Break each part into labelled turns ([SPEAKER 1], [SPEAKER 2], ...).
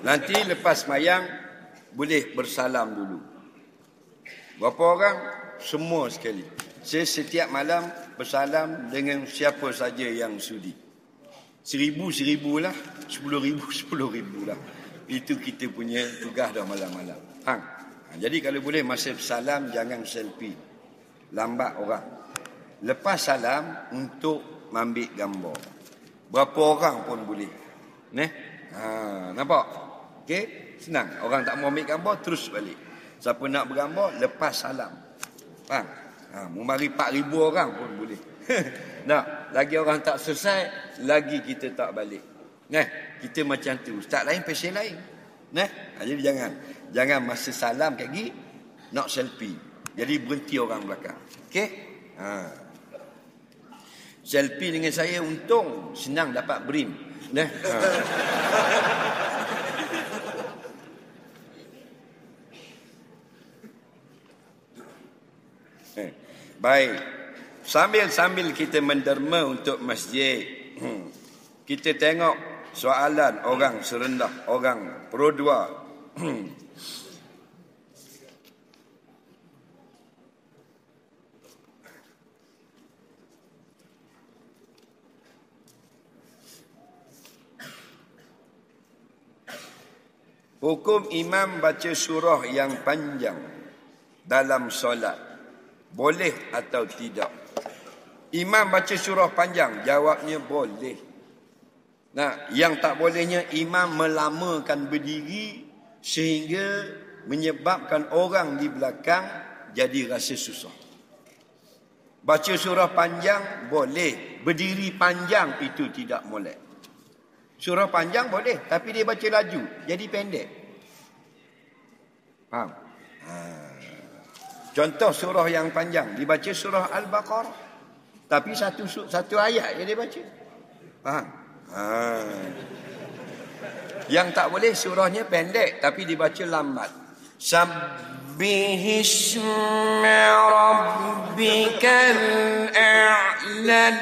[SPEAKER 1] Nanti lepas mayang boleh bersalam dulu. Berapa orang? Semua sekali. Saya setiap malam bersalam dengan siapa saja yang sudi. 1,000 lah, 10,000 lah. Itu kita punya tugas dah malam-malam. Jadi kalau boleh masa salam jangan selfie. Lambat orang. Lepas salam untuk ambil gambar. Berapa orang pun boleh. Nampak? Okey, senang. Orang tak mau ambil gambar terus balik. Siapa nak bergambar lepas salam. Faham? Mari 4,000 orang pun boleh. Nah, lagi orang tak selesai, lagi kita tak balik. Kita macam tu. Ustaz lain pasien lain. Jadi jangan masa salam lagi nak selfie. Jadi berhenti orang belakang. Okey? Selfie dengan saya untung senang dapat BRIM. Baik. Sambil kita menderma untuk masjid, kita tengok soalan orang serendah, orang Pro 2. Hukum imam baca surah yang panjang dalam solat, boleh atau tidak? Imam baca surah panjang, jawabnya boleh. Yang tak bolehnya imam melamakan berdiri sehingga menyebabkan orang di belakang jadi rasa susah. Baca surah panjang boleh, berdiri panjang itu tidak boleh. Surah panjang boleh, tapi dia baca laju, jadi pendek. Faham? Contoh surah yang panjang, dibaca surah Al-Baqarah, tapi satu ayat yang dia baca. Faham? Yang tak boleh surahnya pendek, tapi dibaca lambat. Sabbihisma rabbikal a'lal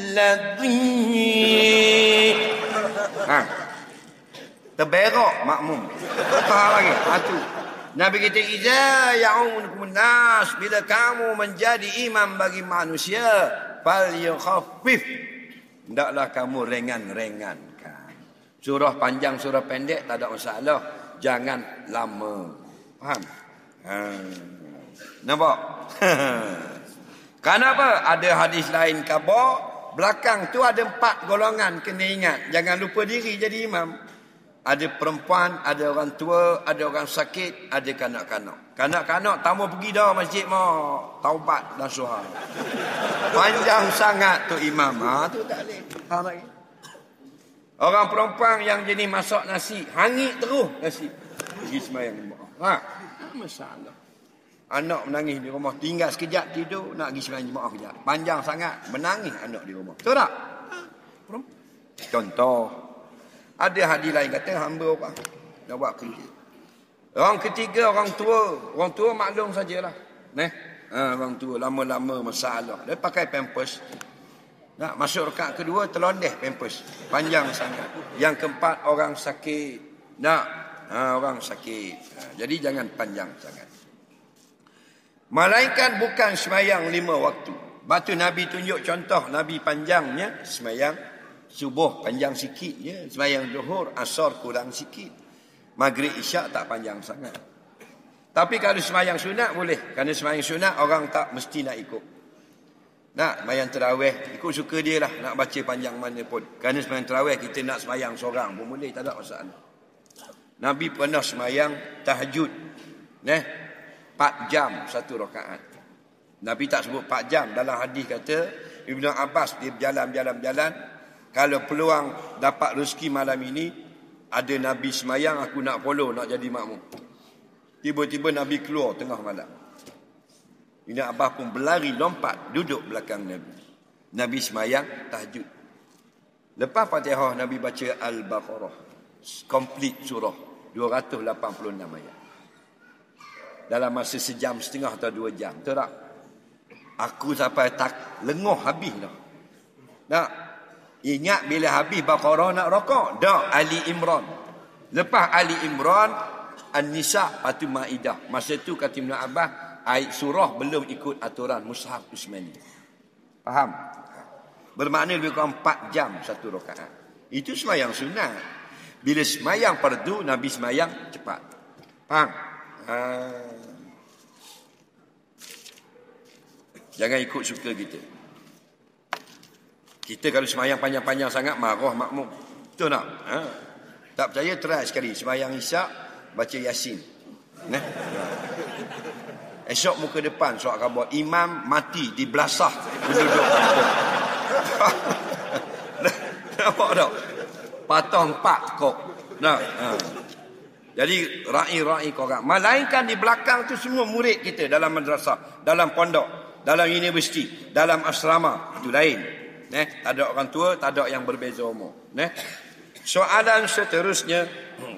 [SPEAKER 1] ladhi. Terberak makmum. Faham lagi? Tu. Nabi kata, "Iza ya'unukum nas", bila kamu menjadi imam bagi manusia, fal yukhaffif. Hendaklah kamu ringan-ringankan. Surah panjang, surah pendek tak ada masalah. Jangan lama. Faham? Nampak? Kenapa? Ada hadis lain khabar, belakang tu ada 4 golongan, kena ingat. Jangan lupa diri jadi imam. Ada perempuan, ada orang tua, ada orang sakit, ada kanak-kanak. Kanak-kanak tak mau pergi dah masjid mau taubat dan suha. Panjang sangat tu imam. Tu tak boleh. Faham lagi? Orang perempuan yang jenis masak nasi, hangit terus nasi. Pergi sembahyang jemaah. Masalah. Anak menangis di rumah, tinggal sekejap tidur, nak pergi sembahyang jemaah kejap. Panjang sangat, menangis anak di rumah. Betul tak? Contoh. Ada hadis lain kata hamba orang nak buat kerja. Orang ketiga orang tua maklum sajalah. Orang tua lama-lama masalah. Dia pakai pampers. Nak masuk rakaat kedua terlondeh pampers. Panjang sangat. Yang keempat orang sakit. Orang sakit. Jadi jangan panjang sangat. Malaikat bukan sembahyang 5 waktu. Batu Nabi tunjuk contoh Nabi panjangnya sembahyang subuh panjang sikit je, sembahyang zuhur, asar kurang sikit, maghrib isyak tak panjang sangat. Tapi kalau sembahyang sunat boleh, kerana sembahyang sunat orang tak mesti nak ikut. Sembahyang tarawih ikut suka dia lah, nak baca panjang mana pun. Kerana sembahyang tarawih kita nak sembahyang seorang pun boleh, tak ada masalah. Nabi pernah sembahyang tahajud 4 jam satu rakaat. Nabi tak sebut 4 jam. Dalam hadis kata Ibnu Abbas dia berjalan. Kalau peluang dapat rezeki malam ini, ada Nabi semayang, aku nak follow, nak jadi makmum. Tiba-tiba Nabi keluar tengah malam. Ibn Abbas pun berlari, lompat, duduk belakang Nabi. Nabi semayang, tahajud. Lepas Fatihah, Nabi baca Al-Baqarah. Komplit surah. 286 ayat. Dalam masa sejam setengah atau 2 jam. Betul tak? Aku sampai tak lenguh habis dah. Ingat bila habis Baqarah nak rokok? Dah, Ali Imran. Lepas Ali Imran, An-Nisa, Patu Maidah. Masa tu kata Ibn Abbas, ayat surah belum ikut aturan Mushaf Utsmani. Faham? Bermakna lebih kurang 4 jam satu rakaat. Itu semayang sunat. Bila semayang fardu, Nabi semayang cepat. Faham? Jangan ikut suka kita. Kita kalau semayang panjang-panjang sangat, marah makmum. Betul tak? Tak percaya, try sekali. Semayang isyak, baca Yasin. Esok muka depan, surat khabar. Imam mati di belasah penduduk kampung. Nampak tak? Patah 4 kok. Nah, jadi ra'i-ra'i korang. Melainkan di belakang tu semua murid kita dalam madrasah, dalam pondok, dalam universiti, dalam asrama. Itu lain. Tak ada orang tua, tak ada yang berbeza umur. Soalan seterusnya.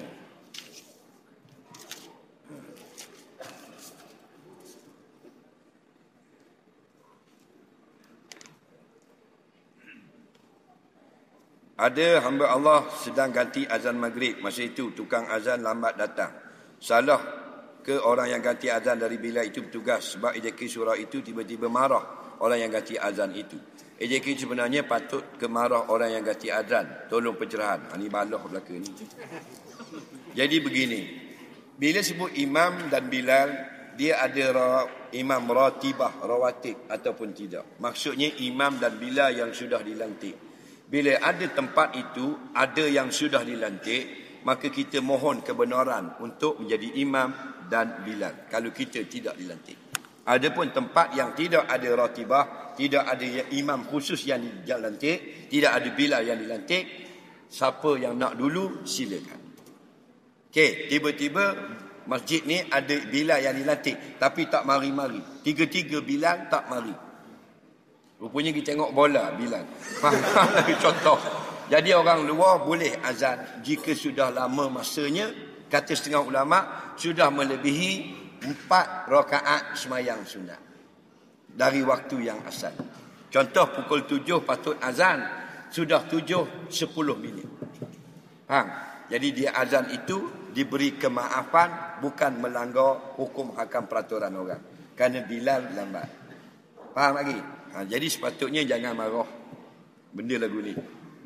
[SPEAKER 1] Ada hamba Allah sedang ganti azan maghrib. Masa itu tukang azan lambat datang. Salah ke orang yang ganti azan dari bila itu bertugas? Sebab AJK surau itu tiba-tiba marah orang yang ganti azan itu. AJK sebenarnya patut kemarah orang yang ganti azan. Tolong pencerahan. Ini balah belakang ni. Jadi begini. Bila sebut imam dan Bilal, dia ada imam ratibah, rawatib ataupun tidak. Maksudnya imam dan Bilal yang sudah dilantik. Bila ada tempat itu, ada yang sudah dilantik, maka kita mohon kebenaran untuk menjadi imam dan Bilal. Kalau kita tidak dilantik. Adapun tempat yang tidak ada ratibah, tidak ada imam khusus yang dilantik, tidak ada Bilal yang dilantik, siapa yang nak dulu, silakan. Okey, tiba-tiba masjid ni ada Bilal yang dilantik, tapi tak mari-mari. 3-3 Bilal tak mari. Rupanya kita tengok bola Bilal. Faham lagi contoh. Jadi orang luar boleh azan jika sudah lama masanya, kata setengah ulama, sudah melebihi 4 rakaat semayang sunat dari waktu yang asal. Contoh pukul 7 patut azan, sudah 7:10 minit. Faham? Jadi dia azan itu diberi kemaafan, bukan melanggar hukum hakam peraturan orang. Kerana Bilal lambat. Faham lagi? Jadi sepatutnya jangan marah benda lagu ni.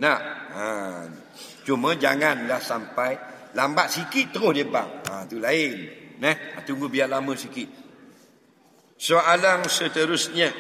[SPEAKER 1] Cuma janganlah sampai lambat sikit terus dia bang. Tu lain. Tunggu biar lama sikit. Soalan seterusnya.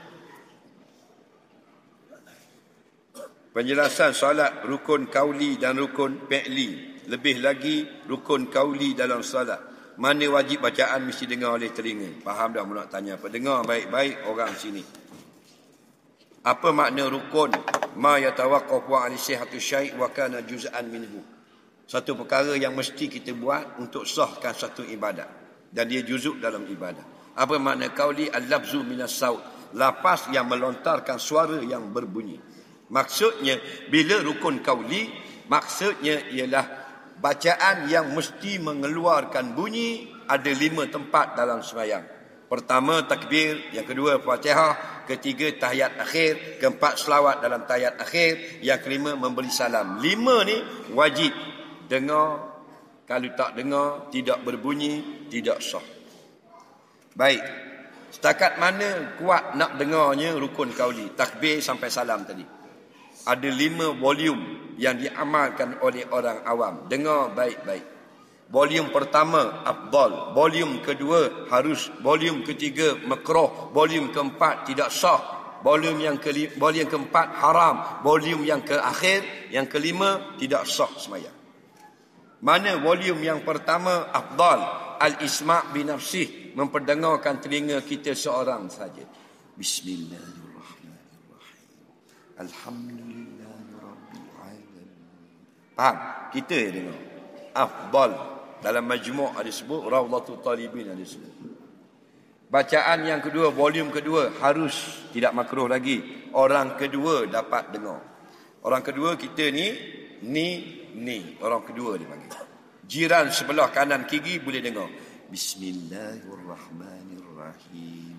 [SPEAKER 1] Penjelasan solat rukun kauli dan rukun fi'li. Lebih lagi rukun kauli dalam solat. Mana wajib bacaan mesti dengar oleh telinga. Faham dah nak tanya apa? Dengar baik-baik orang sini. Apa makna rukun? Ma yatawaqqafu 'ala sihhati syai' wa kana juz'an minhu. Satu perkara yang mesti kita buat untuk sahkan satu ibadat dan dia juzuk dalam ibadat. Apa makna qauli? Al-lafzu minas saut. Lafaz yang melontarkan suara yang berbunyi. Maksudnya bila rukun qauli, maksudnya ialah bacaan yang mesti mengeluarkan bunyi. Ada 5 tempat dalam sembahyang. Pertama takbir, yang kedua Fatihah, ketiga tahiyat akhir, keempat selawat dalam tahiyat akhir, yang kelima memberi salam. 5 ni wajib dengar. Kalau tak dengar, tidak berbunyi, tidak sah. Baik. Setakat mana kuat nak dengarnya rukun qauli? Takbir sampai salam tadi. Ada 5 volume yang diamalkan oleh orang awam. Dengar baik-baik. Volume pertama afdal, volume kedua harus, volume ketiga makruh, volume keempat tidak sah, volume keempat haram, volume yang keakhir, yang kelima tidak sah sembahyang. Mana volume yang pertama afdal? Al-isma' bi nafsih, memperdengarkan telinga kita seorang saja. Bismillahirrahmanirrahim. Alhamdulillahirabbil alamin. Faham? Kita dengar. Afdal. Dalam majmu' ada sebut, Rawdatul Talibin ada sebut. Bacaan yang kedua, volume kedua harus, tidak makruh lagi. Orang kedua dapat dengar. Orang kedua kita ni orang kedua dipanggil. Jiran sebelah kanan kiri boleh dengar. Bismillahirrahmanirrahim.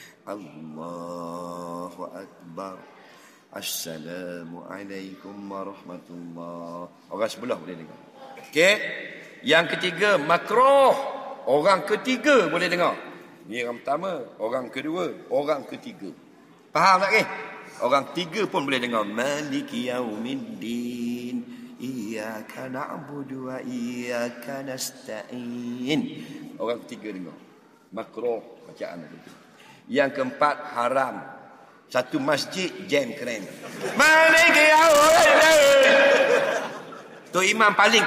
[SPEAKER 1] Allahu akbar. Assalamualaikum warahmatullahi. Orang sebelah boleh dengar. Okey. Yang ketiga, makruh. Orang ketiga boleh dengar. Ni orang pertama, orang kedua, orang ketiga. Faham tak ke? Orang tiga pun boleh dengar. Maliki yaumiddin. Iyyaka na'budu wa iyyaka nasta'in. Orang ketiga dengar. Makruh bacaan itu. Yang keempat, haram. Satu masjid jam keren. Maliki yaumiddin. Tu imam paling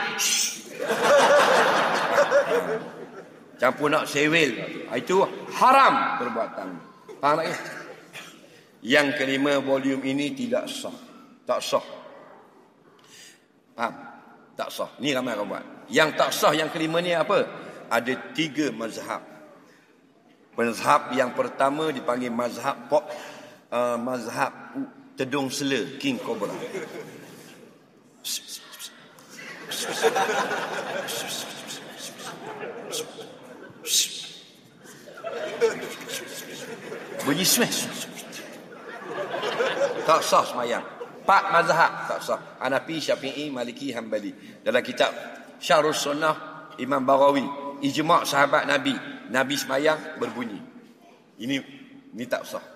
[SPEAKER 1] campur nak sewel. Itu haram perbuatan. Faham tak? Yang kelima, volume ini tidak sah. Tak sah. Faham? Tak sah. Ni ramai orang buat. Yang tak sah yang kelima ni apa? Ada 3 mazhab. Mazhab yang pertama dipanggil mazhab mazhab Tedung Sela, King Cobra. Bunyi smash. Tak sah semayang. 4 mazhab tak sah. Hanafi, Syafi'i, Maliki, Hambali. Dalam kitab Syarhus Sunnah Imam Baghawi, ijma' sahabat Nabi. Nabi semayang berbunyi. Ini tak sah.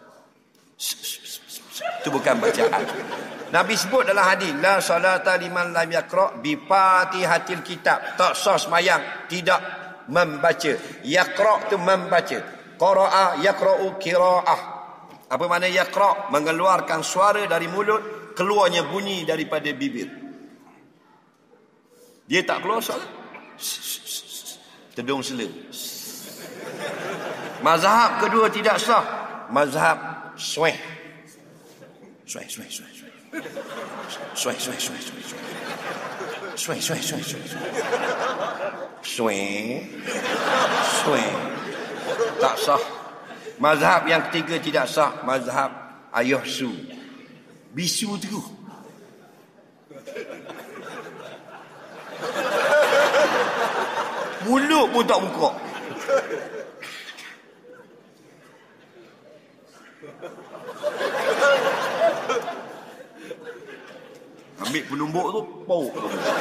[SPEAKER 1] Itu bukan bacaan. Nabi sebut dalam hadis, la salata liman lam yaqra bi Fatihatil kitab. Tak sah semayang tidak membaca. Yaqra tu membaca. Qara'a yaqra'u qira'ah. Apa makna yaqra? Mengeluarkan suara dari mulut, keluarnya bunyi daripada bibir. Dia tak keluar suara. Tedung Sela. Mazhab kedua tidak sah. Mazhab sweh. Sweh. Tak sah. Mazhab yang ketiga tidak sah. Mazhab ayah su. Bisu tu. Mulut pun tak buka. Ambil penumbuk tu, pauk.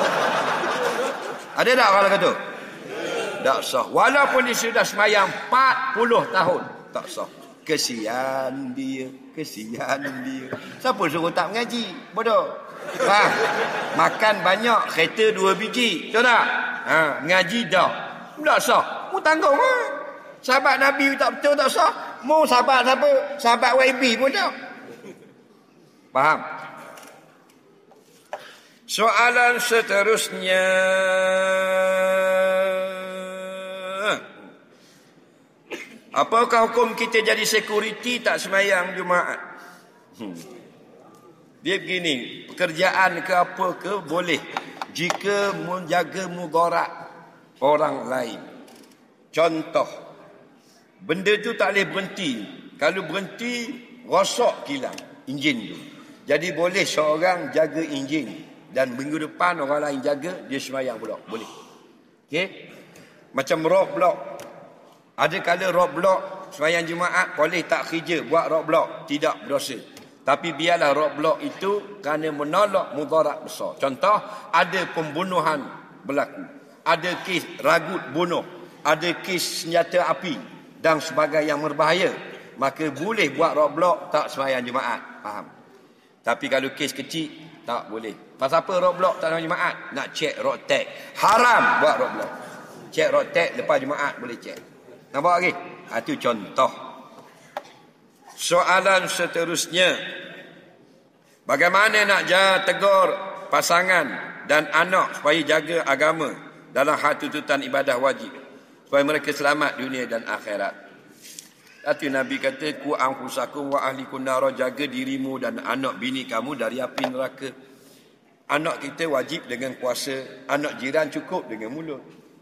[SPEAKER 1] Ada tak kalau kata? Tak sah. Walaupun dia sudah semayang 40 tahun, tak sah. Kesian dia. Siapa suruh tak mengaji? Bodoh. Makan banyak, kereta 2 biji. Tahu tak? Mengaji dah. Tak sah. Mu tanggung lah. Sahabat Nabi tak betul, tak sah. Mu sahabat siapa? Sahabat YB pun tak. Faham? Soalan seterusnya. Apakah hukum kita jadi security tak semayang Jumaat? Dia begini, pekerjaan ke apa ke boleh jika menjaga mudarat orang lain. Contoh, benda tu tak boleh berhenti. Kalau berhenti, rosak kilang enjin tu. Jadi boleh seorang jaga enjin dan minggu depan orang lain jaga, dia semayang pula. Boleh. Okey? Macam rock block. Ada kala rock block semayang Jumaat boleh tak kerja buat rock block, tidak berdosa. Tapi biarlah rock block itu kerana menolak mudarat besar. Contoh, ada pembunuhan berlaku. Ada kes ragut bunuh, ada kes senjata api dan sebagainya yang berbahaya. Maka boleh buat rock block tak semayang Jumaat. Faham? Tapi kalau kes kecil, tak boleh. Pasal apa rock block tak semayang Jumaat? Nak cek road tag. Haram buat rock block. Cek road tag lepas Jumaat boleh cek. Nampak lagi? Itu contoh. Soalan seterusnya. Bagaimana nak tegur pasangan dan anak supaya jaga agama dalam hal tuntutan ibadah wajib, supaya mereka selamat dunia dan akhirat. Itu Nabi kata, ku anfusakum wa ahlikum nar, jaga dirimu dan anak bini kamu dari api neraka. Anak kita wajib dengan kuasa, anak jiran cukup dengan mulut.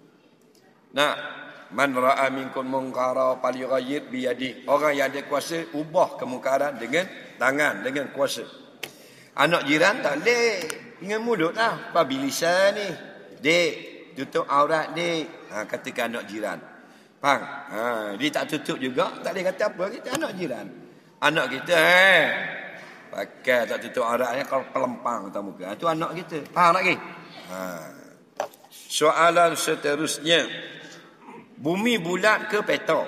[SPEAKER 1] Man ra'a minkum munkara falyughayyir bi yadihi. Orang yang ada kuasa ubah kemungkaran dengan tangan, dengan kuasa. Anak jiran tak boleh dengan mulut lah. Pabilisan ni. Dek, tutup aurat dek. Katakan anak jiran. Faham? Dia tak tutup juga, tak boleh kata apa. Kita anak jiran. Anak kita pakai tak tutup auratnya kalau pelempang atas muka. Itu anak kita. Faham tak ke? Soalan seterusnya. Bumi bulat ke petok?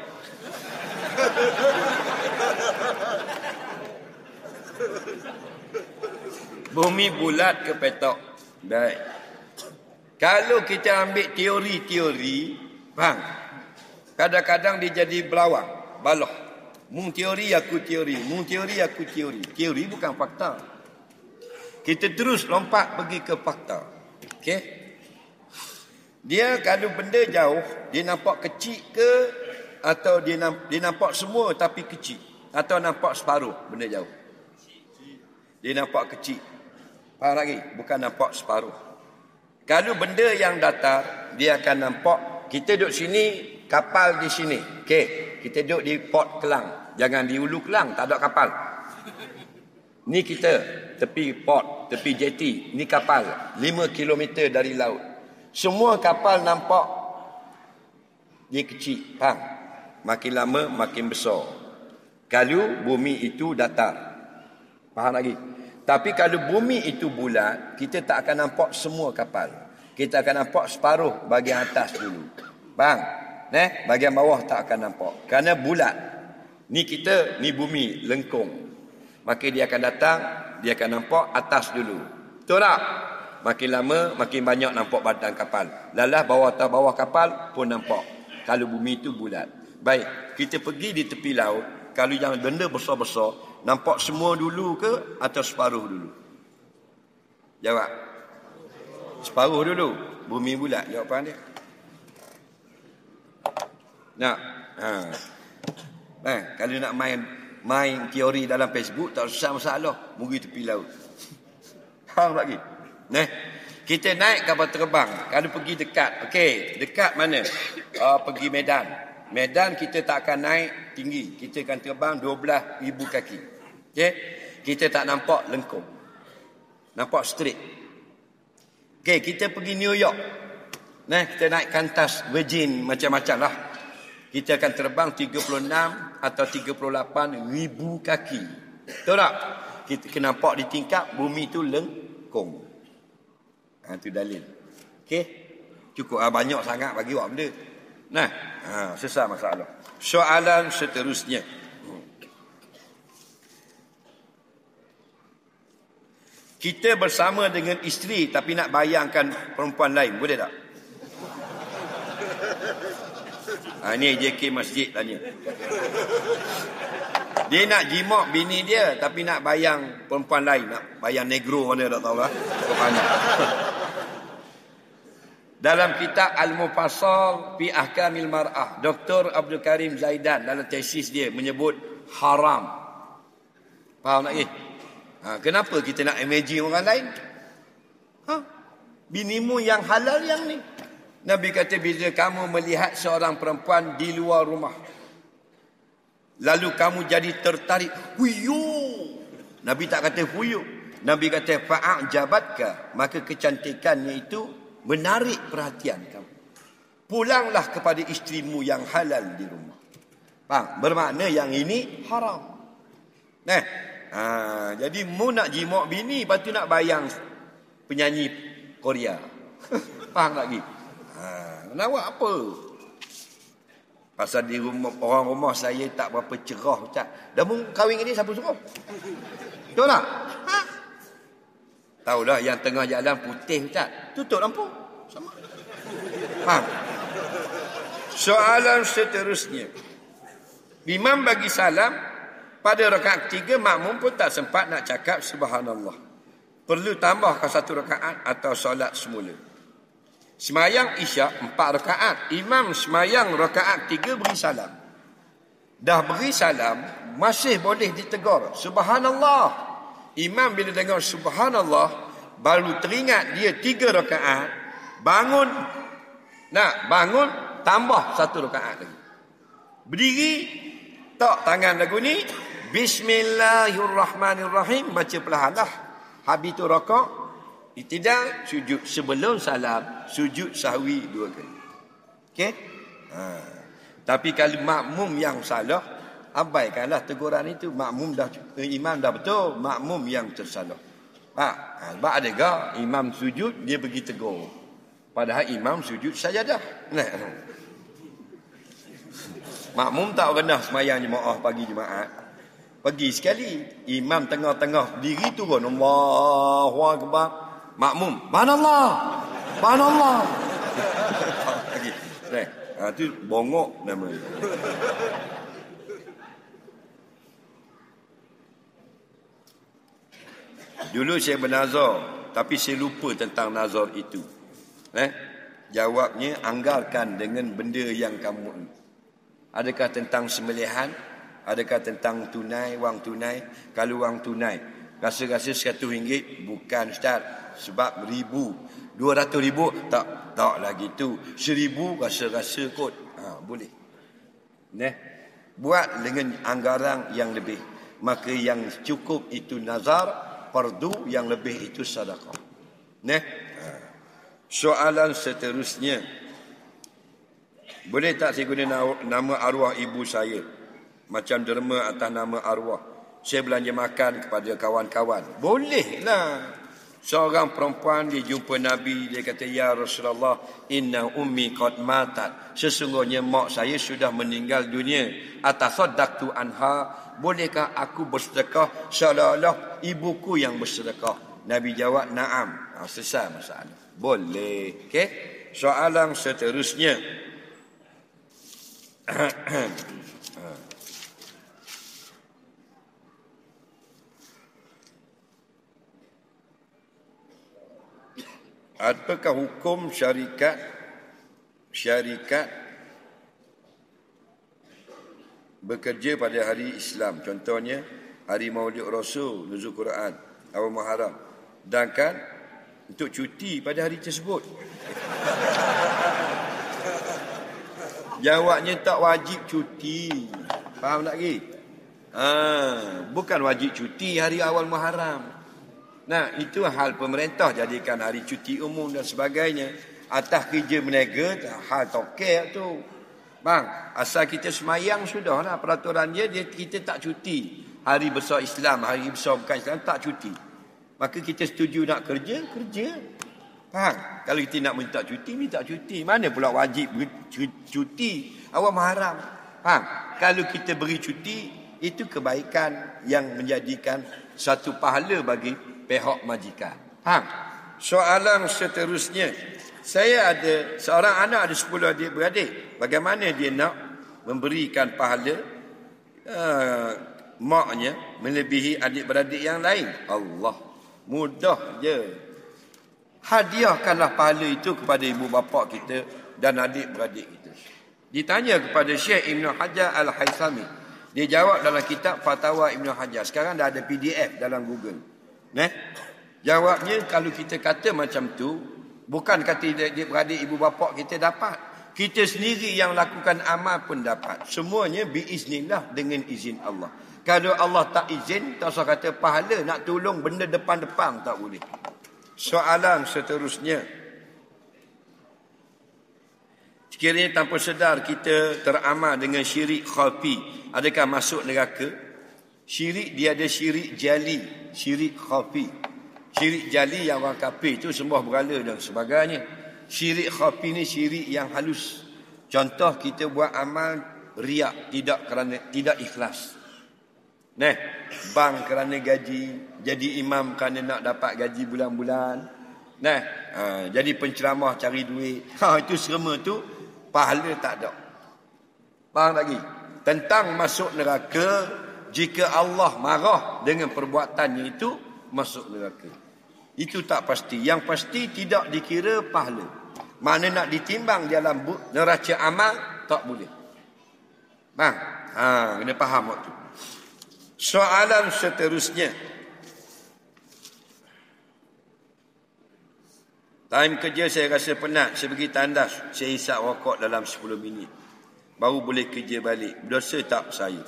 [SPEAKER 1] Bumi bulat ke petok? Baik. Kalau kita ambil teori-teori, faham? Kadang-kadang dia jadi belawang, baloh. Mung teori aku teori, mung teori aku teori. Teori bukan fakta. Kita terus lompat pergi ke fakta. Okey? Dia kalau benda jauh, dia nampak kecil ke atau dia nampak semua tapi kecil, atau nampak separuh benda jauh? Dia nampak kecil. Faham lagi? Bukan nampak separuh. Kalau benda yang datar, dia akan nampak. Kita duduk sini, kapal di sini. Okey, kita duduk di Port Kelang. Jangan di Hulu Kelang, tak ada kapal. Ni kita tepi port, tepi jeti. Ni kapal 5 km dari laut. Semua kapal nampak dia kecil, faham? Makin lama makin besar. Kalau bumi itu datar. Faham lagi? Tapi kalau bumi itu bulat, kita tak akan nampak semua kapal. Kita akan nampak separuh bahagian atas dulu. Faham? Bahagian bawah tak akan nampak. Kerana bulat. Ni kita, ni bumi lengkung. Maka dia akan datang, dia akan nampak atas dulu. Betul tak? Makin lama, makin banyak nampak badan kapal. Lalah bawah kapal pun nampak. Kalau bumi itu bulat. Baik, kita pergi di tepi laut. Kalau yang benda besar-besar, nampak semua dulu ke atau separuh dulu? Jawab. Separuh dulu. Bumi bulat. Jawapan dia. Nak? Kalau nak main teori dalam Facebook, tak susah masalah. Pergi tepi laut. Faham lagi? Kita naik kapal terbang. Kalau pergi dekat. Okey, dekat mana? Pergi Medan. Medan kita tak akan naik tinggi. Kita akan terbang 12,000 kaki. Okey? Kita tak nampak lengkung. Nampak straight. Okey, kita pergi New York. Kita naik kantas Virgin macam-macam lah. Kita akan terbang 36 atau 38,000 kaki. Betul tak? Kita kena nampak di tingkap bumi tu lengkung. Itu dalil. Okey? Cukup banyak sangat bagi awak benda. Selesai masalah. Soalan seterusnya. Kita bersama dengan isteri tapi nak bayangkan perempuan lain, boleh tak? Ni JK Masjid tanya. Dia nak jimak bini dia tapi nak bayang perempuan lain, nak bayang negro mana tak tahulah. Dalam kitab Al-Mufassal fi Ahkamil Mar'ah, Dr. Abdul Karim Zaidan dalam tesis dia menyebut haram. Faham tak ni? Kenapa kita nak imagine orang lain? Binimu yang halal yang ni. Nabi kata bila kamu melihat seorang perempuan di luar rumah, lalu kamu jadi tertarik, huyu. Nabi tak kata huyu. Nabi kata fa'ajabatka, maka kecantikannya itu menarik perhatian kamu. Pulanglah kepada isterimu yang halal di rumah. Faham? Bermakna yang ini haram. Jadi mu nak jimak bini, lepas tu nak bayang penyanyi Korea. Faham lagi? Nak buat apa? Pasal di rumah, orang rumah saya tak berapa cerah, Ustaz. Dah mu kahwin ini siapa suruh? Betul tak? Tahulah yang tengah jalan putih, Ustaz. Tutup lampu. Sama. Faham? Soalan seterusnya. Imam bagi salam pada rakaat 3, makmum pun tak sempat nak cakap subhanallah. Perlu tambahkan 1 rakaat atau solat semula. Semayang Isyak 4 rakaat. Imam semayang rakaat 3 beri salam. Dah beri salam, masih boleh ditegur subhanallah. Imam bila dengar subhanallah, baru teringat dia 3 rakaat, bangun. Nak bangun, tambah 1 rakaat lagi. Berdiri, tak tangan lagu ni, bismillahirrahmanirrahim, baca perlahan lah. Habis tu rakaat, itidal, sujud sebelum salam, sujud sahwi 2 kali. Okey? Tapi kalau makmum yang salah, abaikanlah teguran itu. Makmum dah, imam dah betul, makmum yang tersalah. Sebab ada ke imam sujud, dia pergi tegur. Padahal imam sujud sajadah. Nah. Makmum tak rendah semayang jemaah pagi Jumaat. Pergi sekali. Imam tengah-tengah diri turun. Allahu Akbar. Makmum. Subhanallah. Subhanallah. Nah, itu bongok namanya. Dulu saya bernazar, tapi saya lupa tentang nazar itu. Jawabnya, anggarkan dengan benda yang kamu. Adakah tentang sembelihan? Adakah tentang tunai, wang tunai? Kalau wang tunai, rasa-rasa RM100, bukan Ustaz, sebab RM1,000. RM200,000, tak lagi tu. RM1,000 rasa-rasa kot. Boleh. Buat dengan anggaran yang lebih. Maka yang cukup itu nazar, fardu, yang lebih itu sedekah. Soalan seterusnya. Boleh tak saya guna nama arwah ibu saya? Macam derma atas nama arwah. Saya belanja makan kepada kawan-kawan. Boleh lah. Seorang perempuan dia jumpa Nabi. Dia kata, ya Rasulullah, inna ummi qad matat. Sesungguhnya mak saya sudah meninggal dunia. Atasaddaqtu anha. Bolehkah aku bersedekah seolah-olah ibuku yang bersedekah? Nabi jawab, na'am. Selesai masalah. Boleh. Okey. Soalan seterusnya. Apakah hukum syarikat bekerja pada hari Islam? Contohnya hari Maulid Rasul, Nuzul Quran, awal Muharram. Sedangkan untuk cuti pada hari tersebut. Jawabnya tak wajib cuti. Faham tak lagi? Bukan wajib cuti hari awal Muharram. Nah, itu hal pemerintah jadikan hari cuti umum dan sebagainya. Atas kerja berniaga, hal tokek tu. Bang, asal kita semayang sudahlah peraturan dia kita tak cuti. Hari besar Islam, hari besar bukan Islam, tak cuti. Maka kita setuju nak kerja. Faham? Kalau kita nak minta cuti. Mana pula wajib cuti awal Muharram? Faham? Kalau kita beri cuti, itu kebaikan yang menjadikan satu pahala bagi pihak majikan. Faham? Soalan seterusnya. Saya ada seorang anak, ada 10 adik-beradik. Bagaimana dia nak memberikan pahala maknya melebihi adik-beradik yang lain? Allah, mudah je. Hadiahkanlah pahala itu kepada ibu bapa kita dan adik-beradik kita. Ditanya kepada Syekh Ibn Hajar Al-Haythami. Dia jawab dalam kitab Fatwa Ibn Hajar. Sekarang dah ada PDF dalam Google. Jawabnya, kalau kita kata macam tu, bukan kata adik-beradik ibu bapa kita dapat. Kita sendiri yang lakukan amal pun dapat. Semuanya biiznillah, dengan izin Allah. Kalau Allah tak izin, tak usah kata pahala nak tolong benda depan-depan, tak boleh. Soalan seterusnya. Sekiranya tanpa sedar kita teramal dengan syirik khafi, adakah masuk neraka? Syirik dia ada syirik jali, syirik khafi. Syirik jali yang orang kafir itu sembah berhala dan sebagainya. Syirik khafi ni syirik yang halus. Contoh, kita buat amal riak, tidak ikhlas. Bang kerana gaji, jadi imam kerana nak dapat gaji bulan-bulan. Jadi penceramah cari duit. Itu semua tu pahala tak ada. Faham lagi? Tentang masuk neraka, jika Allah marah dengan perbuatannya itu, masuk neraka. Itu tak pasti. Yang pasti tidak dikira pahala. Mana nak ditimbang dalam neraca amal, tak boleh. Bang, kena faham waktu. Soalan seterusnya. Time kerja saya rasa penat. Saya pergi tandas. Saya hisap rokok dalam 10 minit. Baru boleh kerja balik. Dosa tak saya?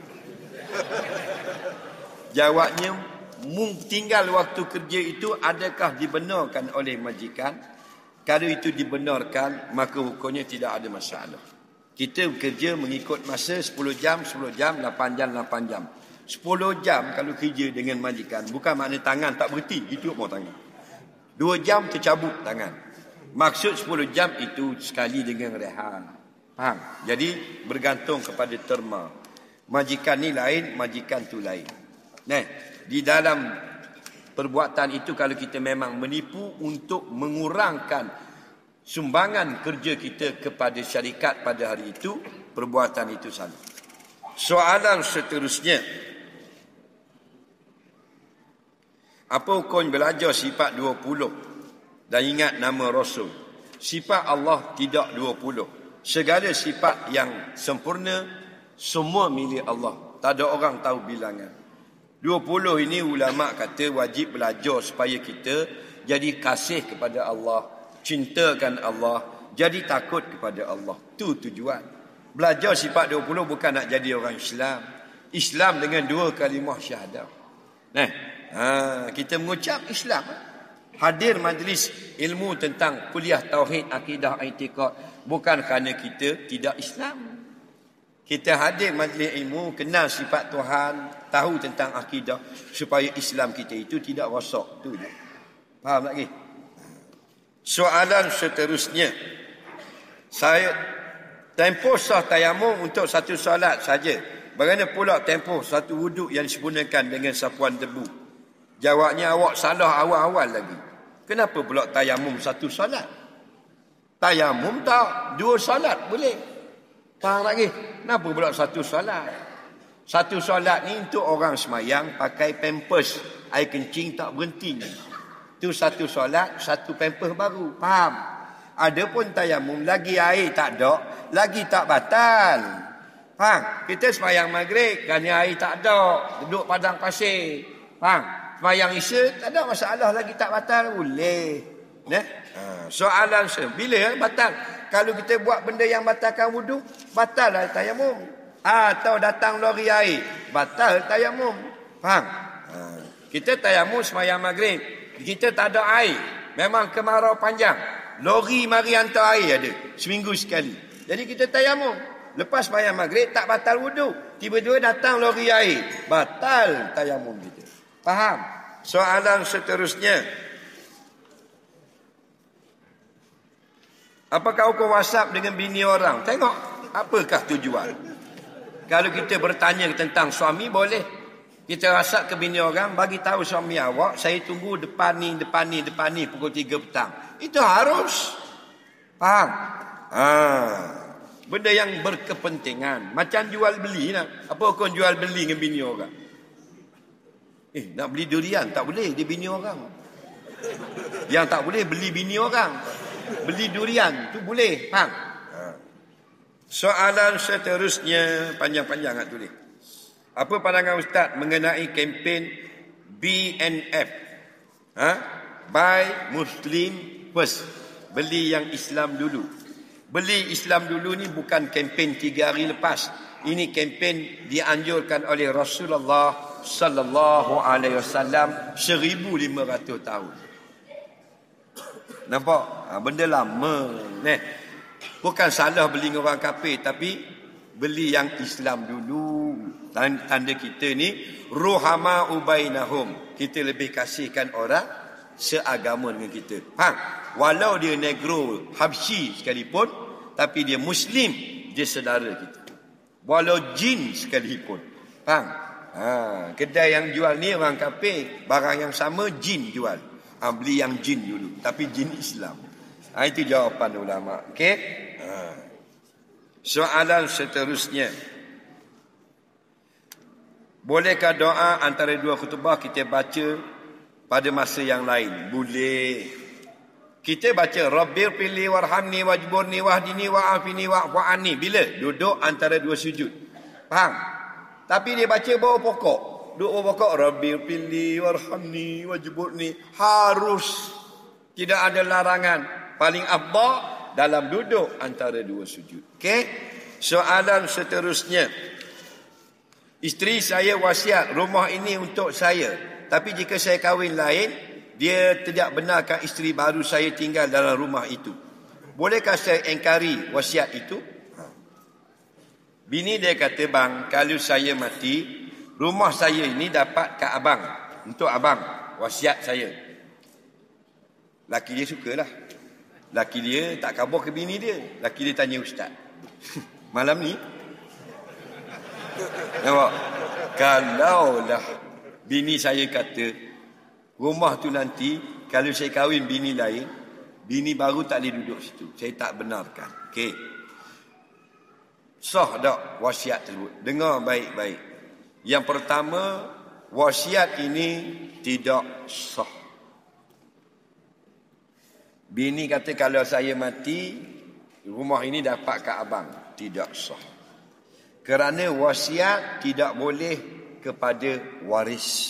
[SPEAKER 1] Jawabnya, tinggal waktu kerja itu adakah dibenarkan oleh majikan? Kalau itu dibenarkan, maka hukumnya tidak ada masalah. Kita bekerja mengikut masa 10 jam, 8 jam, 8 jam. 10 jam kalau kerja dengan majikan, bukan makna tangan tak berhenti, gitu mau tangan. 2 jam tercabut tangan. Maksud 10 jam itu sekali dengan rehat. Faham? Jadi bergantung kepada terma. Majikan ni lain, majikan tu lain. Nah, di dalam perbuatan itu kalau kita memang menipu untuk mengurangkan sumbangan kerja kita kepada syarikat pada hari itu, perbuatan itu salah. Soalan seterusnya, apa hukum belajar sifat 20 dan ingat nama Rasul? Sifat Allah tidak 20. Segala sifat yang sempurna semua milik Allah. Tak ada orang tahu bilangan. 20 ini ulama kata wajib belajar supaya kita jadi kasih kepada Allah, cintakan Allah, jadi takut kepada Allah. Itu tujuan. Belajar sifat 20 bukan nak jadi orang Islam. Islam dengan 2 kalimah syahadah. Kita mengucap Islam. Hadir majlis ilmu tentang kuliah tauhid, akidah, i'tiqad bukan kerana kita tidak Islam. Kita hadir majlis ilmu, kenal sifat Tuhan, tahu tentang akidah supaya Islam kita itu tidak rosak. Tu je. Faham lagi? Soalan seterusnya, saya tempoh sah tayamum untuk satu solat saja. Bagaimana pula tempoh satu wuduk yang disempurnakan dengan sapuan debu? Jawabnya, awak salah awal-awal lagi. Kenapa pula tayamum satu solat? Tayamum tak 2 solat boleh. Faham lagi? Kenapa pula satu solat? Satu solat ni untuk orang semayang pakai pampers, air kencing tak berhenti. Itu satu solat, satu pampers baru. Faham? Adapun tayamum lagi air tak ada, lagi tak batal. Faham? Kita semayang maghrib kerana air tak ada, duduk padang pasir. Faham? Semayang isya tak ada masalah, lagi tak batal, boleh. Soalan bila batal? Kalau kita buat benda yang batalkan wuduk, batal lah tayamum. Atau datang lori air, batal tayamum. Faham? Kita tayamum semayang maghrib, kita tak ada air, memang kemarau panjang, lori mari hantar air ada seminggu sekali. Jadi kita tayamum. Lepas semayang maghrib tak batal wuduk, tiba-tiba datang lori air, batal tayamum kita. Faham? Soalan seterusnya, apakah hukum WhatsApp dengan bini orang? Tengok apakah tujuan. Kalau kita bertanya tentang suami, boleh. Kita WhatsApp ke bini orang, bagi tahu suami awak, saya tunggu depan ni pukul 3 petang. Itu harus. Faham? Benda yang berkepentingan. Macam jual beli lah. Apa hukum jual beli dengan bini orang? Nak beli durian tak boleh, dia bini orang. Yang tak boleh beli bini orang. Beli durian tu boleh. Faham? Soalan seterusnya, panjang-panjang nak tulis. Apa pandangan Ustaz mengenai kempen BNF? Buy Muslim First. Beli yang Islam dulu. Beli Islam dulu ni bukan kempen 3 hari lepas. Ini kempen dianjurkan oleh Rasulullah sallallahu alaihi wasallam 1500 tahun. Nampak? Benda lama. Bukan salah beli dengan orang kafir, tapi beli yang Islam dulu. Tanda kita ni ruhama ubainahum. Kita lebih kasihkan orang seagama dengan kita. Faham? Walau dia negro Habsyi sekalipun, tapi dia Muslim, dia saudara kita. Walau jin sekalipun. Faham? Kedai yang jual ni orang kafir, barang yang sama jin jual. Beli yang jin dulu, tapi jin Islam. Itu jawapan ulama. Okey? Soalan seterusnya, bolehkah doa antara 2 khutbah kita baca pada masa yang lain? Boleh. Kita baca Rabbir pilli warhamni wajburni wahdini wa'afini wa'fu'anni bila duduk antara 2 sujud. Faham? Tapi dia baca bawah pokok. Duduk bawah pokok, Rabbir pilli warhamni wajburni. Harus. Tidak ada larangan. Paling afdal dalam duduk antara 2 sujud. Okey? Soalan seterusnya, isteri saya wasiat rumah ini untuk saya, tapi jika saya kahwin lain, dia tidak benarkan isteri baru saya tinggal dalam rumah itu. Bolehkah saya engkari wasiat itu? Bini dia kata, bang, kalau saya mati, rumah saya ini dapat kat abang, untuk abang, wasiat saya. Laki dia sukalah. Laki dia tak khabar ke bini dia. Laki dia tanya ustaz. Malam ni nampak? Kalaulah bini saya kata rumah tu nanti kalau saya kahwin bini lain, bini baru tak boleh duduk situ, saya tak benarkan. Okey, sah tak wasiat tersebut? Dengar baik-baik. Yang pertama, wasiat ini tidak sah. Bini kata kalau saya mati rumah ini dapat kat abang. Tidak sah. Kerana wasiat tidak boleh kepada waris.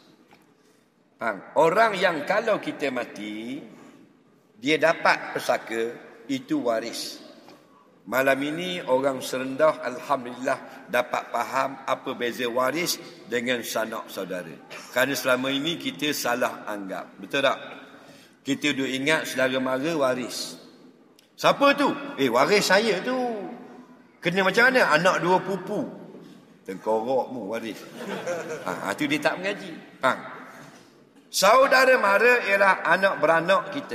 [SPEAKER 1] Orang yang kalau kita mati dia dapat pesaka, itu waris. Malam ini orang serendah alhamdulillah dapat faham apa beza waris dengan sanak saudara. Kerana selama ini kita salah anggap. Betul tak? Kita duk ingat saudara mara waris. Siapa tu? Waris saya tu. Kena macam mana? Anak dua pupu. Tengkorokmu waris. Itu dia tak mengaji. Saudara mara ialah anak beranak kita.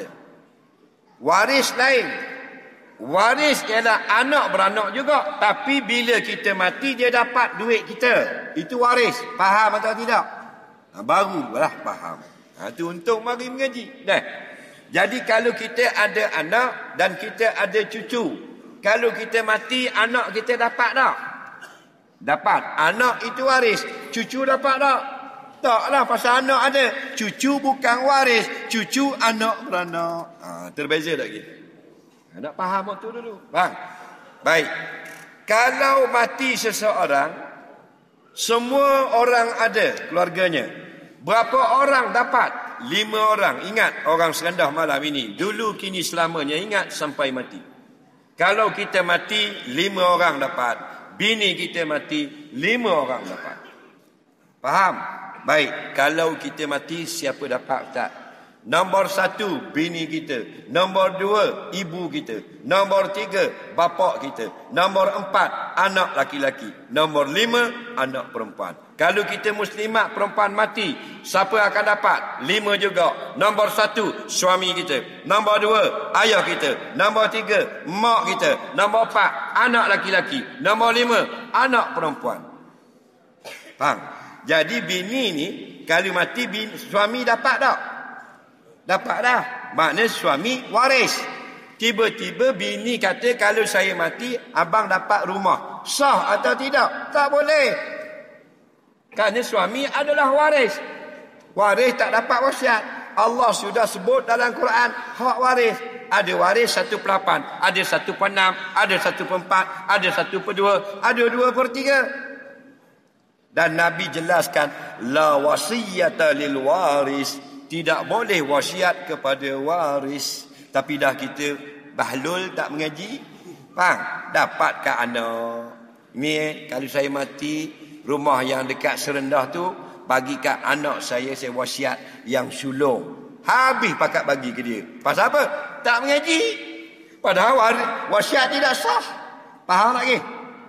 [SPEAKER 1] Waris lain. Waris ialah anak beranak juga. Tapi bila kita mati dia dapat duit kita. Itu waris. Faham atau tidak? Barulah faham. Itu untuk mari mengaji. Jadi kalau kita ada anak dan kita ada cucu, kalau kita mati, anak kita dapat tak? Dapat. Anak itu waris. Cucu dapat tak? Taklah, pasal anak ada. Cucu bukan waris. Cucu anak beranak. Terbeza tak lagi? Nak faham waktu dulu. Faham? Baik. Kalau mati seseorang, semua orang ada keluarganya. Berapa orang dapat? 5 orang. Ingat, orang serendah malam ini. Dulu, kini, selamanya. Ingat sampai mati. Kalau kita mati, 5 orang dapat. Bini kita mati, 5 orang dapat. Faham? Baik. Kalau kita mati, siapa dapat Ustaz? Nombor 1, bini kita. Nombor 2, ibu kita. Nombor 3, bapa kita. Nombor 4, anak laki-laki. Nombor 5, anak perempuan. Kalau kita muslimat perempuan mati, siapa akan dapat? 5 juga. Nombor 1, suami kita. Nombor 2, ayah kita. Nombor 3, mak kita. Nombor 4, anak laki-laki. Nombor 5, anak perempuan. Faham? Jadi bini ni, kalau mati suami dapat tak? Dapat dah. Maknanya suami waris. Tiba-tiba bini kata kalau saya mati, abang dapat rumah. Sah atau tidak? Tak boleh. Kerana suami adalah waris. Waris tak dapat wasiat. Allah sudah sebut dalam Quran hak waris. Ada waris 1/8, ada 1/6, ada 1/4, ada 1/2, ada 2/3. Dan Nabi jelaskan la wasiyata lil waris. Tidak boleh wasiat kepada waris. Tapi dah kita bahlul tak mengaji. Faham? Dapat kat anak. Ni kalau saya mati, rumah yang dekat serendah tu bagi kat anak saya wasiat yang sulung. Habis pakat bagi ke dia. Pasal apa? Tak mengaji. Padahal wasiat tidak sah. Faham lagi?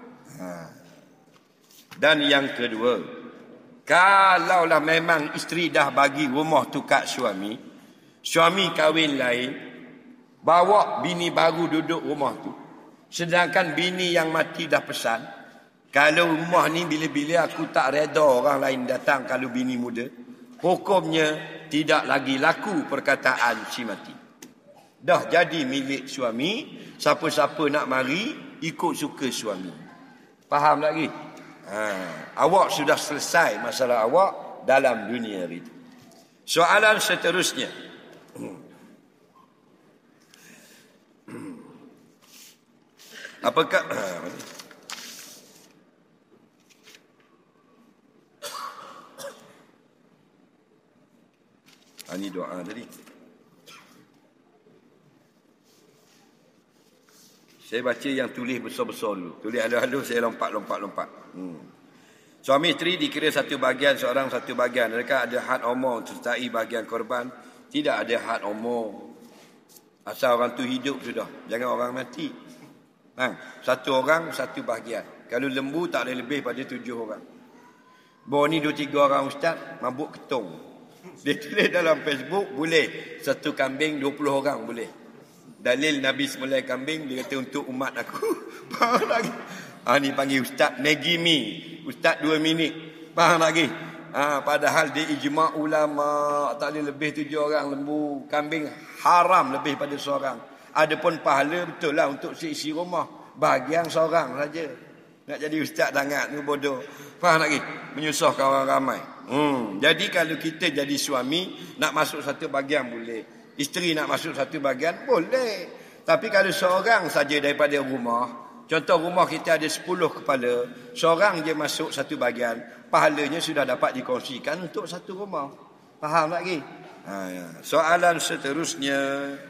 [SPEAKER 1] Dan yang kedua, kalaulah memang isteri dah bagi rumah tu kat suami, suami kahwin lain, bawa bini baru duduk rumah tu, sedangkan bini yang mati dah pesan, kalau rumah ni bila-bila aku tak reda orang lain datang kalau bini muda, hukumnya tidak lagi laku perkataan si mati. Dah jadi milik suami, siapa-siapa nak mari ikut suka suami. Faham lagi? Awak sudah selesai masalah awak dalam dunia itu. Soalan seterusnya. Apakah ini doa tadi. Saya baca yang tulis besar-besar dulu. Tulis halus-halus, saya lompat. Suami isteri dikira satu bahagian, seorang satu bahagian. Adakah ada had umur sertai bahagian korban? Tidak ada had umur. Asal orang tu hidup sudah. Jangan orang mati. Satu orang, satu bahagian. Kalau lembu tak boleh lebih pada 7 orang. Bawa ni 2-3 orang ustaz, mabuk ketung. Dia tulis dalam Facebook, boleh. Satu kambing 20 orang boleh. Dalil Nabi sembelih kambing, dia kata untuk umat aku. Faham lagi? Ni panggil Ustaz Maggi Mi. Ustaz 2 minit. Faham lagi? Padahal dia ijma' ulama, tak boleh lebih 7 orang lembu kambing, haram lebih pada seorang. Adapun pahala betul lah untuk isi rumah. Bahagian seorang saja. Nak jadi ustaz sangat tu bodoh. Faham lagi? Menyusahkan orang ramai. Jadi kalau kita jadi suami, nak masuk satu bahagian boleh. Isteri nak masuk satu bahagian boleh. Tapi kalau seorang saja daripada rumah, contoh rumah kita ada 10 kepala, seorang je masuk satu bahagian, pahalanya sudah dapat dikongsikan untuk satu rumah. Faham lagi? Soalan seterusnya,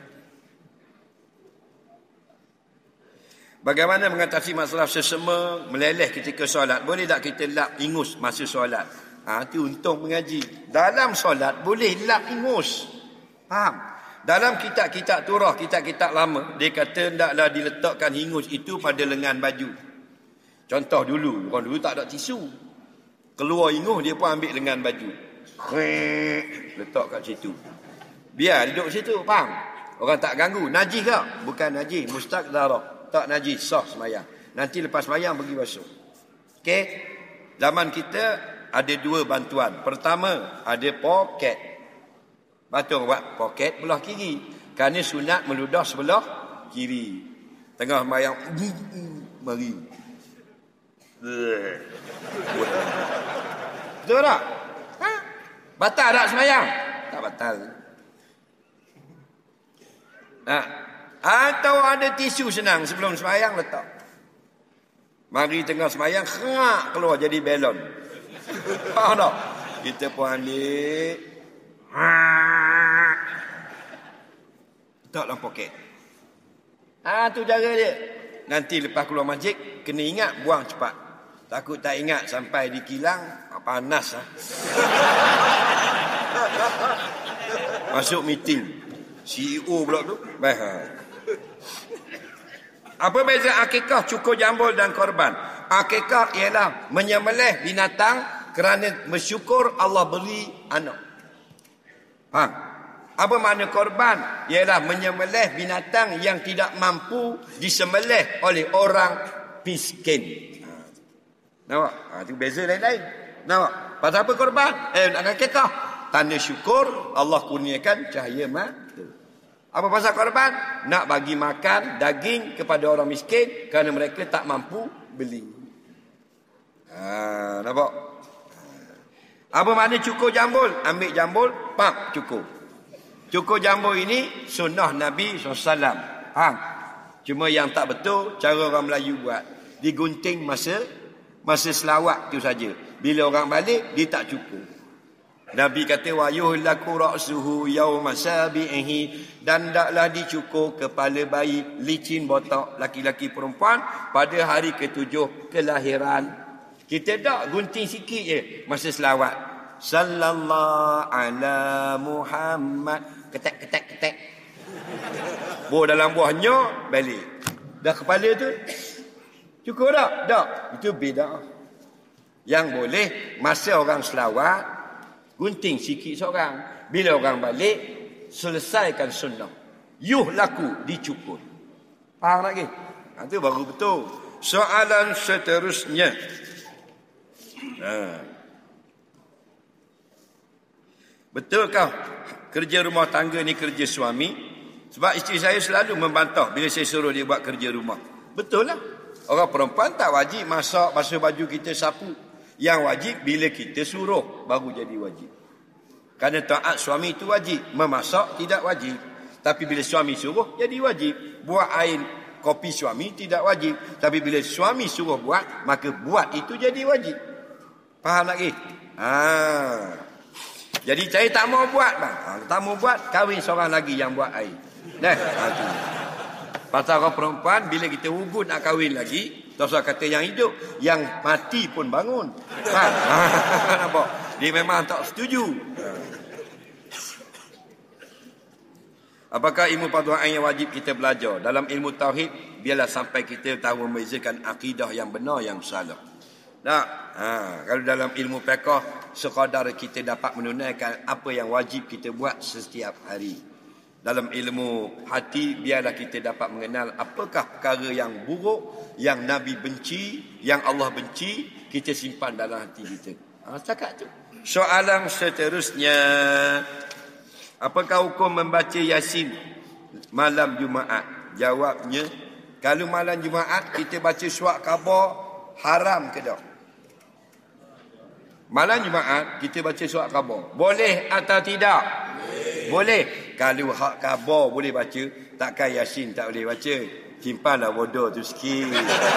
[SPEAKER 1] bagaimana mengatasi masalah sesama meleleh ketika solat? Boleh tak kita lap ingus masa solat? Itu untung mengaji. Dalam solat boleh lap ingus. Faham? Dalam kitab-kitab turah, kitab-kitab lama, dia kata hendaklah diletakkan ingus itu pada lengan baju. Contoh dulu, orang dulu tak ada tisu. Keluar ingus, dia pun ambil lengan baju. Letak kat situ. Biar duduk situ, faham? Orang tak ganggu. Najis tak? Bukan najis, mustaqdarah. Tak najis, sah semayang. Nanti lepas semayang pergi basuh. Okey? Zaman kita ada 2 bantuan. Pertama, ada poket. Batung buat poket belah kiri. Kerana sunat meludah sebelah kiri. Tengah semayang, mari. Betul tak? Batal tak semayang? Tak batal. Atau ada tisu senang sebelum semayang letak. Mari tengah semayang, keluar jadi belon. Faham tak? Kita pun ambil. Letak dalam poket. Tu cara dia. Nanti lepas keluar masjid, kena ingat buang cepat. Takut tak ingat sampai di kilang, panas lah. Masuk meeting. CEO pula tu. Apa beza akikah, cukur jambul dan korban? Akikah ialah menyembelih binatang kerana bersyukur Allah beri anak. Faham? Apa makna korban? Ialah menyembelih binatang yang tidak mampu disembelih oleh orang miskin. Nampak? Itu beza lain-lain. Nampak? Pasal apa korban? Nak akikah? Tanda syukur Allah kurniakan cahaya mata. Apa pasal korban? Nak bagi makan daging kepada orang miskin kerana mereka tak mampu beli. Nampak? Apa makna cukur jambul? Ambil jambul, cukur. Cukur jambul ini sunnah Nabi SAW. Cuma yang tak betul, cara orang Melayu buat. Digunting masa selawat tu saja. Bila orang balik, dia tak cukur. Nabi kata, wa yuhlaku ra'suhu yawma sabi'ihi, dan taklah dicukur kepala bayi licin botak laki-laki perempuan pada hari ke-7 kelahiran. Kita tak gunting sikit je masa selawat. Sallallahu ala Muhammad. Ketek. Dalam buahnya balik. Dah kepala tu cukur tak? Tak. Itu bid'ah. Yang boleh masa orang selawat gunting sikit seorang. Bila orang balik selesaikan sunnah. Yuhlaku dicukur. Faham lagi? Itu baru betul. Soalan seterusnya. Betulkah kerja rumah tangga ni kerja suami? Sebab isteri saya selalu membantah bila saya suruh dia buat kerja rumah. Betul lah. Orang perempuan tak wajib masak, basuh baju, kita sapu. Yang wajib bila kita suruh baru jadi wajib. Kerana taat suami itu wajib. Memasak tidak wajib. Tapi bila suami suruh jadi wajib. Buat air kopi suami tidak wajib. Tapi bila suami suruh buat, maka buat itu jadi wajib. Faham lagi? Jadi saya tak mau buat bang. Tak mau buat, kahwin seorang lagi yang buat air. Pasal orang perempuan, bila kita ugut nak kahwin lagi, Rasul kata yang hidup, yang mati pun bangun. Nampak? Dia memang tak setuju. Apakah ilmu fardu ain yang wajib kita belajar? Dalam ilmu tauhid, biarlah sampai kita tahu membezakan akidah yang benar yang salah. Kalau dalam ilmu fiqh, sekadar kita dapat menunaikan apa yang wajib kita buat setiap hari. dalam ilmu hati, biarlah kita dapat mengenal apakah perkara yang buruk, yang Nabi benci, yang Allah benci, kita simpan dalam hati kita. Setakat tu. Soalan seterusnya, apakah hukum membaca Yasin malam Jumaat? Jawabnya, kalau malam Jumaat kita baca surat khabar, haram ke tak? Malam Jumaat kita baca surat khabar, boleh atau tidak? Boleh. Kalau hak khabar boleh baca, takkan Yasin tak boleh baca? Simpanlah bodoh tu sikit.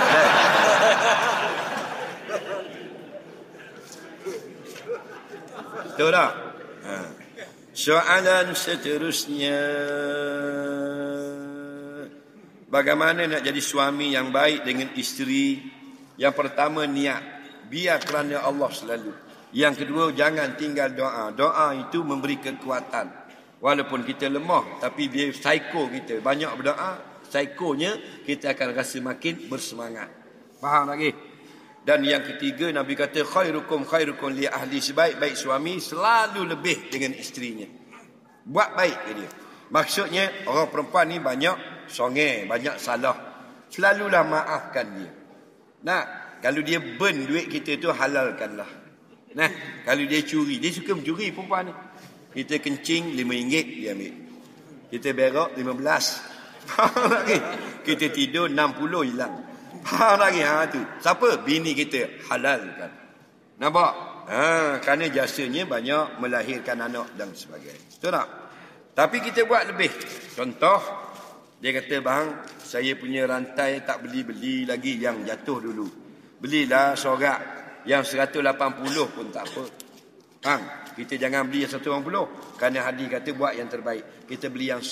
[SPEAKER 1] Betul tak? Soalan seterusnya, bagaimana nak jadi suami yang baik dengan isteri? Yang pertama, niat, biar kerana Allah selalu. Yang kedua, jangan tinggal doa. Doa itu memberi kekuatan. Walaupun kita lemah, tapi dia psiko kita. Banyak berdoa, psikonya kita akan rasa makin bersemangat. Faham lagi? Dan yang ketiga, Nabi kata, khairukum li ahli, sebaik-baik suami selalu lebih dengan isterinya. Buat baik ke dia. Maksudnya, orang perempuan ni banyak songeh, banyak salah. Selalulah maafkan dia. Nah, kalau dia burn duit kita tu, halalkanlah. Nah, kalau dia curi, dia suka mencuri perempuan ni. Kita kencing RM5 dia ambil. Kita berak 15. Faham lagi? Kita tidur 60 hilang. Faham lagi? Tu. Siapa? Bini kita. Halalkan. Nampak? Kerana jasanya banyak melahirkan anak dan sebagainya. Betul tak? Tapi kita buat lebih. Contoh, dia kata, bang, saya punya rantai tak beli-beli lagi, yang jatuh dulu. Belilah sorak yang 180 pun tak apa. Bang, kita jangan beli yang 180. Kerana hadis kata buat yang terbaik. Kita beli yang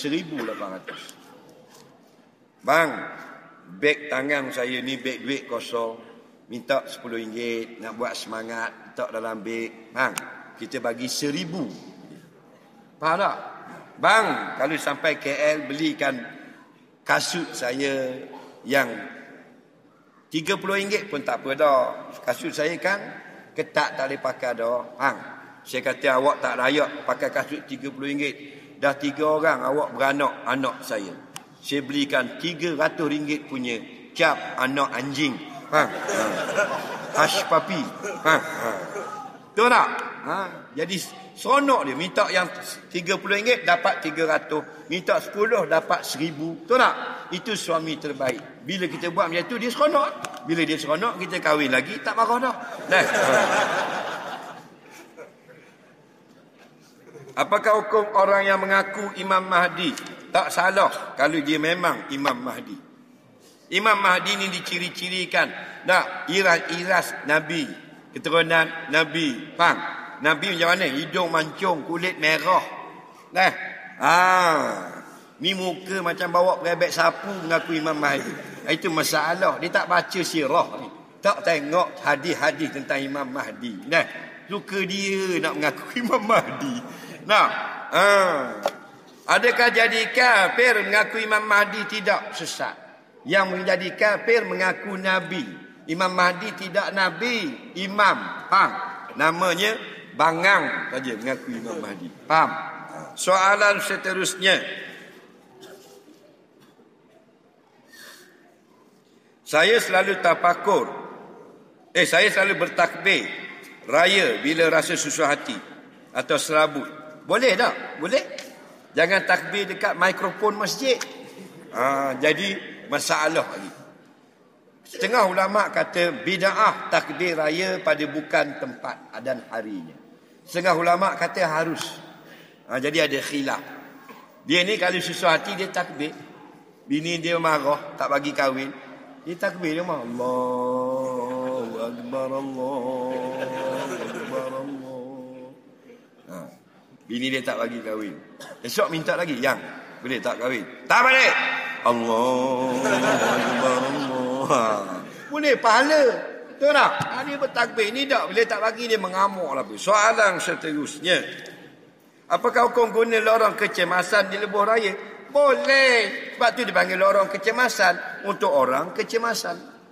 [SPEAKER 1] 1,800. Bang, beg tangan saya ni beg duit kosong. Minta RM10. Nak buat semangat. Letak dalam beg. Bang, kita bagi 1,000. Faham tak? Bang, kalau sampai KL belikan kasut saya yang RM30 pun tak apa dah. Kasut saya kan ketat, tak boleh pakai dah. Bang, saya kata awak tak layak pakai kasut RM30. Dah 3 orang awak beranak anak saya. Saya belikan RM300 punya cap anak anjing. Hush puppy. Betul tak? Jadi seronok dia. Minta yang RM30 dapat RM300. Minta 10 dapat RM1,000. Betul tak? Itu suami terbaik. Bila kita buat macam tu, dia seronok. Bila dia seronok, kita kahwin lagi, tak marah dah. Apakah hukum orang yang mengaku Imam Mahdi? Tak salah kalau dia memang Imam Mahdi. Imam Mahdi ni diciri-cirikan. Nah, iras Nabi, keturunan Nabi. Faham? Nabi macam mana? Hidung mancung, kulit merah. Ni muka macam bawa perebet sapu mengaku Imam Mahdi. Itu masalah. Dia tak baca sirah ni. Tak tengok hadis-hadis tentang Imam Mahdi. Suka dia nak mengaku Imam Mahdi. Adakah jadi kafir mengaku Imam Mahdi? Tidak, sesat. Yang menjadi kafir mengaku Nabi. Imam Mahdi tidak Nabi, Imam. Faham? Namanya bangang saja mengaku Imam Mahdi. Faham? Soalan seterusnya. Saya selalu tafakur. Saya selalu bertakbir raya bila rasa susah hati atau serabut. Boleh tak? Boleh. Jangan takbir dekat mikrofon masjid. Jadi masalah lagi. Setengah ulama kata bid'ah takbir raya pada bukan tempat dan harinya. Setengah ulama kata harus. Jadi ada khilaf. Dia ni kalau susah hati dia takbir. Bini dia marah tak bagi kahwin. Dia takbir dia mah Allahu Akbar, Allahu Akbar, Allah. Bini dia tak bagi kahwin. Esok minta lagi, yang boleh tak kahwin? Tak balik. Allahu Akbar, Allah. Boleh pahala. Betul tak? Dia bertakbir ni tak. Bila tak bagi dia mengamuk lah. Soalan seterusnya. Apakah hukum guna lorong kecemasan di lebuh raya? Boleh. Sebab tu dipanggil lorong kecemasan. Untuk orang kecemasan.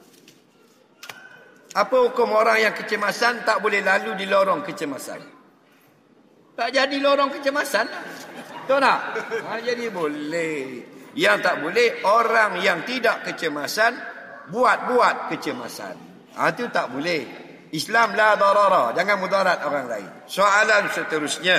[SPEAKER 1] Apa hukum orang yang kecemasan tak boleh lalu di lorong kecemasan? Tak jadi lorong kecemasan. Betul tak? Jadi boleh. Yang tak boleh, orang yang tidak kecemasan, buat-buat kecemasan. Itu tak boleh. Islam la darara. Jangan mudarat orang lain. Soalan seterusnya.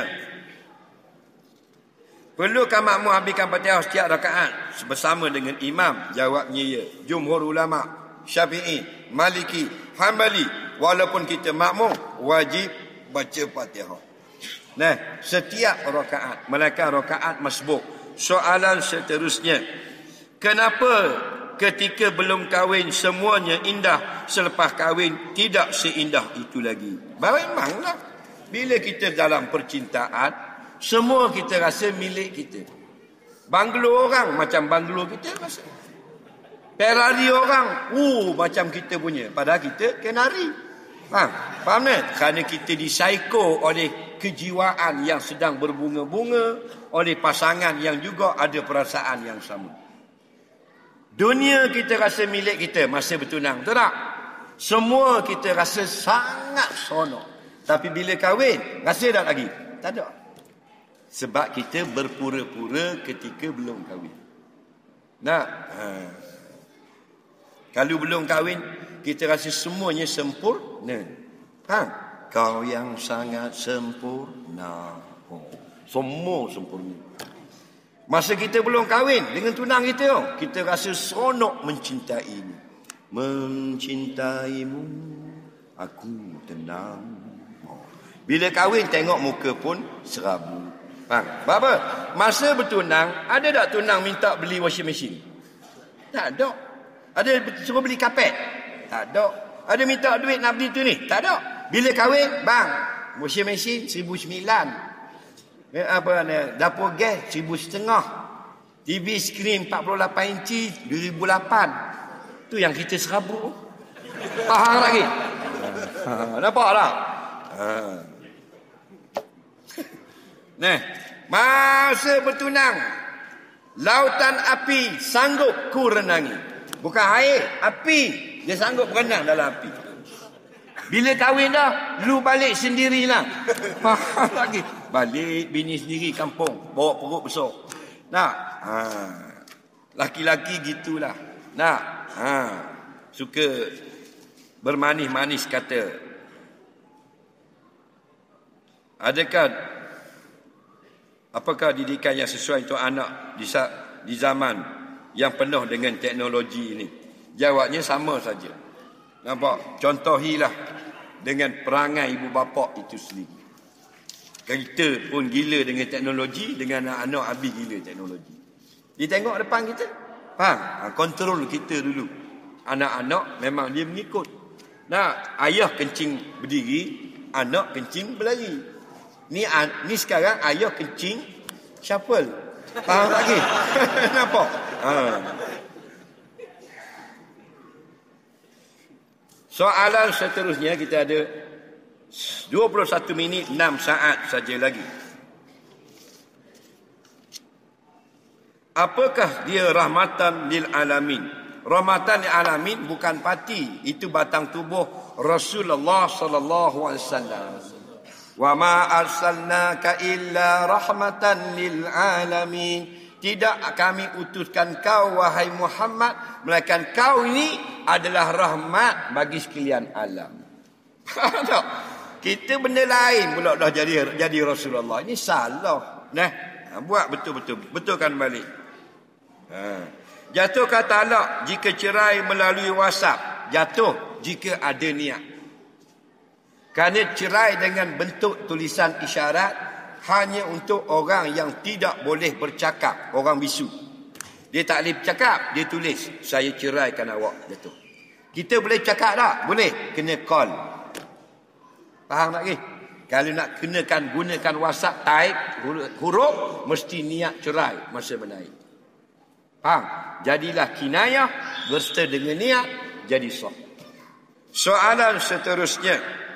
[SPEAKER 1] Perlukah makmum habiskan Fatihah setiap rakaat bersama dengan imam? Jawabnya ya. Jumhur ulama, Syafi'i, Maliki, Hambali, walaupun kita makmum, wajib baca Fatihah. Nah, setiap rakaat, melainkan rakaat masbuk. Soalan seterusnya. Kenapa ketika belum kahwin semuanya indah, selepas kahwin tidak seindah itu lagi? Memanglah. Bila kita dalam percintaan, semua kita rasa milik kita. Banglo orang macam banglo kita rasa. Ferrari orang, macam kita punya. Padahal kita kenari. Faham tak? Kerana kita disaiko oleh kejiwaan yang sedang berbunga-bunga, oleh pasangan yang juga ada perasaan yang sama. Dunia kita rasa milik kita masa bertunang, betul tak? Semua kita rasa sangat seronok. Tapi bila kahwin, rasa tak lagi? Tak ada. Sebab kita berpura-pura ketika belum kahwin. Kalau belum kahwin, kita rasa semuanya sempurna. Kau yang sangat sempurna. Semua sempurna. Masa kita belum kahwin dengan tunang kita rasa seronok mencintaimu. Mencintaimu, aku tenang. Bila kahwin, tengok muka pun serabu. Apa? Masa bertunang, ada tak tunang minta beli washing machine? Tak ada. Ada suruh beli kapet? Tak ada. Ada minta duit nak beli tu ni? Tak ada. Bila kahwin, bang, washing machine 1,900. Dapur gas 1,500. TV skrin 48 inci 2,800. Tu yang kita serabut. Faham lagi? Nampak tak? Masa bertunang, lautan api sanggup ku renangi. Bukan air, api. Dia sanggup berenang dalam api. Bila kahwin dah, lu balik sendirilah. Faham lagi? Balik bini sendiri kampung, bawa perut besar. Laki-laki gitulah. Suka bermanis-manis kata. Apakah didikan yang sesuai untuk anak di zaman yang penuh dengan teknologi ini? Jawabnya sama saja. Nampak? Contohilah dengan perangai ibu bapa itu sendiri. Kita pun gila dengan teknologi, dengan anak-anak habis gila teknologi. Dia tengok depan kita. Kontrol kita dulu. Anak-anak memang dia mengikut. Ayah kencing berdiri, anak kencing berlari. Ni sekarang ayah kencing shuffle. Faham lagi? Nampak? Soalan seterusnya, kita ada 21 minit 6 saat saja lagi. Apakah dia rahmatan lil alamin? Rahmatan lil alamin bukan pati, itu batang tubuh Rasulullah sallallahu alaihi wasallam. Wa ma arsalnaka illa rahmatan lil alamin. Tidak kami utuskan kau wahai Muhammad, melainkan kau ini adalah rahmat bagi sekalian alam. Kita benda lain pula dah jadi Rasulullah. Ini salah. Buat betul-betul. Betulkan balik. Jatuh kata talak jika cerai melalui WhatsApp. Jatuh jika ada niat. Kerana cerai dengan bentuk tulisan isyarat hanya untuk orang yang tidak boleh bercakap, orang bisu. Dia tak boleh bercakap, dia tulis, saya ceraikan awak, jatuh. Kita boleh cakap tak? Boleh, kena call. Faham tak ke? Kalau nak gunakan WhatsApp type huruf, mesti niat cerai masa menaik. Faham? Jadilah kinayah berserta dengan niat, jadi sah. Soalan seterusnya.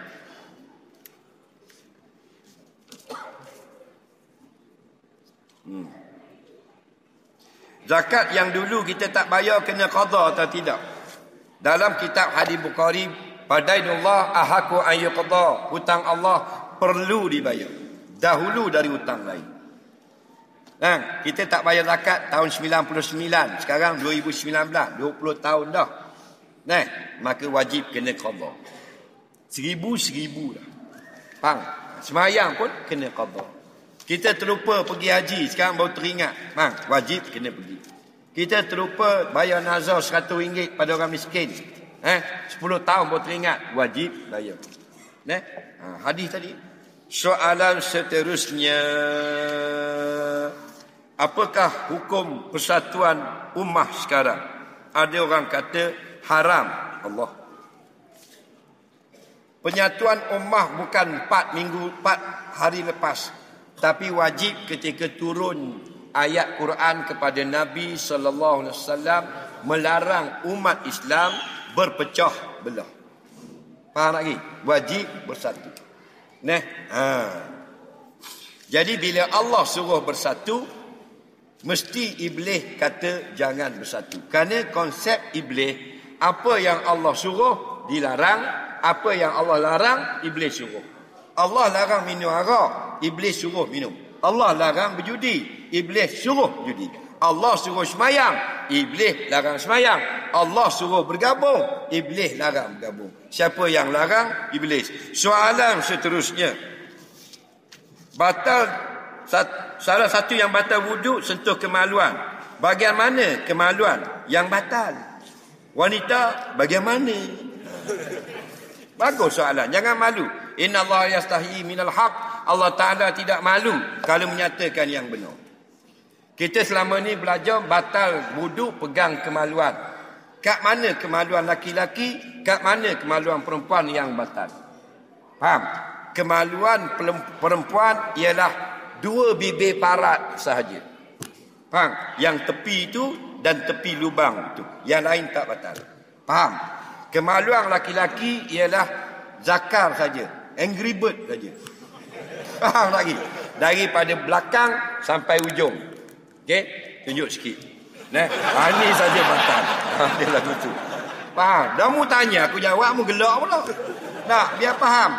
[SPEAKER 1] Zakat yang dulu kita tak bayar kena qada atau tidak? Dalam kitab hadis Bukhari, fadainullah ahaqqu an yuqda. Hutang Allah perlu dibayar dahulu dari hutang lain. Nah, kita tak bayar zakat tahun 99, sekarang 2019, 20 tahun dah. Nah, maka wajib kena qada. 1000 dah. Faham? Semayang pun kena qada. Kita terlupa pergi haji, sekarang baru teringat. Faham? Wajib kena pergi. Kita terlupa bayar nazar RM100 pada orang miskin. 10 tahun baru teringat, wajib bayar. Nah, hadis tadi. Soalan seterusnya, apakah hukum persatuan ummah sekarang? Ada orang kata haram. Allah. Penyatuan ummah bukan 4 hari lepas, tapi wajib ketika turun ayat Quran kepada Nabi sallallahu alaihi wasallam melarang umat Islam berpecah belah. Faham lagi? Wajib bersatu. Nah, jadi bila Allah suruh bersatu, mesti iblis kata jangan bersatu. Kerana konsep iblis, apa yang Allah suruh dilarang, apa yang Allah larang iblis suruh. Allah larang minum arak, iblis suruh minum. Allah larang berjudi, iblis suruh judi. Allah suruh semayang, iblis larang semayang. Allah suruh bergabung, iblis larang bergabung. Siapa yang larang? Iblis. Soalan seterusnya, salah satu yang batal wuduk sentuh kemaluan. Bagian mana kemaluan yang batal? Wanita bagaimana? Bagus soalan, jangan malu. Inna Allah yastahi minal haq. Allah Ta'ala tidak malu kalau menyatakan yang benar. Kita selama ni belajar batal wuduk pegang kemaluan. Kat mana kemaluan laki-laki, kat mana kemaluan perempuan yang batal? Faham? Kemaluan perempuan ialah 2 bibir parat sahaja. Faham? Yang tepi itu dan tepi lubang itu. Yang lain tak batal. Faham? Kemaluan laki-laki ialah zakar saja. Angry bird saja. Faham lagi? Daripada belakang sampai ujung. Okey? Tunjuk sikit. Nah, ini saja batal. Dia lagu tu. Faham? Dah mu tanya, aku jawab, mu gelak pula. Nak, biar faham.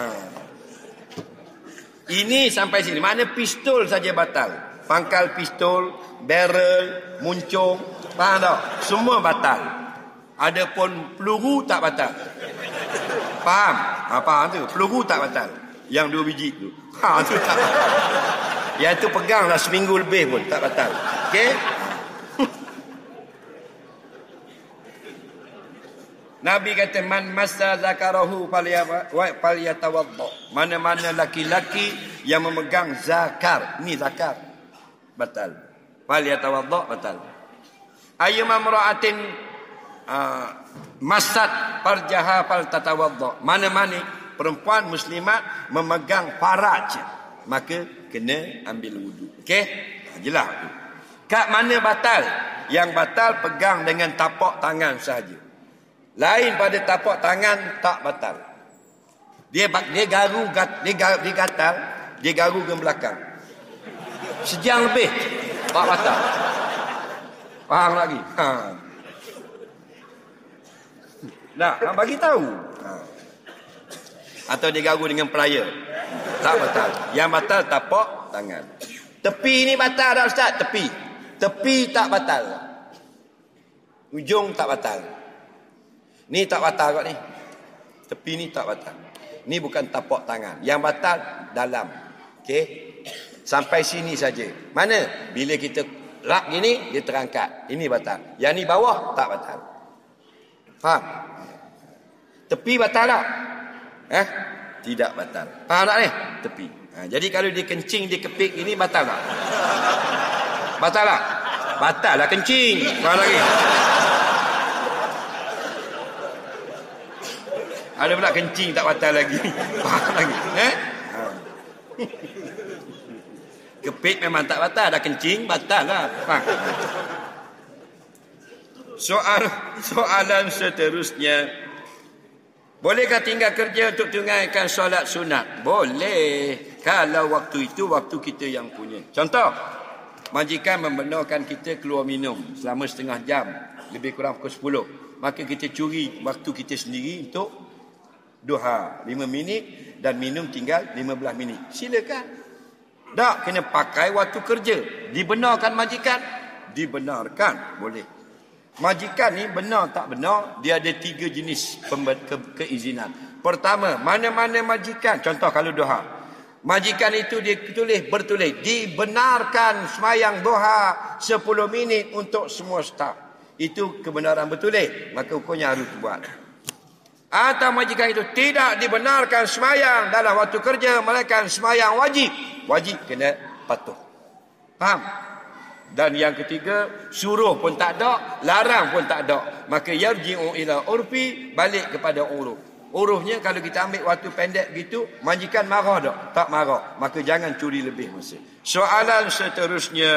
[SPEAKER 1] Ini sampai sini. Mana pistol saja batal. Pangkal pistol, barrel, muncung. Faham tak? Semua batal. Adapun peluru tak batal. Faham? Faham tu? Peluru tak batal. Yang 2 biji tu. Tu tak batal. Yang tu peganglah seminggu lebih pun tak batal. Okey? Nabi kata man massa zakarahu falyatawadda. Mana-mana laki-laki yang memegang zakar, ni zakar, batal. Falyatawadda, batal. Ayyuma mar'atin masat farjaha faltatawadda. Mana-mana perempuan muslimat memegang faraj, maka kena ambil wudu. Okey? Jelas tu. Kat mana batal? Yang batal pegang dengan tapak tangan sahaja. Lain pada tapak tangan tak batal. Dia gatal, dia garu ke belakang. Sejam lebih tak batal. Faham lagi? Nah, bagi tahu. Atau dia garu dengan pelaya. Tak batal. Yang batal tapak tangan. Tepi ni batal dah Ustaz, tepi. Tepi tak batal. Ujung tak batal. Ni tak batal kot ni. Tepi ni tak batal. Ni bukan tapak tangan. Yang batal dalam. Okey. Sampai sini saja. Mana? Bila kita lap gini, dia terangkat. Ini batal. Yang ni bawah tak batal. Faham? Tepi batal tak? Tidak batal. Faham tak ni? Tepi. Jadi kalau dia kencing, dia kepik ini batal tak? Batal tak? Batal lah kencing. Faham lagi? Ada pula kencing tak batal lagi. Faham lagi? Kepik memang tak batal. Dah kencing, batal lah. Faham? Soalan seterusnya. Bolehkah tinggal kerja untuk tunaikan solat sunat? Boleh. Kalau waktu itu, waktu kita yang punya. Contoh. Majikan membenarkan kita keluar minum selama setengah jam. Lebih kurang pukul 10. Maka kita curi waktu kita sendiri untuk duha 5 minit dan minum tinggal 15 minit. Silakan. Tak, kena pakai waktu kerja. Dibenarkan majikan? Dibenarkan, boleh. Majikan ni benar tak benar, dia ada 3 jenis keizinan. Pertama, mana-mana majikan, contoh kalau duha. Majikan itu dia bertulis, dibenarkan semayang duha 10 minit untuk semua staf. Itu kebenaran bertulis, maka hukumnya harus buat. Atau majikan itu tidak dibenarkan semayang dalam waktu kerja, melainkan semayang wajib. Wajib kena patuh. Faham? Dan yang ketiga, suruh pun tak ada, larang pun tak ada. Maka yarji'u ila urfi, balik kepada uruf. Urufnya kalau kita ambil waktu pendek gitu, majikan marah tak? Tak marah. Maka jangan curi lebih masa. Soalan seterusnya.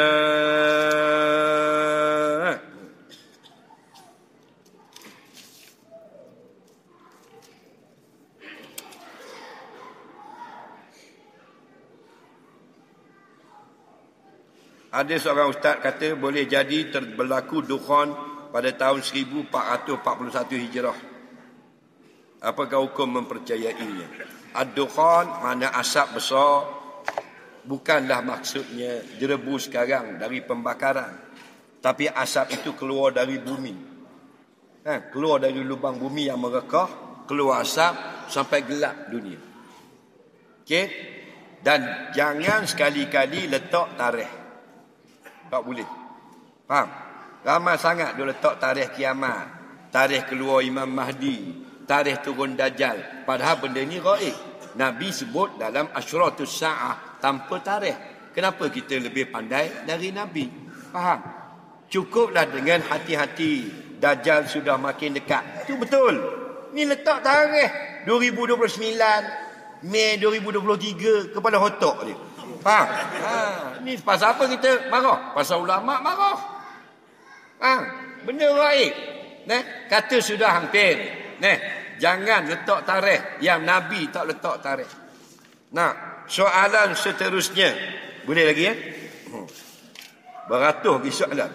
[SPEAKER 1] Ada seorang ustaz kata boleh jadi berlaku dukhan pada tahun 1441 Hijrah. Apakah hukum mempercayainya? Ad-dukhan mana asap besar, bukanlah maksudnya jerebu sekarang dari pembakaran. Tapi asap itu keluar dari bumi. Keluar dari lubang bumi yang merekah, keluar asap sampai gelap dunia. Okey? Dan jangan sekali-kali letak tarikh. Tak boleh. Faham? Ramai sangat dia letak tarikh kiamat, tarikh keluar Imam Mahdi, tarikh turun Dajjal. Padahal benda ni gaib. Nabi sebut dalam Asyratus Sa'ah tanpa tarikh. Kenapa kita lebih pandai dari Nabi? Faham? Cukuplah dengan hati-hati. Dajjal sudah makin dekat. Itu betul. Ni letak tarikh 2029, Mei 2023 kepala otak dia. Faham? Ni pasal apa kita marah? Pasal ulama marah. Benda gaib. Kata sudah hampir. Jangan letak tarikh yang Nabi tak letak tarikh. Nah, soalan seterusnya. Boleh lagi ya? Beratus lagi soalan.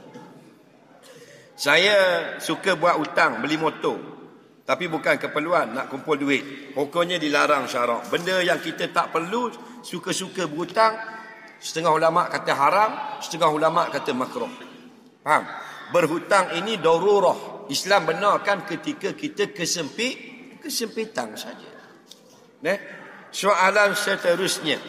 [SPEAKER 1] Saya suka buat hutang, beli motor. Tapi bukan keperluan, nak kumpul duit. Hukumnya dilarang syarak. Benda yang kita tak perlu, suka-suka berhutang, setengah ulama' kata haram, setengah ulama' kata makruh. Faham? Berhutang ini darurah. Islam benarkan ketika kita kesempitan saja. Soalan seterusnya.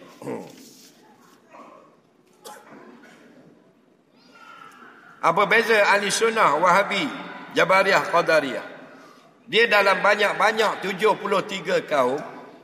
[SPEAKER 1] Apa beza ahli sunnah, wahabi, jabariyah, qadariyah? Dia dalam banyak-banyak 73 kaum,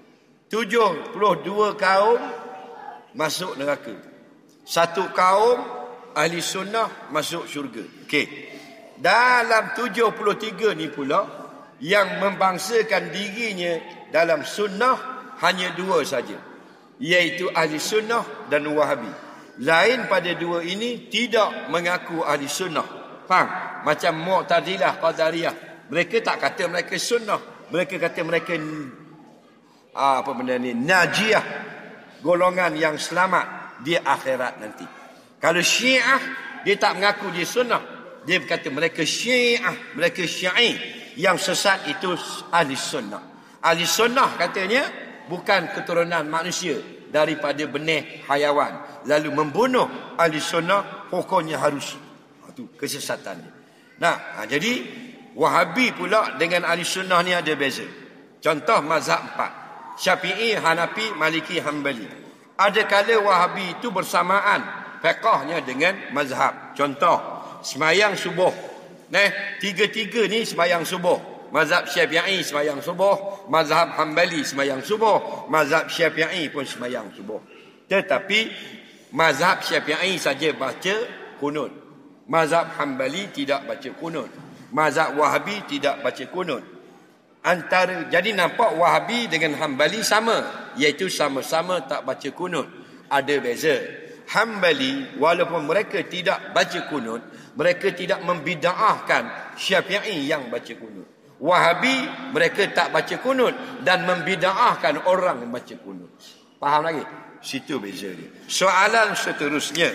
[SPEAKER 1] 72 kaum masuk neraka. Satu kaum ahli sunnah masuk syurga. Okey. Dalam 73 ni pula yang membangsakan dirinya dalam sunnah hanya 2 saja, iaitu ahli sunnah dan wahabi. Lain pada 2 ini tidak mengaku ahli sunnah. Faham? Macam Mu'tazilah, Qadariyah. Mereka tak kata mereka sunnah. Mereka kata mereka apa benda ni? Najiyah. Golongan yang selamat di akhirat nanti. Kalau Syiah, dia tak mengaku dia sunnah. Dia berkata mereka Syiah, mereka Syi'i. Yang sesat itu ahli sunnah. Ahli sunnah katanya bukan keturunan manusia, daripada benih hayawan. Lalu membunuh ahli sunnah, hukumnya harus. Itu kesesatannya. Jadi Wahabi pula dengan ahli sunnah ni ada beza. Contoh mazhab 4. Syafi'i, Hanafi, Maliki, Hanbali. Ada kala Wahabi itu bersamaan fiqahnya dengan mazhab. Contoh, semayang subuh. Tiga-tiga ni semayang subuh. Mazhab Syafi'i semayang subuh, mazhab Hanbali semayang subuh, mazhab Syafi'i pun semayang subuh. Tetapi mazhab Syafi'i saja baca kunut. Mazhab Hanbali tidak baca kunut. Mazhab Wahabi tidak baca kunut. Jadi nampak Wahabi dengan Hanbali sama, iaitu sama-sama tak baca kunut. Ada beza. Hanbali walaupun mereka tidak baca kunut, mereka tidak membida'ahkan Syafi'i yang baca kunut. Wahabi mereka tak baca kunut dan membida'ahkan orang yang baca kunut. Faham lagi? Situ beza dia. Soalan seterusnya.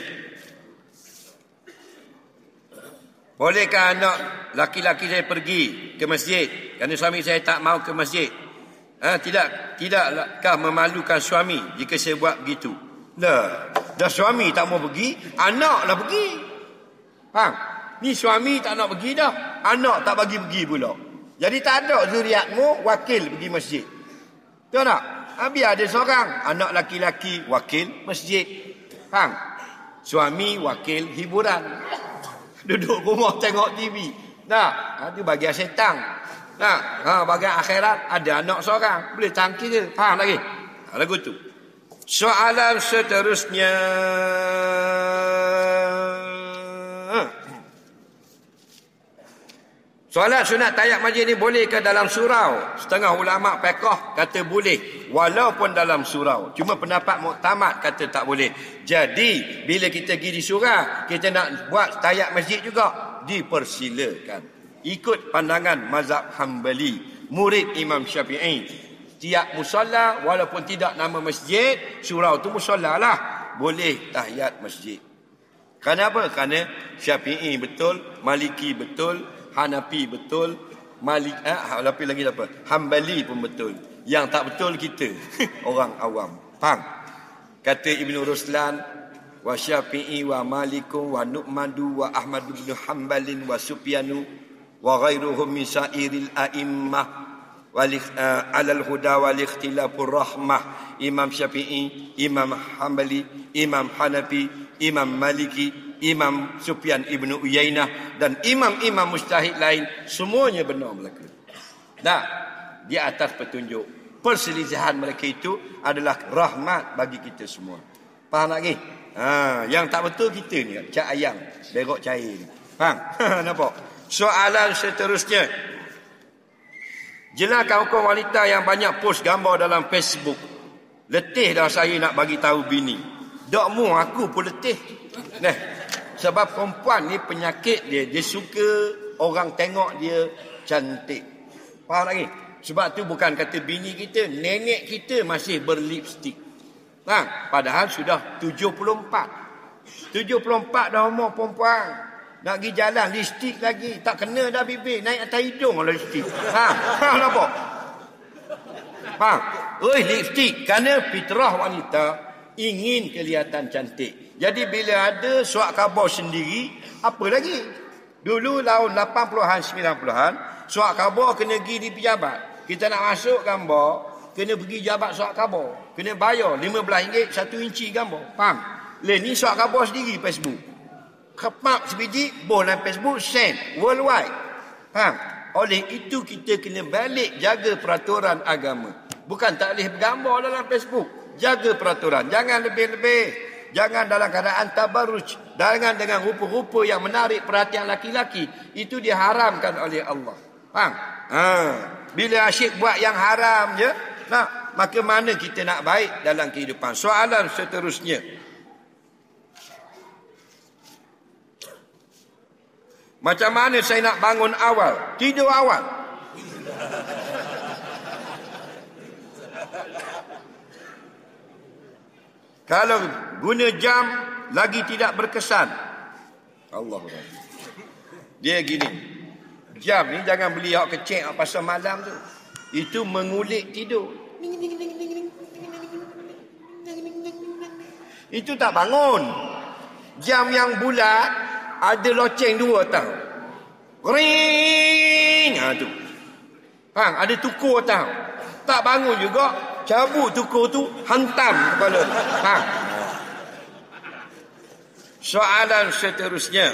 [SPEAKER 1] Bolehkah anak laki-laki saya pergi ke masjid kerana suami saya tak mau ke masjid? Tidakkah memalukan suami jika saya buat begitu? Dah suami tak mau pergi, anak lah pergi. Faham? Ni suami tak nak pergi dah, anak tak bagi pergi pula. Jadi tak ada zuriatmu wakil pergi masjid. Tahu tak? Biar ada seorang anak laki-laki wakil masjid. Faham? Suami wakil hiburan. Duduk rumah tengok TV. Nah, itu bagian setan. Nah, bagian akhirat ada anak seorang, boleh tangkis ke? Faham lagi? Lagu tu. Soalan seterusnya. Solat sunat tahiyyat masjid ni boleh ke dalam surau? Setengah ulama fiqh kata boleh walaupun dalam surau. Cuma pendapat muktamad kata tak boleh. Jadi bila kita pergi di surau, kita nak buat tahiyyat masjid juga, dipersilakan. Ikut pandangan mazhab Hambali, murid Imam Syafi'i. Tiap musalla walaupun tidak nama masjid, surau tu musalla lah, boleh tahiyyat masjid. Kenapa? Kerana Syafi'i betul, Maliki betul, Hanafi betul, Hanafi lagi apa? Hambali pun betul. Yang tak betul kita orang awam. Faham? Kata Ibnu Ruslan, wa Syafi'i wa Malikun wa Nu'madu wa Ahmad bin Hanbalin wa Sufyanu wa ghairuhum min sa'iril a'immah alal huda wal ikhtilafur rahmah. Imam Syafi'i, Imam Hanbali, Imam Hanafi, Imam Maliki, Imam Sufyan Ibnu Uyainah dan imam-imam mujtahid lain, semuanya benar mereka. Nah, di atas petunjuk. Perselisihan mereka itu adalah rahmat bagi kita semua. Faham lagi? Yang tak betul kita ni, cak ayam, berok cair ni. Faham? Nampak? Soalan seterusnya. Jelaskan hukum wanita yang banyak post gambar dalam Facebook. Letih dah saya nak bagi tahu bini. Dokmu aku pun letih. Sebab perempuan ni penyakit dia suka orang tengok dia cantik. Faham lagi? Sebab tu bukan kata bini kita, nenek kita masih berlipstik. Padahal sudah 74. 74 dah umur perempuan. Nak pergi jalan lipstik lagi, tak kena dah bibir, naik atas hidung lah lipstik. Nampak? Faham? Lipstik kerana fitrah wanita ingin kelihatan cantik. Jadi bila ada surat khabar sendiri, apa lagi? Dulu tahun 80-an, 90-an, surat khabar kena pergi di pejabat. Kita nak masuk gambar, kena pergi jabat surat khabar. Kena bayar RM15 1 inci gambar. Faham? Ni surat khabar sendiri Facebook. Kepap sebiji, dalam Facebook, send worldwide. Faham? Oleh itu kita kena balik jaga peraturan agama. Bukan tak boleh bergambar dalam Facebook. Jaga peraturan. Jangan lebih-lebih. Jangan dalam keadaan tabarruj. Jangan dengan rupa-rupa yang menarik perhatian laki-laki. Itu diharamkan oleh Allah. Faham? Bila asyik buat yang haram je, maka mana kita nak baik dalam kehidupan? Soalan seterusnya. Macam mana saya nak bangun awal? Tidur awal. Kalau guna jam lagi tidak berkesan. Allah. Dia gini. Jam ni jangan beli awak kecek pasal malam tu. Itu mengulik tidur. Itu tak bangun. Jam yang bulat ada loceng 2 tau. Ring. Tu. Faham? Ada tukur tau. Tak bangun juga. Cabut tukur tu, hantam kepala. Soalan seterusnya.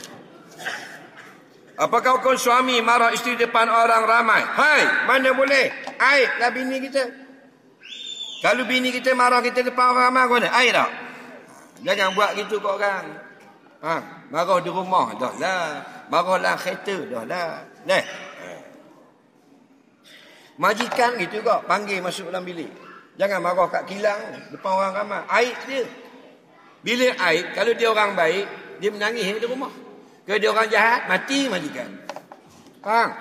[SPEAKER 1] Apakah hukum suami marah isteri depan orang ramai? Hai, mana boleh? Aib lah bini kita. Kalau bini kita marah kita depan orang ramai, mana? Aib tak? Jangan buat gitu kat orang. Marah di rumah dah lah. Marah dalam kereta dah lah. Majikan gitu kok, panggil masuk dalam bilik. Jangan marah kat kilang depan orang ramai. Aib dia. Bila aib, kalau dia orang baik, dia menangis di rumah. Kalau dia orang jahat, mati majikan. Faham?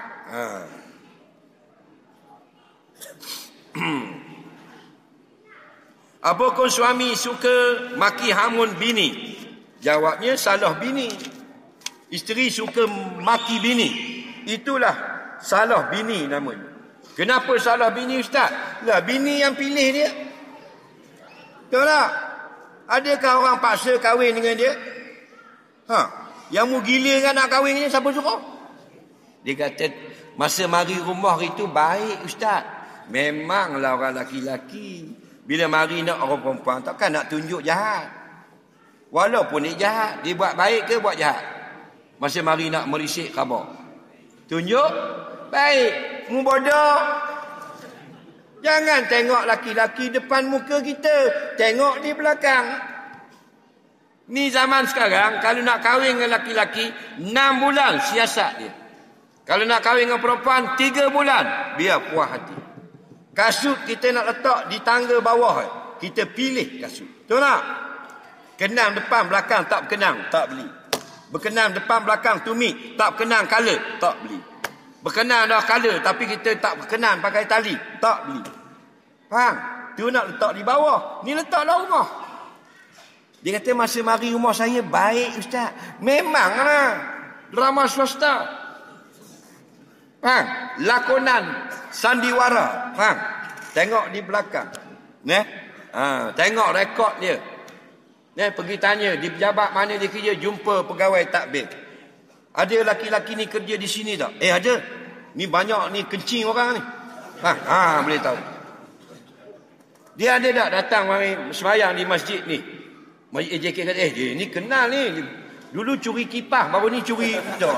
[SPEAKER 1] Apakah suami suka maki hamun bini? Jawabnya salah bini. Isteri suka maki bini. Itulah salah bini namanya. Kenapa salah bini ustaz? Lah bini yang pilih dia. Betul tak? Adakah orang paksa kahwin dengan dia? Yang mu gila kan nak kahwin ni, siapa suruh? Dia kata, masa mari rumah itu baik ustaz. Memanglah orang laki-laki. Bila mari nak orang perempuan, takkan nak tunjuk jahat. Walaupun dia jahat, dia buat baik ke buat jahat? Masa mari nak merisik khabar. Tunjuk baik. Mu bodoh. Jangan tengok laki-laki depan muka kita. Tengok di belakang. Ni zaman sekarang, kalau nak kahwin dengan laki-laki, 6 bulan siasat dia. Kalau nak kahwin dengan perempuan, 3 bulan. Biar puas hati. Kasut kita nak letak di tangga bawah. Kita pilih kasut. Betul tak? Kenang depan belakang tak berkenang, tak beli. Berkenang depan belakang tumit, tak berkenang color, tak beli. Berkenang dah color, tapi kita tak berkenang pakai tali, tak beli. Faham? Tu nak letak di bawah. Ni letaklah rumah. Dia kata masa mari rumah saya baik ustaz. Memanglah drama swasta. Faham? Lakonan sandiwara. Faham? Tengok di belakang. Tengok rekod dia. Pergi tanya di pejabat mana dia kerja, jumpa pegawai takbir. Ada laki-laki ni kerja di sini tak? Ada. Ni banyak ni kencing orang ni. Boleh tahu. Dia ada tak datang mari sembahyang di masjid ni? Masjid JK kata, ni kenal ni. Dulu curi kipas, baru ni curi.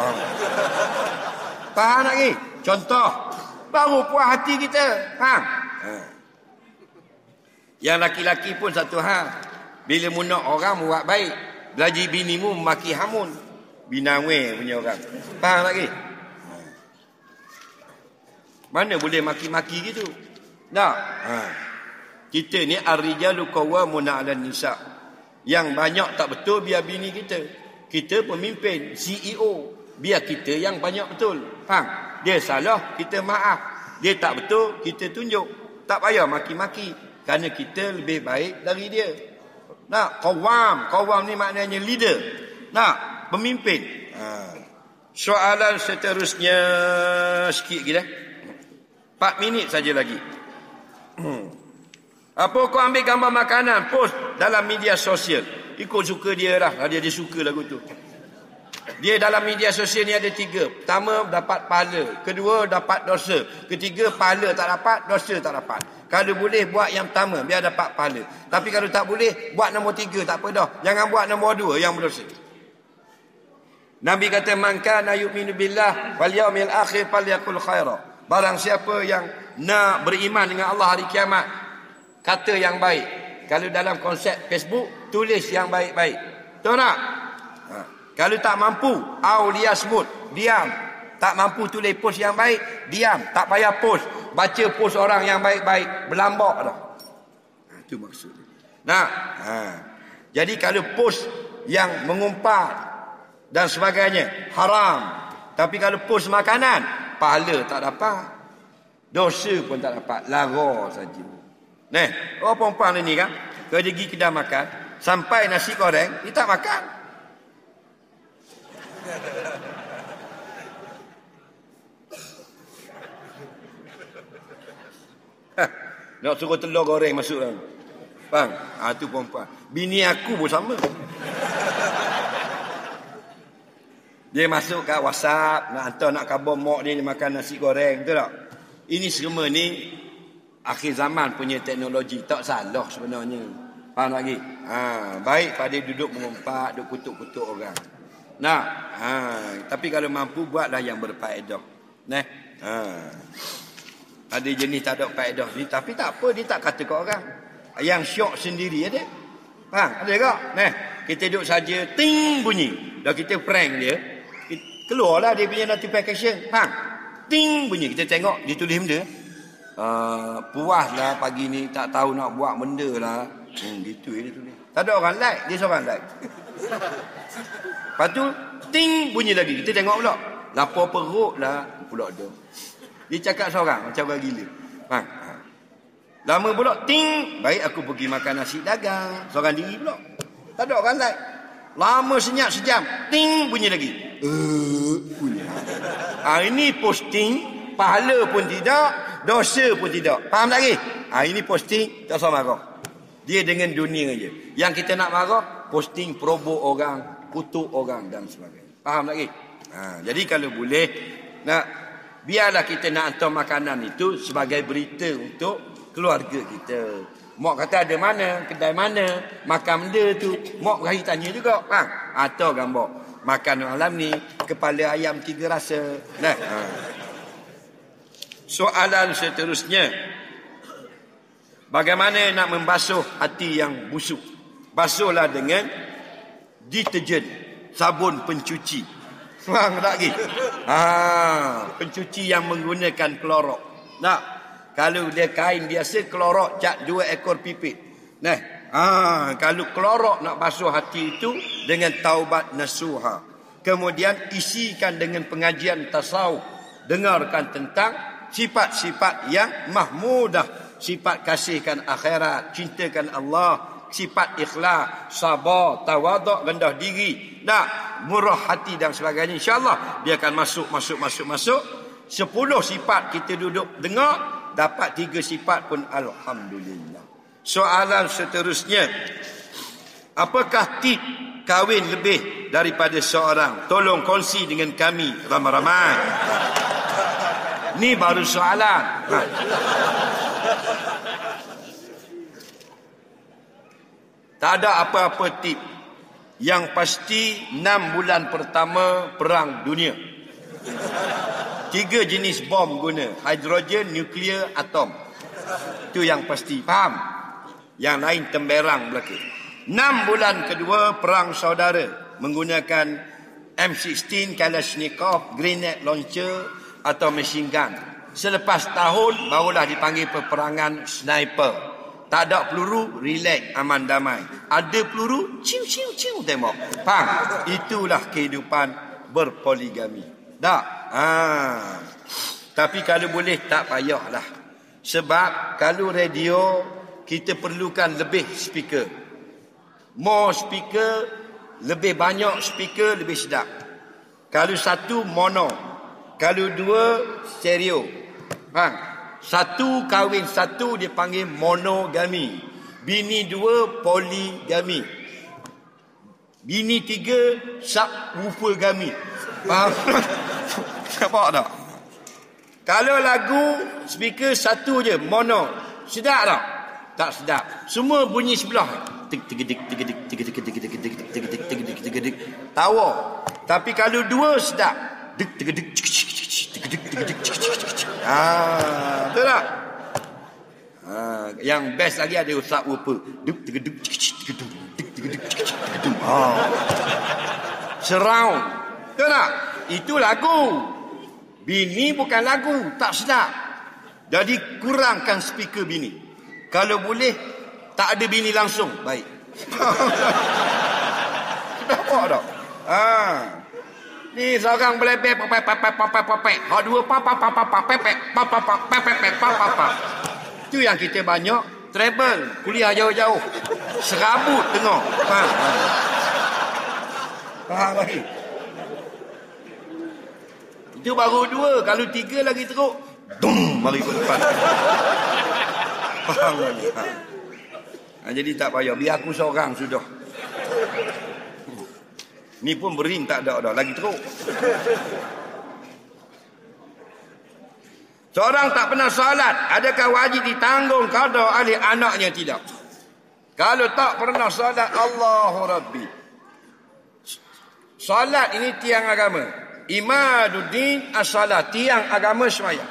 [SPEAKER 1] Faham tak ni? Contoh. Baru puas hati kita. Faham? Yang laki-laki pun satu hal. Bila mu nak orang buat baik, belaji bini mu maki hamun. Binangwe punya orang. Faham lagi? Mana boleh maki-maki gitu? Tak? Kita ni ar-rijalu qawwamuna 'alan nisa. Yang banyak tak betul biar bini kita. Kita pemimpin, CEO. Biar kita yang banyak betul. Faham? Dia salah, kita maaf. Dia tak betul, kita tunjuk. Tak payah maki-maki. Kerana kita lebih baik dari dia. Nak qawwam ni maknanya leader. Nak pemimpin. Soalan seterusnya sikit lagi dah. 4 minit saja lagi. Apa kau ambil gambar makanan post dalam media sosial? Ikut suka dia lah. Dia suka lagu tu. Dia dalam media sosial ni ada 3. Pertama dapat pahala, kedua dapat dosa, ketiga pahala tak dapat, dosa tak dapat. Kalau boleh buat yang pertama biar dapat pahala. Tapi kalau tak boleh buat nombor 3 tak apa dah. Jangan buat nombor 2 yang berdosa. Nabi kata man kana yu'minu billah wal yawmil akhir falyaqul khaira. Barang siapa yang nak beriman dengan Allah hari kiamat, kata yang baik. Kalau dalam konsep Facebook, tulis yang baik-baik. Betul tak? Kalau tak mampu, auliyasmut, diam. Tak mampu tulis post yang baik, diam. Tak payah post. Baca post orang yang baik-baik, berlambak dah. Itu maksudnya. Jadi kalau post yang mengumpat dan sebagainya, haram. Tapi kalau post makanan, pahala tak dapat. Dosa pun tak dapat. Lara saja. Orang perempuan ni kan, kalau dia pergi kedai makan, sampai nasi goreng, dia tak makan. Nak suruh telur goreng masuk dalam. Faham? Itu perempuan. Bini aku pun sama. Dia masuk kat WhatsApp, nak hantar nak khabar mak dia makan nasi goreng, betul tak? Ini semua ni akhir zaman punya teknologi, tak salah sebenarnya. Faham lagi? Baik pada duduk mengumpat, duduk kutuk-kutuk orang. Tapi kalau mampu buatlah yang berfaedah. Ada jenis tak ada faedah ni, tapi tak apa, dia tak kata ke orang. Yang syok sendiri ada. Faham? Ada tak? Kita duduk saja, ting bunyi. Dah kita prank dia. Keluarlah dia punya notification. Faham? Ting bunyi. Kita tengok, dia tulis benda. Puaslah pagi ni, tak tahu nak buat benda lah. Gitu dia tulis. Tak ada orang like, dia seorang like. Lepas tu, ting bunyi lagi. Kita tengok pula. Lapor perut lah. Pula ada. Dia cakap seorang, macam orang gila. Lama pula, ting. Baik aku pergi makan nasi dagang. Seorang diri pula. Tak ada orang like. Lama senyap sejam. Ting bunyi lagi. Bunyi. Ini posting. Pahala pun tidak. Dosa pun tidak. Faham lagi? Ini posting. Tak usah marah. Dia dengan dunia je. Yang kita nak marah, posting provoke orang, kutuk orang dan sebagainya. Faham lagi? Jadi kalau boleh, biarlah kita nak hantar makanan itu sebagai berita untuk keluarga kita. Mak kata ada mana, kedai mana, makan benda tu. Mak berani tanya juga. Atau gambar. Makan malam ni, kepala ayam 3 rasa. Soalan seterusnya. Bagaimana nak membasuh hati yang busuk? Basuhlah dengan deterjen, sabun pencuci. Faham tak lagi? Pencuci yang menggunakan klorok. Kalau dia kain biasa, klorok cat 2 ekor pipit. Kalau klorok nak basuh hati itu dengan taubat nasuha. Kemudian isikan dengan pengajian tasawuf. Dengarkan tentang sifat-sifat yang mahmudah. Sifat kasihkan akhirat, cintakan Allah, sifat ikhlas, sabar, tawaduk, rendah diri, murah hati dan sebagainya. InsyaAllah dia akan masuk. 10 sifat kita duduk dengar, dapat 3 sifat pun alhamdulillah. Soalan seterusnya, apakah tip kahwin lebih daripada seorang? Tolong kongsi dengan kami ramai-ramai. Ni baru soalan. Tak ada apa-apa tip. Yang pasti 6 bulan pertama perang dunia. 3 jenis bom guna. Hidrogen, nuklear, atom. Itu yang pasti. Faham? Yang lain temberang belaka. 6 bulan kedua perang saudara. Menggunakan M16, Kalashnikov, grenade launcher atau machine gun. Selepas tahun barulah dipanggil peperangan sniper. Tak ada peluru, relax, aman damai. Ada peluru, ciu tembak. Faham? Itulah kehidupan berpoligami. Tak? Tapi kalau boleh tak payahlah. Sebab kalau radio kita perlukan lebih speaker. More speaker, lebih banyak speaker, lebih sedap. Kalau 1 mono, kalau 2 stereo. Faham? 1 kahwin 1 dia panggil monogami. Bini 2 poligami. Bini 3 subwoofergami. Faham? Nampak tak? Kalau lagu speaker 1 je mono, sedap tak? Tak sedap. Semua bunyi sebelah. Tawa. Tapi kalau 2 sedap. Betul tak? Yang best lagi ada subwoofer. Surround. Betul tak? Itu lagu. Bini bukan lagu, tak sedap. Jadi kurangkan speaker bini. Kalau boleh tak ada bini langsung, baik. Nampak tak? Ni seorang belebeh papap. Hak 2 papap. Itu yang kita banyak travel, kuliah jauh-jauh. Serabut tengok. Faham lagi? Itu baru 2, kalau 3 lagi teruk. Dum, mari ke depan. Faham lagi? Jadi tak payah, biar aku seorang sudah. Ni pun bering tak ada dah, lagi teruk. Seorang tak pernah salat, adakah wajib ditanggung qada ahli anaknya? Tidak. Kalau tak pernah salat, Allahu Rabbi. Salat ini tiang agama. Imaduddin as-salat, tiang agama sembahyang.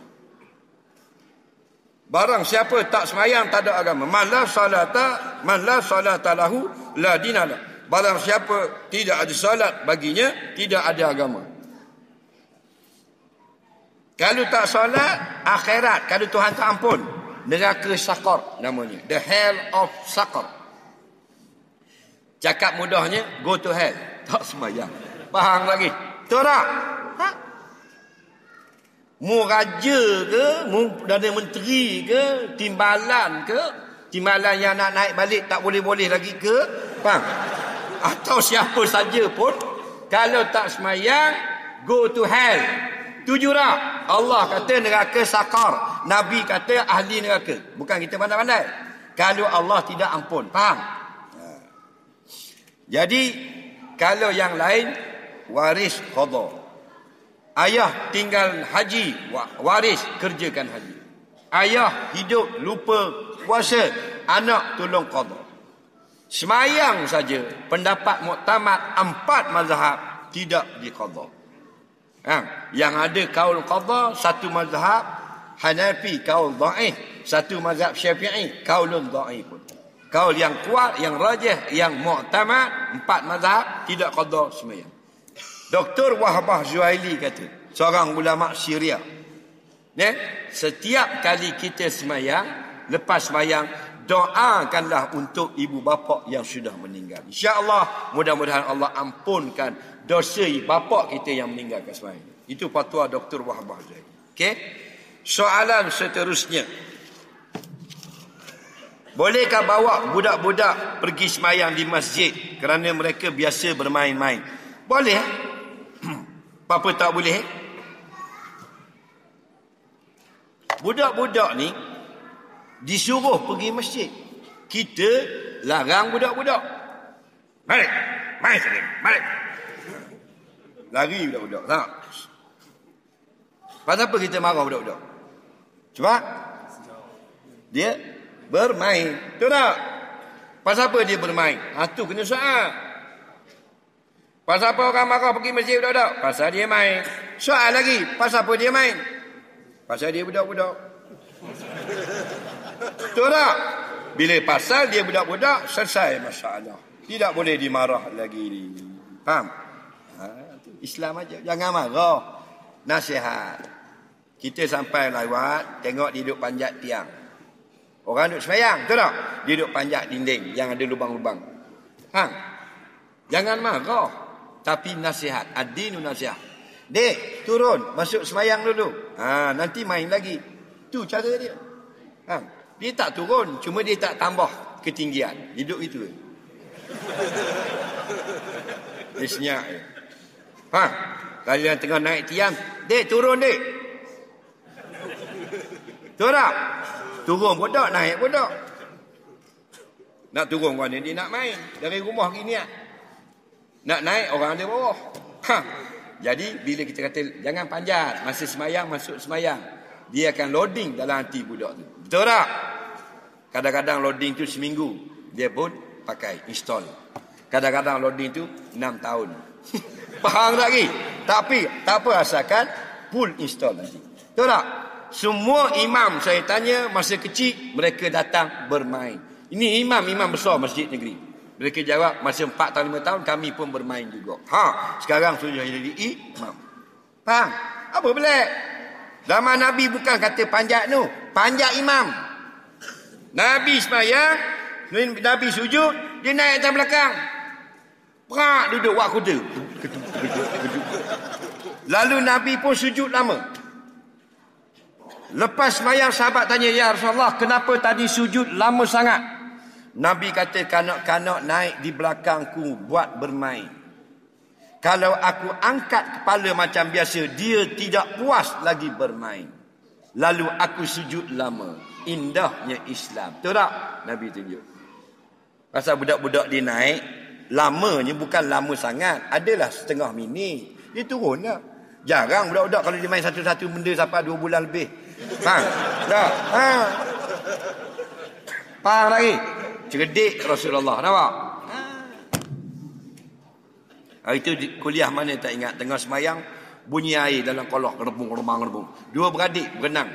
[SPEAKER 1] Barang siapa tak sembahyang tak ada agama. Man la salata lahu la dinalah. Barang siapa tidak ada salat baginya, tidak ada agama. Kalau tak salat, akhirat, kalau Tuhan tak ampun, neraka Saqar namanya. The hell of Saqar. Cakap mudahnya, go to hell. Tak sembahyang. Faham lagi? Betul tak? Mu raja ke, mu Perdana Menteri ke, timbalan ke, timbalan yang nak naik balik tak boleh-boleh lagi ke, faham? Atau siapa saja pun, kalau tak semayang, go to hell. Tujuh tak? Allah kata neraka Saqar. Nabi kata ahli neraka. Bukan kita pandai-pandai. Kalau Allah tidak ampun. Faham? Jadi kalau yang lain waris qada. Ayah tinggal haji, waris kerjakan haji. Ayah hidup lupa puasa, anak tolong qada. Semayang saja pendapat muktamad 4 mazhab tidak diqada. Yang ada kaul qada satu mazhab Hanafi kaul dhaif, satu mazhab Syafi'i kaulun dhaif pun. Kaul yang kuat, yang rajih, yang muktamad 4 mazhab tidak qada semayang. Dr. Wahbah Zuhaili kata, seorang ulama Syria, setiap kali kita semayang, lepas semayang, doakanlah untuk ibu bapa yang sudah meninggal. InsyaAllah, mudah-mudahan Allah ampunkan dosa bapa kita yang meninggalkan semayang. Itu fatwa Dr. Wahbah Zuhaili. Okey? Soalan seterusnya. Bolehkah bawa budak-budak pergi semayang di masjid kerana mereka biasa bermain-main? Boleh. Apa tak boleh? Budak-budak ni disuruh pergi masjid. Kita larang budak-budak. Mari, mari sekali, mari. Lari budak-budak. Tak? Pasal apa kita marah budak-budak? Sebab dia bermain. Betul tak? Pasal apa dia bermain? Itu kena soal. Pasal apa orang marah pergi masjid budak-budak? Pasal dia main. Soal lagi. Pasal apa dia main? Pasal dia budak-budak. Betul tak? Bila pasal dia budak-budak, selesai masalah. Tidak boleh dimarah lagi. Faham? Islam aja. Jangan marah. Nasihat. Kita sampai lewat, tengok dia duduk panjat tiang. Orang duduk semayang, betul tak? Dia duduk panjat dinding yang ada lubang-lubang. Jangan marah. Tapi nasihat. Ad-dinu nasihat. Dek, turun. Masuk semayang dulu. Nanti main lagi. Itu cara dia. Dia tak turun. Cuma dia tak tambah ketinggian. Hidup itu. Dia senyap. Kalau yang tengah naik tiang. Dek, turun dek. Turun tak? Turun pun tak, naik pun tak. Nak turun mana dia nak main. Dari rumah gini lah. Nak naik orang ada bawah. Jadi bila kita kata jangan panjat, masa semayang masuk semayang, dia akan loading dalam hati budak tu. Betul tak? Kadang-kadang loading tu seminggu, dia pun pakai install. Kadang-kadang loading tu 6 tahun. Faham tak lagi? Tapi tak apa, asalkan full install nanti. Betul tak? Semua imam saya tanya masa kecil mereka datang bermain. Ini imam-imam besar masjid negeri. Mereka jawab, masa 4 tahun 5 tahun kami pun bermain juga. Sekarang sudah jadi imam. Faham? Apa pelik? Zaman Nabi bukan kata panjat tu, panjat imam. Nabi semayang, Nabi sujud, dia naik atas belakang. Perak duduk buat kuda. Lalu Nabi pun sujud lama. Lepas semayang sahabat tanya, ya Rasulullah, kenapa tadi sujud lama sangat? Nabi kata, kanak-kanak naik di belakangku buat bermain. Kalau aku angkat kepala macam biasa, dia tidak puas lagi bermain. Lalu aku sujud lama. Indahnya Islam. Betul tak? Nabi tunjuk. Pasal budak-budak dia naik, lamanya bukan lama sangat. Adalah setengah minit. Dia turun lah. Jarang budak-budak kalau dia main satu-satu benda sampai 2 bulan lebih. Faham? Tak? Faham lagi? Cerdik Rasulullah. Nampak? Hari itu kuliah mana tak ingat. Tengah semayang, bunyi air dalam kolah. Gerbung. 2 beradik berenang.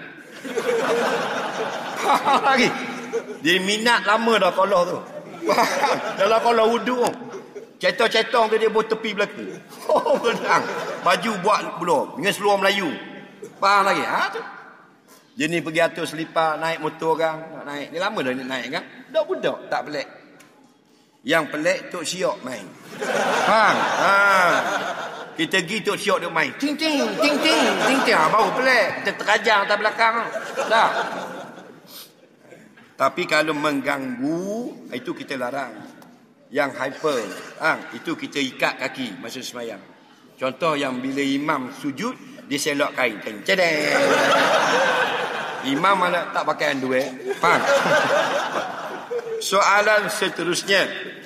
[SPEAKER 1] Lagi. Dia minat lama dah kolah tu. Dalam kolah wuduk. Cetong-cetong tu dia buat tepi belakang. Berenang. Baju buat belum. Dengan seluar Melayu. Faham lagi? Tu. Dia ni pergi atur selipar, naik motor orang, nak naik. Dia lama dah naik kan? Budak-budak, tak pelik. Yang pelik, Tok Siok main. Faham? Kita pergi Tok Siok dia main. Ting-ting. Baru pelik. Kita terajang atas belakang. Tak? Tapi kalau mengganggu, itu kita larang. Yang hyper, itu kita ikat kaki masa semayang. Contoh yang bila imam sujud, dia selok kain. Cedeng. Imam mana tak pakai underwear. Faham? Soalan seterusnya.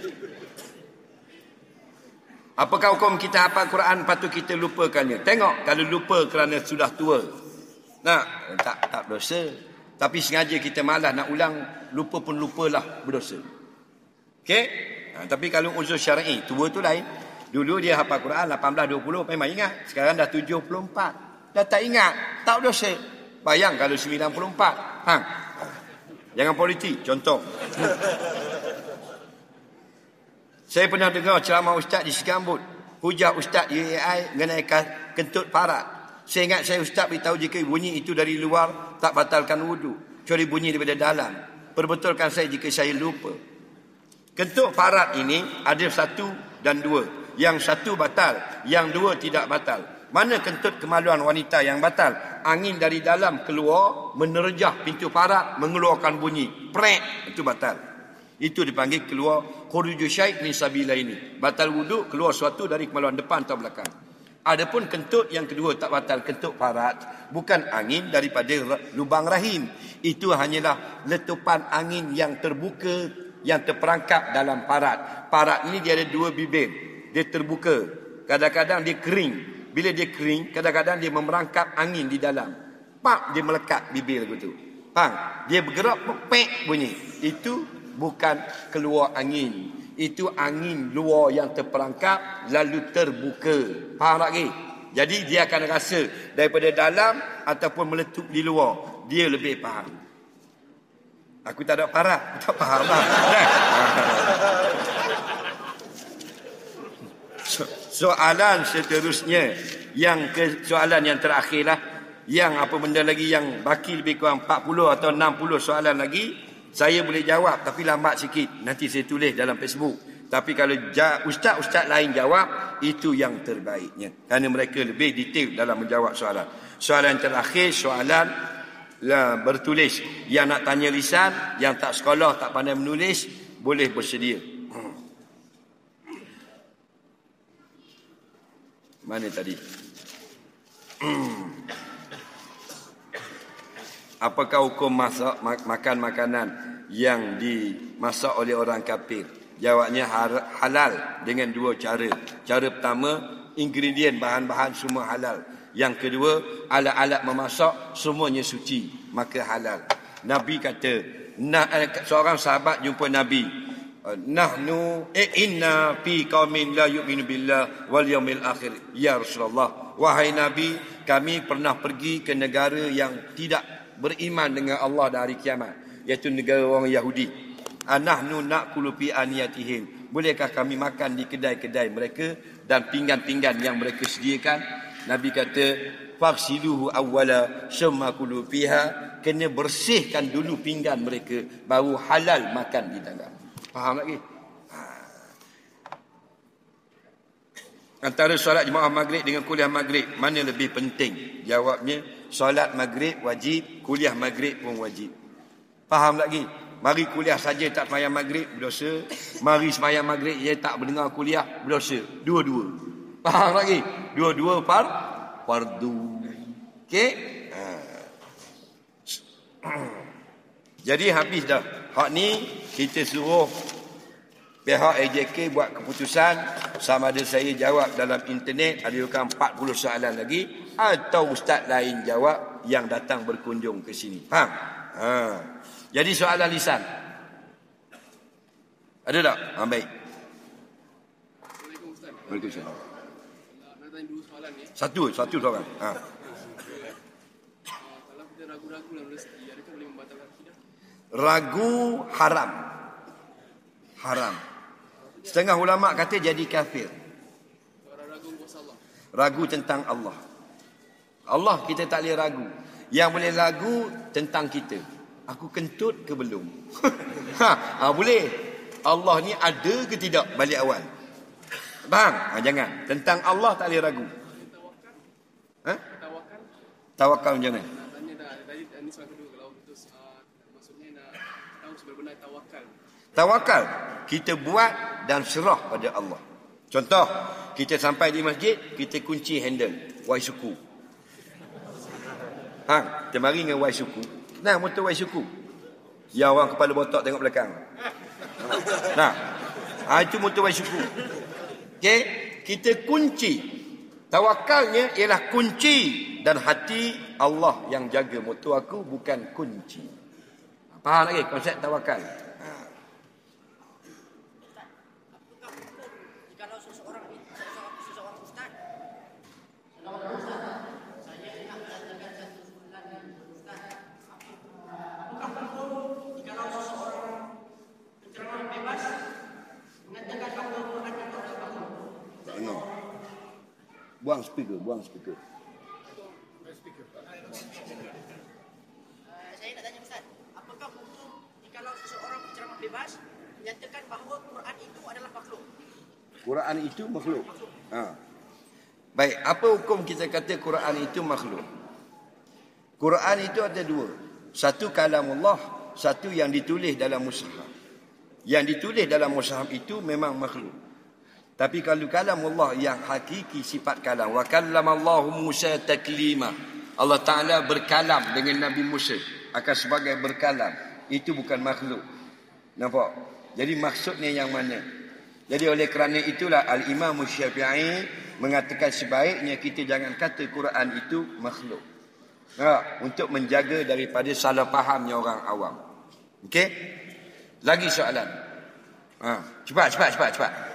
[SPEAKER 1] Apakah hukum kita hafal Quran patut kita lupakannya? Tengok kalau lupa kerana sudah tua. Nah, tak berdosa. Tapi sengaja kita malas nak ulang, lupa pun lupalah, berdosa. Okey? Tapi kalau unsur syar'i, tua tu lain. Dulu dia hafal Quran 18-20 memang ingat. Sekarang dah 74. Dah tak ingat, tak berdosa. Bayang kalau 94. Jangan politik, contoh. Saya pernah dengar ceramah ustaz di Sekambut. Hujah ustaz UAI mengenai kentut parat. Saya ingat ustaz beritahu jika bunyi itu dari luar tak batalkan wudu, kecuali bunyi daripada dalam. Perbetulkan saya jika saya lupa. Kentut parat ini ada 1 dan 2. Yang 1 batal, yang 2 tidak batal. Mana kentut kemaluan wanita yang batal? Angin dari dalam keluar, menerjah pintu parat, mengeluarkan bunyi. Prek, itu batal. Itu dipanggil keluar khuruju syai' min sabilaini. Batal wuduk, keluar suatu dari kemaluan depan atau belakang. Adapun kentut yang kedua tak batal, kentut parat, bukan angin daripada lubang rahim. Itu hanyalah letupan angin yang terbuka, yang terperangkap dalam parat. Parat ini dia ada 2 bibir. Dia terbuka. Kadang-kadang dia kering. Bila dia kering, kadang-kadang dia memerangkap angin di dalam. Pak, dia melekat bibir begitu. Faham? Dia bergerak, pek bunyi. Itu bukan keluar angin. Itu angin luar yang terperangkap lalu terbuka. Faham tak lagi? Jadi dia akan rasa daripada dalam ataupun meletup di luar. Dia lebih faham. Aku tak ada parat, tak faham lah. Soalan seterusnya, soalan yang terakhir lah. Yang apa benda lagi yang baki lebih kurang 40 atau 60 soalan lagi. Saya boleh jawab tapi lambat sikit. Nanti saya tulis dalam Facebook. Tapi kalau ustaz-ustaz lain jawab, itu yang terbaiknya. Kerana mereka lebih detail dalam menjawab soalan. Soalan terakhir, soalan bertulis. Yang nak tanya lisan, yang tak sekolah, tak pandai menulis, boleh bersedia. Mana tadi? Apakah hukum makan makanan yang dimasak oleh orang kafir? Jawabnya halal dengan 2 cara. Cara pertama, ingredient bahan-bahan semua halal. Yang kedua, alat-alat memasak semuanya suci, maka halal. Nabi kata, seorang sahabat jumpa Nabi, inna fi qaumin la yu'minu billah wal yawmil akhir. Ya Rasulullah, wahai Nabi, kami pernah pergi ke negara yang tidak beriman dengan Allah dan hari kiamat, iaitu negara orang Yahudi. Anahnu na'kulu fi aniyatihim. Bolehkah kami makan di kedai-kedai mereka dan pinggan-pinggan yang mereka sediakan? Nabi kata, fagsiluhu awwala summa kulu fiha. Kena bersihkan dulu pinggan mereka, baru halal makan di dalam. Faham lagi? Antara solat jemaah maghrib dengan kuliah maghrib, mana lebih penting? Jawabnya, solat maghrib wajib, kuliah maghrib pun wajib. Faham lagi? Mari kuliah saja tak sembahyang maghrib, berdosa. Mari sembahyang maghrib je tak mendengar kuliah, berdosa. Dua-dua. Faham lagi? Dua-dua fardu. Okey? Jadi habis dah. Hak ni kita suruh pihak AJK buat keputusan sama ada saya jawab dalam internet, ada bukan 40 soalan lagi, atau ustaz lain jawab yang datang berkunjung ke sini. Faham? Jadi soalan lisan. Ada tak? Baik.
[SPEAKER 2] Assalamualaikum Ustaz.
[SPEAKER 1] Waalaikumsalam.
[SPEAKER 2] Nak tanya 2 soalan ni.
[SPEAKER 1] Satu soalan.
[SPEAKER 2] Kalau kita ragu-ragu dalam rezeki, adakah boleh membatalkan akidah?
[SPEAKER 1] Ragu haram. Setengah ulama kata jadi kafir.
[SPEAKER 2] Orang ragu kuasa Allah.
[SPEAKER 1] Ragu tentang Allah. Allah kita tak boleh ragu. Yang boleh ragu tentang kita. Aku kentut ke belum? Boleh. Allah ni ada ke tidak balik awal? Bang, jangan. Tentang Allah tak boleh ragu. Tawakal jangan.
[SPEAKER 2] Tanya dah, tadi ni soalan kedua. Kalau betul, maksudnya nak tahu sebenarnya tawakal.
[SPEAKER 1] Tawakal, kita buat dan serah pada Allah. Contoh, kita sampai di masjid, kita kunci handle Y suku. Kita mari dengan Y suku. Nah, motor Y suku. Ya, orang kepala botak tengok belakang. Nah, itu mutu syukur. Okey, kita kunci. Tawakalnya ialah kunci dan hati Allah yang jaga. Mutu aku bukan kunci. Faham lagi konsep tawakal?
[SPEAKER 3] Kalau seseorang ustaz, saya nak katakan satu soalan yang ustaz. Kalau seseorang penceramah bebas mengatakan bahawa Quran itu adalah makhluk.
[SPEAKER 1] No. Buang speaker.
[SPEAKER 3] Saya nak tanya ustaz, apakah hukum jikalau seseorang penceramah bebas menyatakan bahawa Quran itu adalah makhluk?
[SPEAKER 1] Quran itu makhluk. Baik, apa hukum kita kata Quran itu makhluk? Quran itu ada dua. Satu kalamullah, satu yang ditulis dalam mushaf. Yang ditulis dalam mushaf itu memang makhluk. Tapi kalau kalamullah yang hakiki sifat kalam, wa kallamallahu Musa taklima. Allah Taala berkalam dengan Nabi Musa akan sebagai berkalam. Itu bukan makhluk. Nampak? Jadi maksudnya yang mana? Jadi oleh kerana itulah Al-Imam Syafi'i mengatakan sebaiknya kita jangan kata Quran itu makhluk. Untuk menjaga daripada salah fahamnya orang awam. Okey? Lagi soalan. Cepat.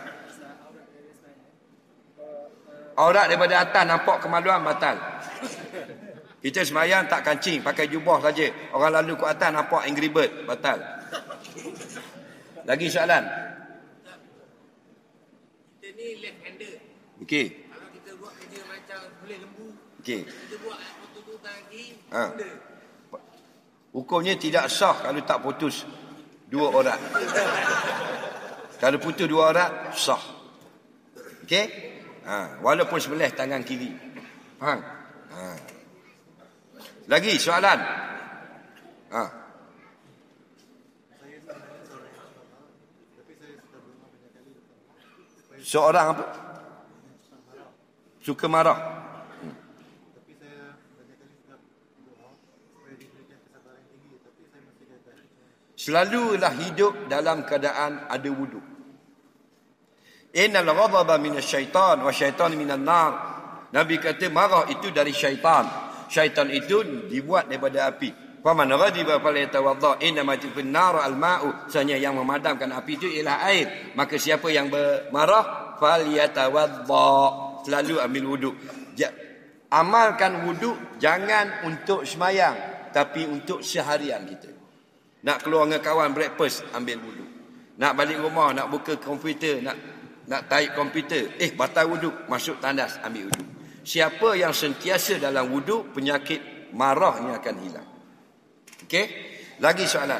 [SPEAKER 1] Aurat daripada atas nampak kemaluan batal. Kita semayang tak kancing, pakai jubah saja. Orang lalu ke atas nampak Angry Bird, batal. Lagi soalan?
[SPEAKER 3] Kita ni left hander.
[SPEAKER 1] Okey.
[SPEAKER 3] Kalau kita buat kerja macam boleh lembu,
[SPEAKER 1] Okey.
[SPEAKER 3] kita buat waktu tu lagi, benda.
[SPEAKER 1] Hukumnya tidak sah kalau tak putus dua orang. Kalau putus dua orang, sah. Okey? Walaupun sebelah tangan kiri. Faham? Lagi soalan? Seorang apa? Suka marah.
[SPEAKER 4] Tapi saya banyak kali sedap doa supaya diberikan kesabaran tinggi, tapi saya masih gagal.
[SPEAKER 1] Selalulah hidup dalam keadaan ada wuduk. Innal ghadaba minasyaitan wa syaitan minan nar. Nabi kata marah itu dari syaitan. Syaitan itu dibuat daripada api. Faman ghadiba falyatawadda innama tufin nar al-ma'u. Sebenarnya yang memadamkan api itu ialah air. Maka siapa yang bermarah falyatawadda, selalu ambil wuduk. Amalkan wuduk jangan untuk semayang, tapi untuk seharian kita. Nak keluar dengan kawan breakfast, ambil wuduk. Nak balik rumah, nak buka komputer, nak tarik komputer, batal wuduk, masuk tandas, ambil wuduk. Siapa yang sentiasa dalam wuduk, penyakit marahnya akan hilang. Okey? Lagi soalan?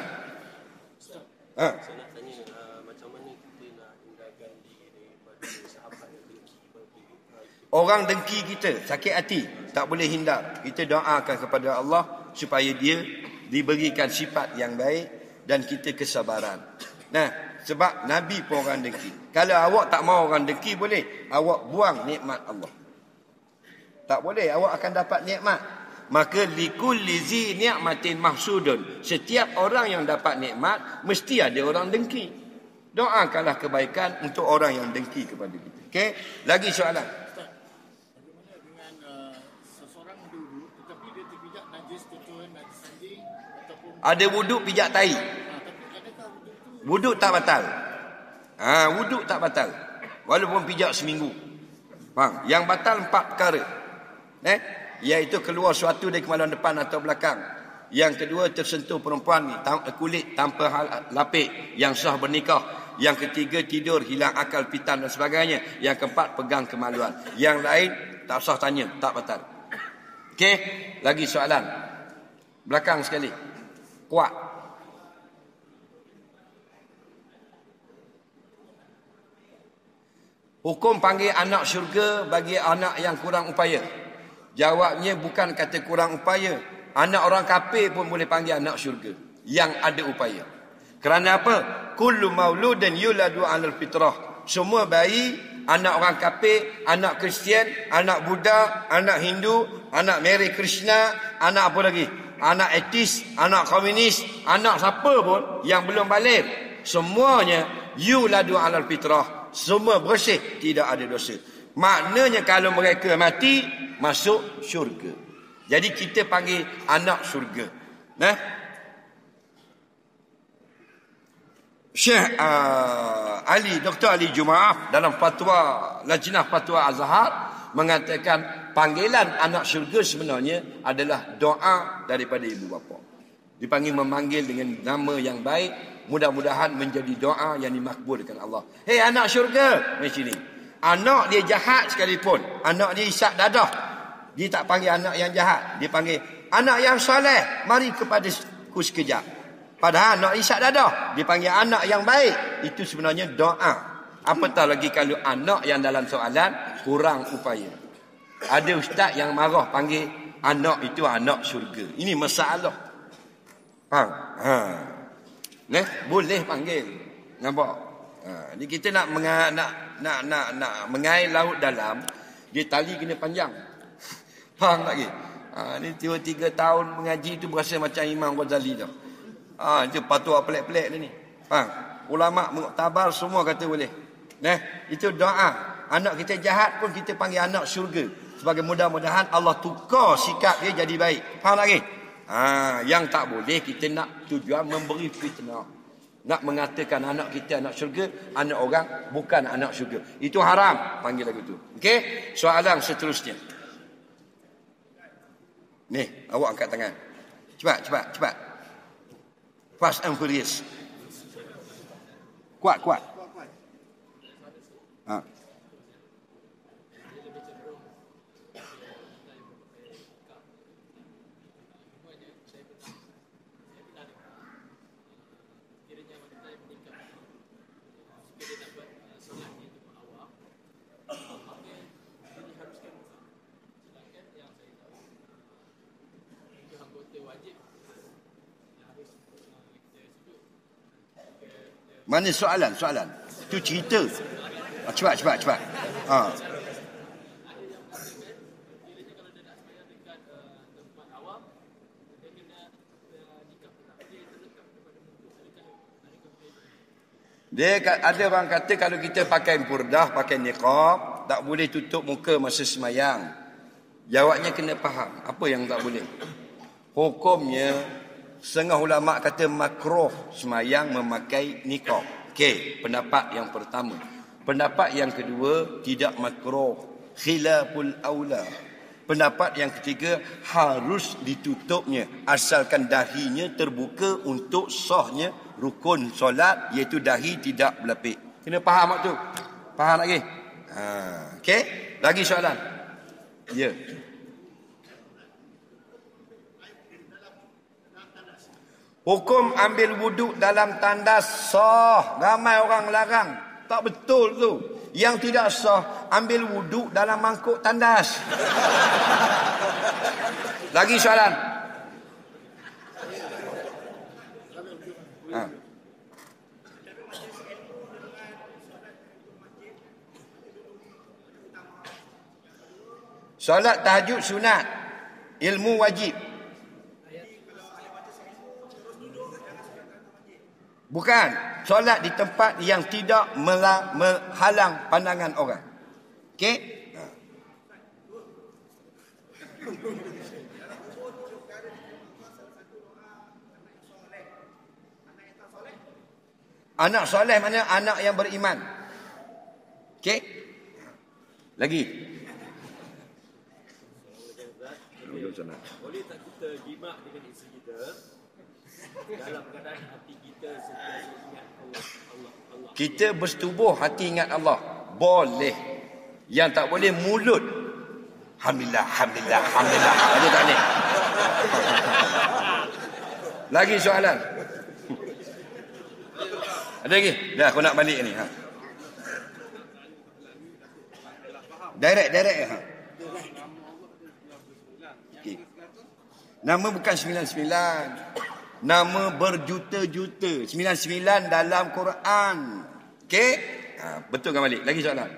[SPEAKER 5] Saya nak tanya macam mana kita nak hindarkan diri daripada sahabat yang dengki bagi
[SPEAKER 1] orang dengki kita, sakit hati, tak boleh hindar. Kita doakan kepada Allah supaya dia diberikan sifat yang baik dan kita kesabaran. Nah, sebab Nabi pun orang dengki. Kalau awak tak mau orang dengki, boleh awak buang nikmat Allah. Tak boleh, awak akan dapat nikmat. Maka likulli zi ni'matin mahsudun. Setiap orang yang dapat nikmat mesti ada orang dengki. Doakanlah kebaikan untuk orang yang dengki kepada kita. Okey? Lagi soalan?
[SPEAKER 4] Bagaimana dengan seseorang duduk tetapi dia terpijak najis, contohnya najis anjing ataupun
[SPEAKER 1] Ada wuduk pijak tai.
[SPEAKER 4] tapi adakah wuduk tu
[SPEAKER 1] Wuduk tak batal. Wuduk tak batal. Walaupun pijak seminggu. Faham? Yang batal 4 perkara. Iaitu keluar suatu dari kemaluan depan atau belakang. Yang kedua, tersentuh perempuan kulit tanpa lapik yang sah bernikah. Yang ketiga, tidur, hilang akal, pitan dan sebagainya. Yang keempat, pegang kemaluan. Yang lain, tak usah tanya, tak batal. Okey, lagi soalan. Belakang sekali. Kuat. Hukum panggil anak syurga bagi anak yang kurang upaya. Jawabnya bukan kata kurang upaya. Anak orang kafir pun boleh panggil anak syurga yang ada upaya. Kerana apa? Kullu mauludin yuladu 'alal fitrah. Semua bayi, anak orang kafir, anak Kristian, anak Buddha, anak Hindu, anak Mary Krishna, anak apa lagi? Anak etis, anak komunis, anak siapa pun yang belum balik, semuanya yuladu alal fitrah, semua bersih, tidak ada dosa. Maknanya kalau mereka mati, masuk syurga. Jadi kita panggil anak syurga. Nah, Syekh Ali, Dr. Ali Jumaah dalam fatwa Lajnah Fatwa Azhar mengatakan panggilan anak syurga sebenarnya adalah doa daripada ibu bapa. Dipanggil memanggil dengan nama yang baik, mudah-mudahan menjadi doa yang dimakbulkan Allah. Hei anak syurga, mari sini. Anak dia jahat sekalipun, anak dia isap dadah, dia tak panggil anak yang jahat, dia panggil anak yang soleh, mari kepadaku sekejap. Padahal anak isap dadah, dia panggil anak yang baik. Itu sebenarnya doa. Apatah lagi kalau anak yang dalam soalan kurang upaya. Ada ustaz yang marah panggil anak itu anak syurga. Ini masalah. Boleh panggil. Nampak? Jadi kita nak mengair laut dalam, dia tali kena panjang. Faham tak ke? Ni 3 tahun mengaji tu berasa macam Imam Ghazali dah. Itu patut pelik-pelik dia ni. Ulama muktabar semua kata boleh. Itu doa. Anak kita jahat pun kita panggil anak syurga. Sebagai mudah-mudahan Allah tukar sikap dia jadi baik. Faham tak ke? Yang tak boleh kita nak tujuan memberi fitnah. Nak mengatakan anak kita anak syurga, anak orang bukan anak syurga. Itu haram panggil lagu tu. Okey? Soalan seterusnya. Ni, awak angkat tangan. Cepat. Fast and furious. Kuat. Mana soalan? Itu cerita. Cepat. Dia ada orang kata kalau kita pakai purdah, pakai niqab, tak boleh tutup muka masa semayang. Jawabnya kena faham apa yang tak boleh. Hukumnya setengah ulama kata makruh semayang memakai niqab. Okey, pendapat yang pertama. Pendapat yang kedua tidak makruh, khilaful aula. Pendapat yang ketiga harus ditutupnya asalkan dahinya terbuka untuk sahnya rukun solat, iaitu dahi tidak berlapik. Kena faham tak tu? Faham lagi? Okey, lagi soalan. Ya. Hukum ambil wuduk dalam tandas sah. Ramai orang larang. Tak betul tu. Yang tidak sah, ambil wuduk dalam mangkuk tandas. Lagi soalan. Solat tahajud sunat. Ilmu wajib. Bukan. Solat di tempat yang tidak menghalang pandangan orang. Okey? Anak soleh mana? Anak yang beriman. Okey? Lagi.
[SPEAKER 5] Boleh tak kita jimat dengan isteri kita dalam keadaan hati kita sentiasa ingat Allah.
[SPEAKER 1] Kita bersetubuh hati ingat Allah. Boleh. Yang tak boleh mulut. Alhamdulillah. Ada tak ni? Lagi soalan? Ada lagi? Dah aku nak balik ni. Direct. Okay. Nama bukan 99. Nama berjuta-juta. 99 dalam Quran. Okey? Betulkan balik. Lagi soalan?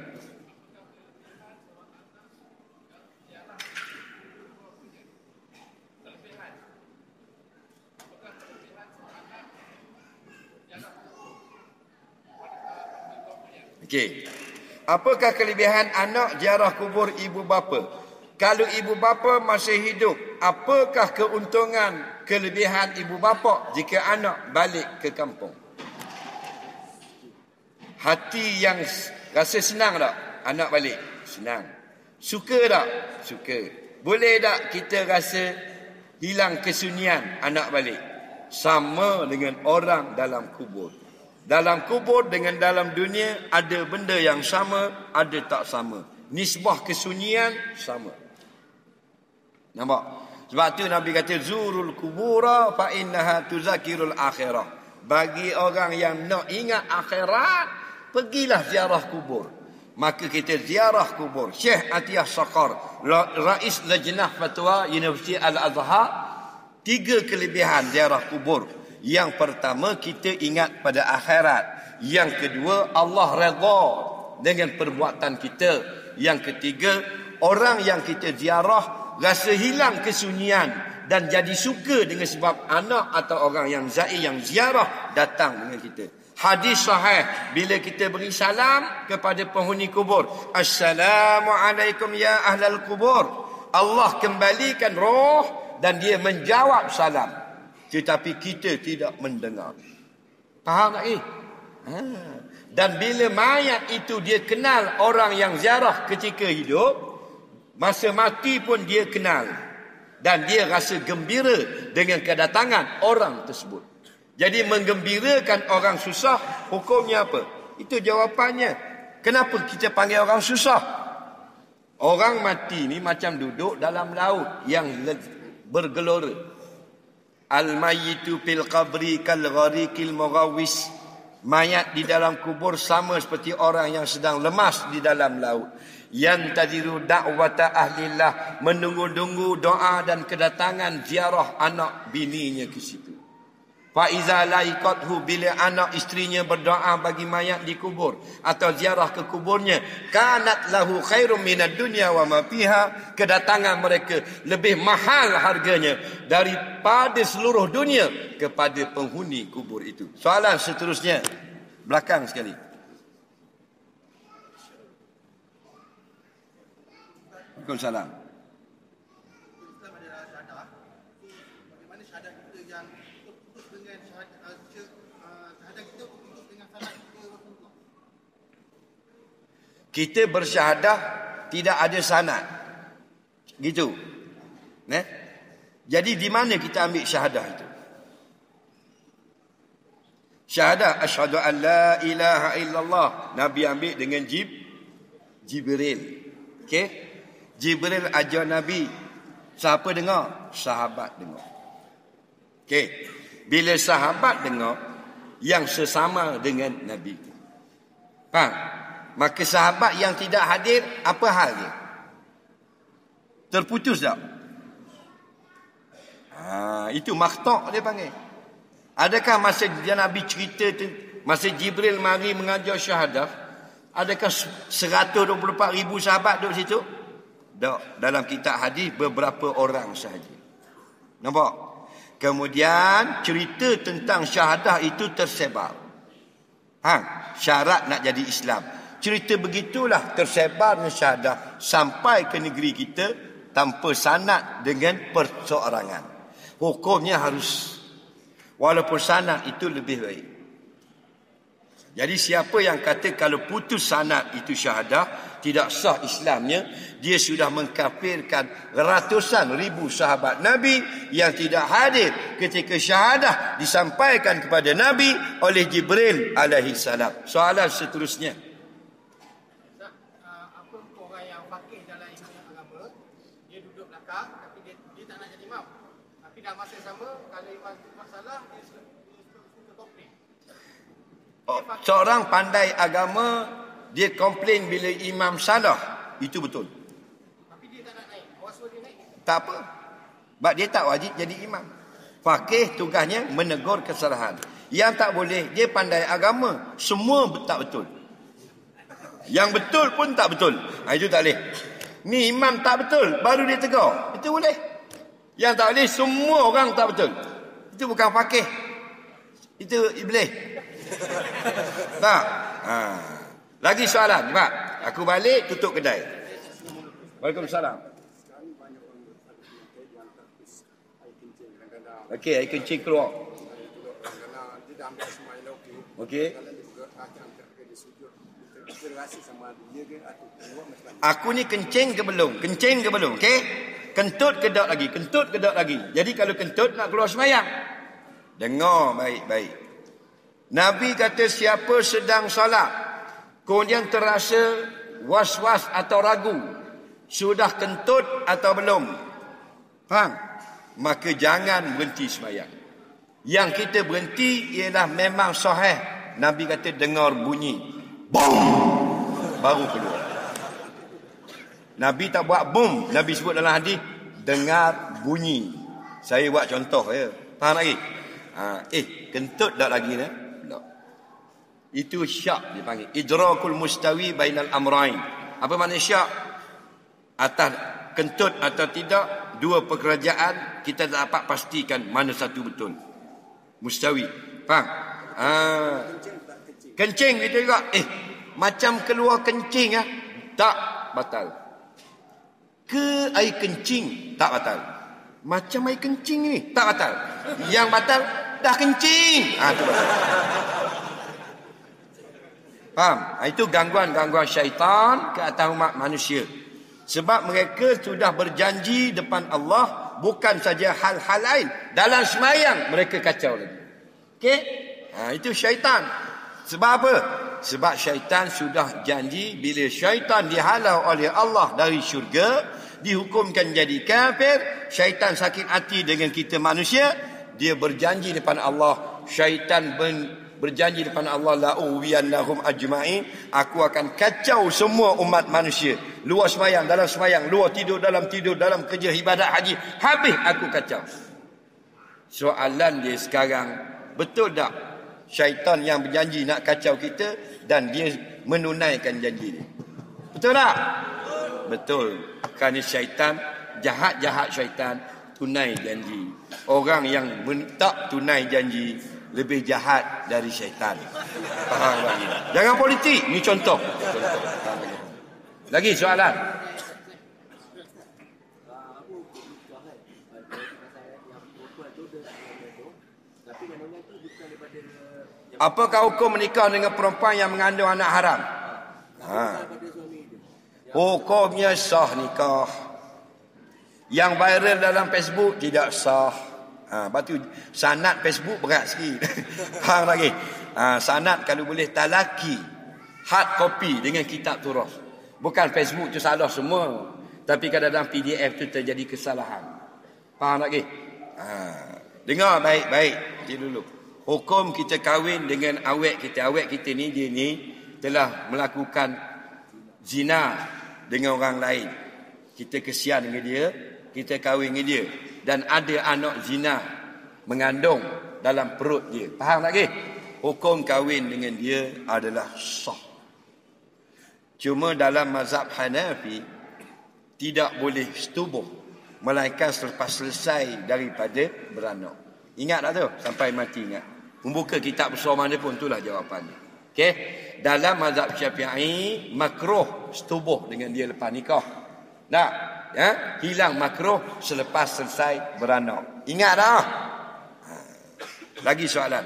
[SPEAKER 1] Okey. Apakah kelebihan anak ziarah kubur ibu bapa? Kalau ibu bapa masih hidup, apakah keuntungan kelebihan ibu bapa jika anak balik ke kampung? Hati yang rasa senang tak anak balik? Senang. Suka tak? Suka. Boleh tak kita rasa hilang kesunyian anak balik? Sama dengan orang dalam kubur. Dalam kubur dengan dalam dunia ada benda yang sama, ada tak sama. Nisbah kesunyian sama. Nampak? Sebab tu Nabi kata zurul kubura fa innaha tuzakirul akhirah. Bagi orang yang nak ingat akhirat, pergilah ziarah kubur. Maka kita ziarah kubur. Syekh Atiyah Saqar, Rais Lajnah Fatwa Universiti Al-Azhar, 3 kelebihan ziarah kubur. Yang pertama, kita ingat pada akhirat. Yang kedua, Allah redha dengan perbuatan kita. Yang ketiga, orang yang kita ziarah rasa hilang kesunyian dan jadi suka dengan sebab anak atau orang yang ziarah datang dengan kita. Hadis sahih, bila kita beri salam kepada penghuni kubur, Assalamualaikum ya ahlal kubur, Allah kembalikan roh dan dia menjawab salam. Tetapi kita tidak mendengar. Faham tak ni? Dan bila mayat itu dia kenal orang yang ziarah ketika hidup, masa mati pun dia kenal. Dan dia rasa gembira dengan kedatangan orang tersebut. Jadi menggembirakan orang susah, hukumnya apa? Itu jawapannya. Kenapa kita panggil orang susah? Orang mati ni macam duduk dalam laut yang bergelora. Al-mayyitu fil qabri kal gharikil mughawis. Mayat di dalam kubur sama seperti orang yang sedang lemas di dalam laut. Yantadiru da'wata ahlillah, menunggu-nunggu doa dan kedatangan ziarah anak bininya ke situ. Fa iza laikathu, bila anak isterinya berdoa bagi mayat di kubur atau ziarah ke kuburnya, kanat lahu khairum minad dunya wa ma fiha, kedatangan mereka lebih mahal harganya daripada seluruh dunia kepada penghuni kubur itu. Soalan seterusnya belakang sekali. Waalaikumsalam.
[SPEAKER 6] Islam adalah syahadah. Bagaimana syahadah kita yang terputus dengan syahadah kita terputus dengan salat kita Rasulullah?
[SPEAKER 1] Kita bersyahadah tidak ada sanad. Gitu. Jadi di mana kita ambil syahadah itu? Syahadah asyhadu an la ilaha illallah, Nabi ambil dengan Jibril. Okey? Jibril ajar Nabi. Siapa dengar? Sahabat dengar. Okey. Bila sahabat dengar, yang sesama dengan Nabi. Faham? Maka sahabat yang tidak hadir, apa hal dia? Terputus tak? Itu makhtak dia panggil. Adakah masa dia Nabi cerita tu, masa Jibril mari mengajar syahadah, adakah 124,000 sahabat duduk situ? Tak. Dalam kitab hadis beberapa orang sahaja. Nampak? Kemudian cerita tentang syahadah itu tersebar. Syarat nak jadi Islam. Cerita begitulah tersebar syahadah sampai ke negeri kita tanpa sanad dengan perseorangan. Hukumnya harus, walaupun sanad itu lebih baik. Jadi siapa yang kata kalau putus sanad itu syahadah, tidak sah Islamnya, dia sudah mengkafirkan ratusan ribu sahabat Nabi yang tidak hadir ketika syahadah disampaikan kepada Nabi oleh Jibril alaihi salam. Soalan seterusnya.
[SPEAKER 6] Apa orang yang fakih dalam ilmu agama, dia duduk belakang tapi dia tak nak jadi imam. Tapi dalam masa yang sama, kalau imam buat salah, dia suka komplain.
[SPEAKER 1] Seorang pandai agama, dia komplain bila imam salah, itu betul.
[SPEAKER 6] Tapi dia tak nak naik. Orang suruh dia naik.
[SPEAKER 1] Tak apa. Sebab dia tak wajib jadi imam. Faqih tugasnya menegur kesalahan. Yang tak boleh, dia pandai agama, semua tak betul. Yang betul pun tak betul. Itu tak boleh. Ni imam tak betul, baru dia tegur. Itu boleh. Yang tak boleh, semua orang tak betul. Itu bukan faqih. Itu iblis. Tak. Lagi soalan, Pak. Aku balik tutup kedai. Waalaikumsalam. Okey, air kencing keluar. Okey. Aku ni kencing ke belum? Kencing ke belum? Okey. Kentut ke tak lagi? Kentut ke tak lagi? Jadi kalau kentut nak keluar sembahyang. Dengar baik-baik. Nabi kata siapa sedang solat, kemudian terasa was-was atau ragu, sudah kentut atau belum? Faham? Maka jangan berhenti sembahyang. Yang kita berhenti ialah memang sahih. Nabi kata dengar bunyi. Bom! Baru keluar. Nabi tak buat bom. Nabi sebut dalam hadis, dengar bunyi. Saya buat contoh ya. Faham lagi? Kentut tak lagi ni? Tak. Itu syak dipanggil. Idrakul mustawi bainal amrain. Apa makna syak? Atas kentut atau tidak, dua pekerjaan kita tak dapat pastikan mana satu betul. Mustawi. Faham? Kencing kita juga. Macam keluar kencing tak batal. Ke air kencing tak batal. Macam air kencing ni tak batal. Yang batal dah kencing. Tu batal. Faham? Itu gangguan-gangguan syaitan ke atas umat manusia. Sebab mereka sudah berjanji depan Allah, bukan saja hal-hal lain. Dalam sembahyang mereka kacau lagi. Okey? Itu syaitan. Sebab apa? Sebab syaitan sudah janji bila syaitan dihalau oleh Allah dari syurga, dihukumkan jadi kafir, syaitan sakit hati dengan kita manusia, dia berjanji depan Allah, syaitan berjanji depan Allah, la'uwiyannahum ajma'in, aku akan kacau semua umat manusia. Luar sembahyang, dalam sembahyang, luar tidur, dalam kerja ibadat haji, habis aku kacau. Soalan dia sekarang, betul tak syaitan yang berjanji nak kacau kita dan dia menunaikan janji dia? Betul tak? Betul. Kerana syaitan, jahat-jahat syaitan tunai janji. Orang yang tak tunai janji lebih jahat dari syaitan. Faham lagi? Jangan politik. Ni contoh. Lagi soalan? Apakah hukum menikah dengan perempuan yang mengandung anak haram? Hukumnya sah nikah. Yang viral dalam Facebook tidak sah. Lepas tu sanad Facebook berat sikit. Faham lagi? Sanad kalau boleh talaki, hard copy dengan kitab turah. Bukan Facebook tu salah semua, tapi kadang-kadang PDF tu terjadi kesalahan. Faham lagi? Dengar baik-baik dulu. Hukum kita kahwin dengan awek kita ni, dia ni telah melakukan zina dengan orang lain. Kita kesian dengan dia, kita kahwin dengan dia, dan ada anak zina mengandung dalam perut dia. Faham lagi? Hukum kahwin dengan dia adalah sah. Cuma dalam mazhab Hanafi tidak boleh setubuh melainkan selepas selesai daripada beranak. Ingat tak tu? Sampai mati ingat. Membuka kitab besar mana pun, itulah jawapannya. Okey? Dalam mazhab Syafi'i, makruh setubuh dengan dia lepas nikah. Tak? Hilang makruh selepas selesai beranak. Ingat tak? Lagi soalan.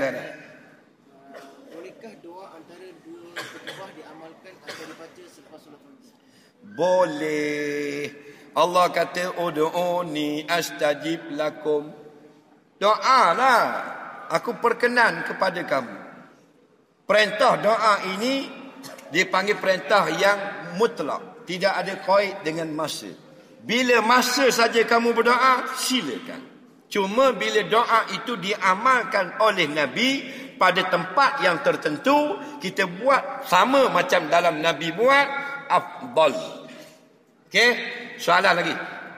[SPEAKER 3] Bolehkah doa antara dua khutbah diamalkan atau dibaca selepas solat maghrib?
[SPEAKER 1] Boleh. Allah kata ud'uni astajib lakum. Doa lah. Aku perkenan kepada kamu. Perintah doa ini dipanggil perintah yang mutlak. Tidak ada kait dengan masa. Bila masa saja kamu berdoa, silakan. Cuma bila doa itu diamalkan oleh Nabi pada tempat yang tertentu, kita buat sama macam dalam Nabi buat, afdal. Okey? Soalan lagi.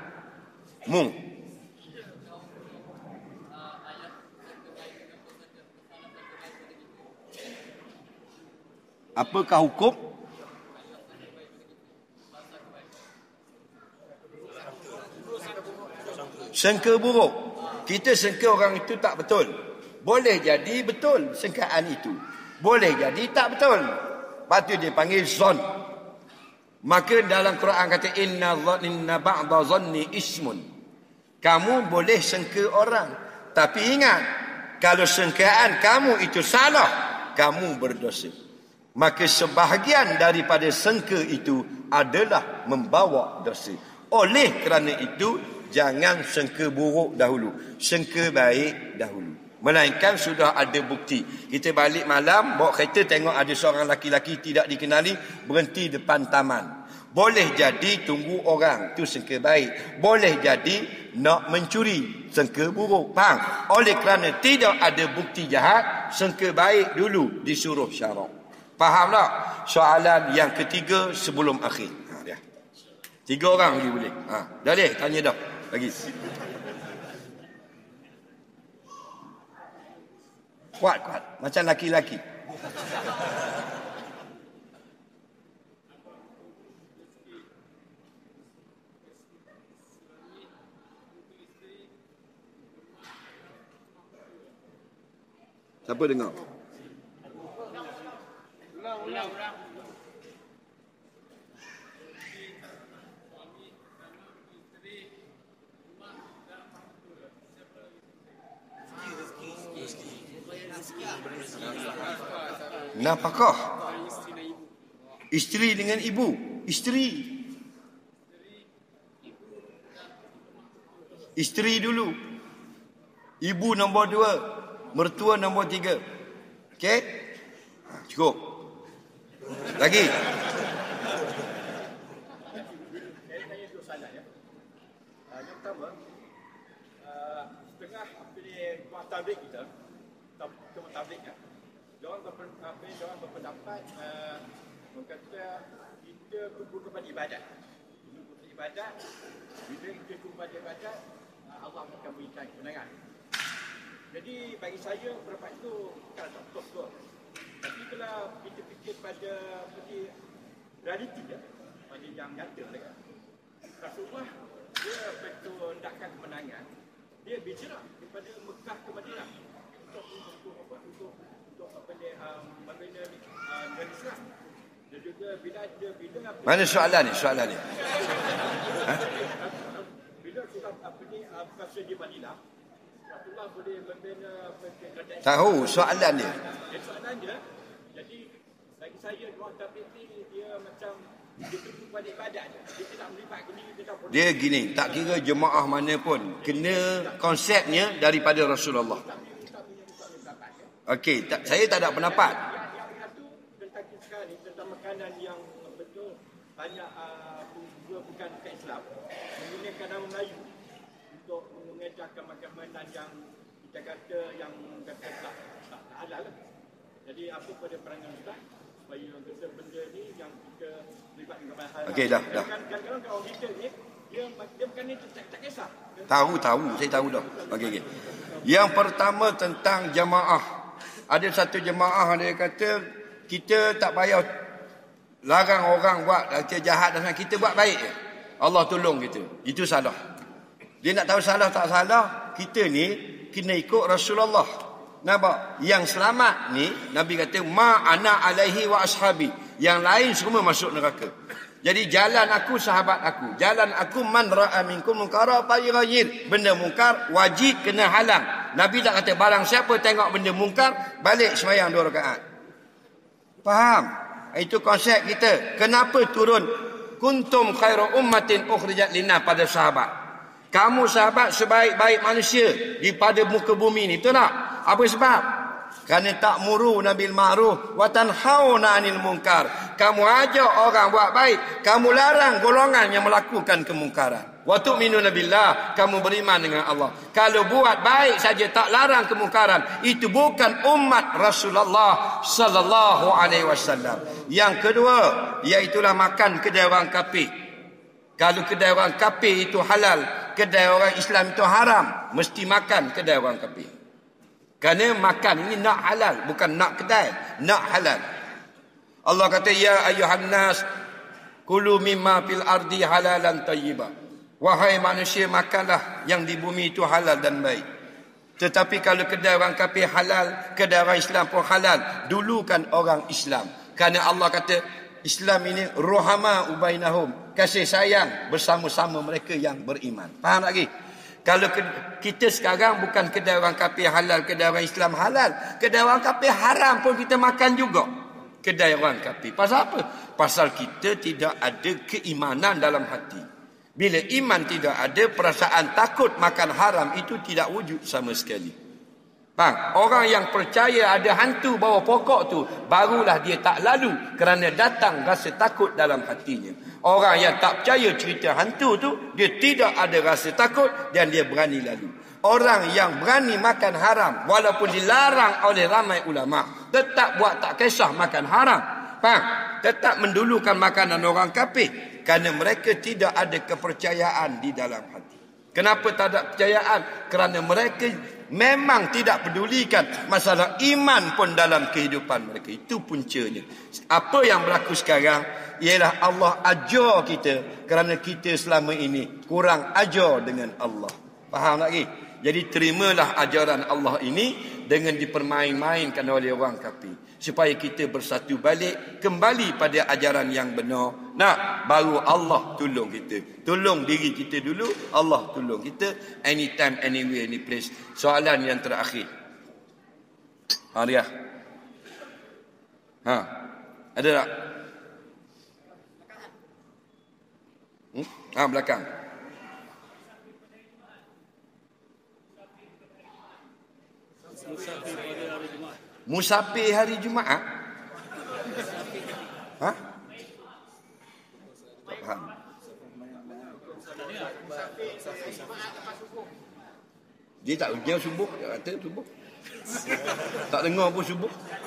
[SPEAKER 1] Apakah hukum? Sangka buruk. Kita sangka orang itu tak betul. Boleh jadi betul sangkaan itu. Boleh jadi tak betul. Lepas tu dia panggil zon. Maka dalam Quran kata inna ba'da zanni ismun. Kamu boleh sangka orang, tapi ingat, kalau sangkaan kamu itu salah, kamu berdosa. Maka sebahagian daripada sangka itu adalah membawa dosa. Oleh kerana itu, jangan sangka buruk dahulu, sangka baik dahulu. Melainkan sudah ada bukti. Kita balik malam, bawa kereta tengok ada seorang laki-laki tidak dikenali berhenti depan taman. Boleh jadi tunggu orang, tu sangka baik. Boleh jadi nak mencuri, sangka buruk. Faham? Oleh kerana tidak ada bukti jahat, sangka baik dulu disuruh syarak. Faham tak? Soalan yang ketiga sebelum akhir. Dia. 3 orang lagi boleh. Dah boleh, tanya dah. Lagi. Kuat. Macam laki-laki. Siapa dengar?
[SPEAKER 6] Ulang.
[SPEAKER 1] Nafkah. Isteri dengan ibu. Isteri dulu. Ibu nombor 2. Mertua nombor 3. Okey? Cukup. Lagi.
[SPEAKER 7] Yang pertama, setengah kuat tablik kita, tablik kan, diorang berpendapat berkata kita kumpul kepada ibadat. Bila kita kumpul kepada ibadat, Allah akan berikan kemenangan. Jadi bagi saya pendapat itu bukan tak betul. Tapi kalau kita fikir pada realiti ya, pada yang nyata kan. Rasulullah dia betul hendakkan kemenangan. Dia berhijrah daripada Mekah ke Madinah untuk membina negara Islam. Dan juga bila
[SPEAKER 1] mana soalan ni?
[SPEAKER 7] Bila sudah berkasa di Madinah, Rasulullah boleh membina kerajaan.
[SPEAKER 1] Tahu soalan dia.
[SPEAKER 7] Soalan dia, jadi bagi saya dua tabligh ni dia macam dia tumpu pada ibadat. Dia tidak melibatkan diri dia tak.
[SPEAKER 1] Dia gini, tak kira jemaah mana pun, kena konsepnya daripada Rasulullah. Okey, saya tak ada pendapat.
[SPEAKER 7] Yang satu tentang sekarang ni, tentang makanan yang betul banyak bukan Islam menggunakan nama Melayu untuk mengedarkan makanan yang kita kata yang kata tak halal. Jadi apa pada perangai Islam supaya kita benda ni yang kita libatkan kepada halal.
[SPEAKER 1] Okey dah.
[SPEAKER 7] Kadang-kadang kalau kita ni dia bukan ni tak kisah.
[SPEAKER 1] Tahu, saya tahu dah. Okey. Yang pertama tentang jemaah. Ada satu jemaah dia kata kita tak payah larang orang buat jahat dan kita buat baik je. Allah tolong kita. Itu salah. Dia nak tahu salah tak salah, kita ni kena ikut Rasulullah. Nampak? Yang selamat ni Nabi kata ma ana alaihi wa ashabi. Yang lain semua masuk neraka. Jadi jalan aku sahabat aku. Jalan aku man ra'a minkum munkara falyughayyir. Benda mungkar wajib kena halang. Nabi tak kata barang siapa tengok benda mungkar balik sembahyang 2 rakaat. Faham? Itu konsep kita. Kenapa turun kuntum khairu ummatin ukhrijat linnas pada sahabat. Kamu sahabat sebaik-baik manusia daripada muka bumi ni. Betul tak? Apa sebab? Kerana ta'muruna bil ma'ruf wa tanhauna 'anil munkar. Kamu ajak orang buat baik, kamu larang golongan yang melakukan kemungkaran. Wa tu'minuna billah, kamu beriman dengan Allah. Kalau buat baik saja tak larang kemungkaran, itu bukan umat Rasulullah sallallahu alaihi wasallam. Yang kedua, iaitu makan kedai orang kafir. Kalau kedai orang kafir itu halal, kedai orang Islam itu haram, mesti makan kedai orang kafir. Kerana makan ini nak halal, bukan nak kedai, nak halal. Allah kata ya ayyuhan nas kulu mimma fil ardi halalan tayyiba. Wahai manusia, makanlah yang di bumi itu halal dan baik. Tetapi kalau kedai orang kafir halal, kedai orang Islam pun halal, dulukan orang Islam. Kerana Allah kata Islam ini ruhama ubainahum, kasih sayang bersama-sama mereka yang beriman. Faham lagi? Kalau kita sekarang bukan kedai orang kafir halal, kedai orang Islam halal, kedai orang kafir haram pun kita makan juga. Kedai orang kafir. Pasal apa? Pasal kita tidak ada keimanan dalam hati. Bila iman tidak ada, perasaan takut makan haram itu tidak wujud sama sekali. Bang, orang yang percaya ada hantu bawah pokok tu, barulah dia tak lalu kerana datang rasa takut dalam hatinya. Orang yang tak percaya cerita hantu tu, dia tidak ada rasa takut dan dia berani lalu. Orang yang berani makan haram walaupun dilarang oleh ramai ulama, tetap buat tak kisah makan haram. Faham? Tetap mendulukan makanan orang kafir kerana mereka tidak ada kepercayaan di dalam hati. Kenapa tak ada kepercayaan? Kerana mereka memang tidak pedulikan masalah iman pun dalam kehidupan mereka. Itu puncanya. Apa yang berlaku sekarang ialah Allah ajar kita kerana kita selama ini kurang ajar dengan Allah. Faham lagi? Jadi terimalah ajaran Allah ini dengan dipermain-mainkan oleh orang kafir, supaya kita bersatu balik kembali pada ajaran yang benar. Nah, baru Allah tolong kita. Tolong diri kita dulu, Allah tolong kita. Anytime, anywhere, any place. Soalan yang terakhir. Riah. Ada tak? Belakang. Musafir hari Jumaat? Tak faham. Dia tak ujian subuh, dia kata subuh. Tak dengar pun subuh.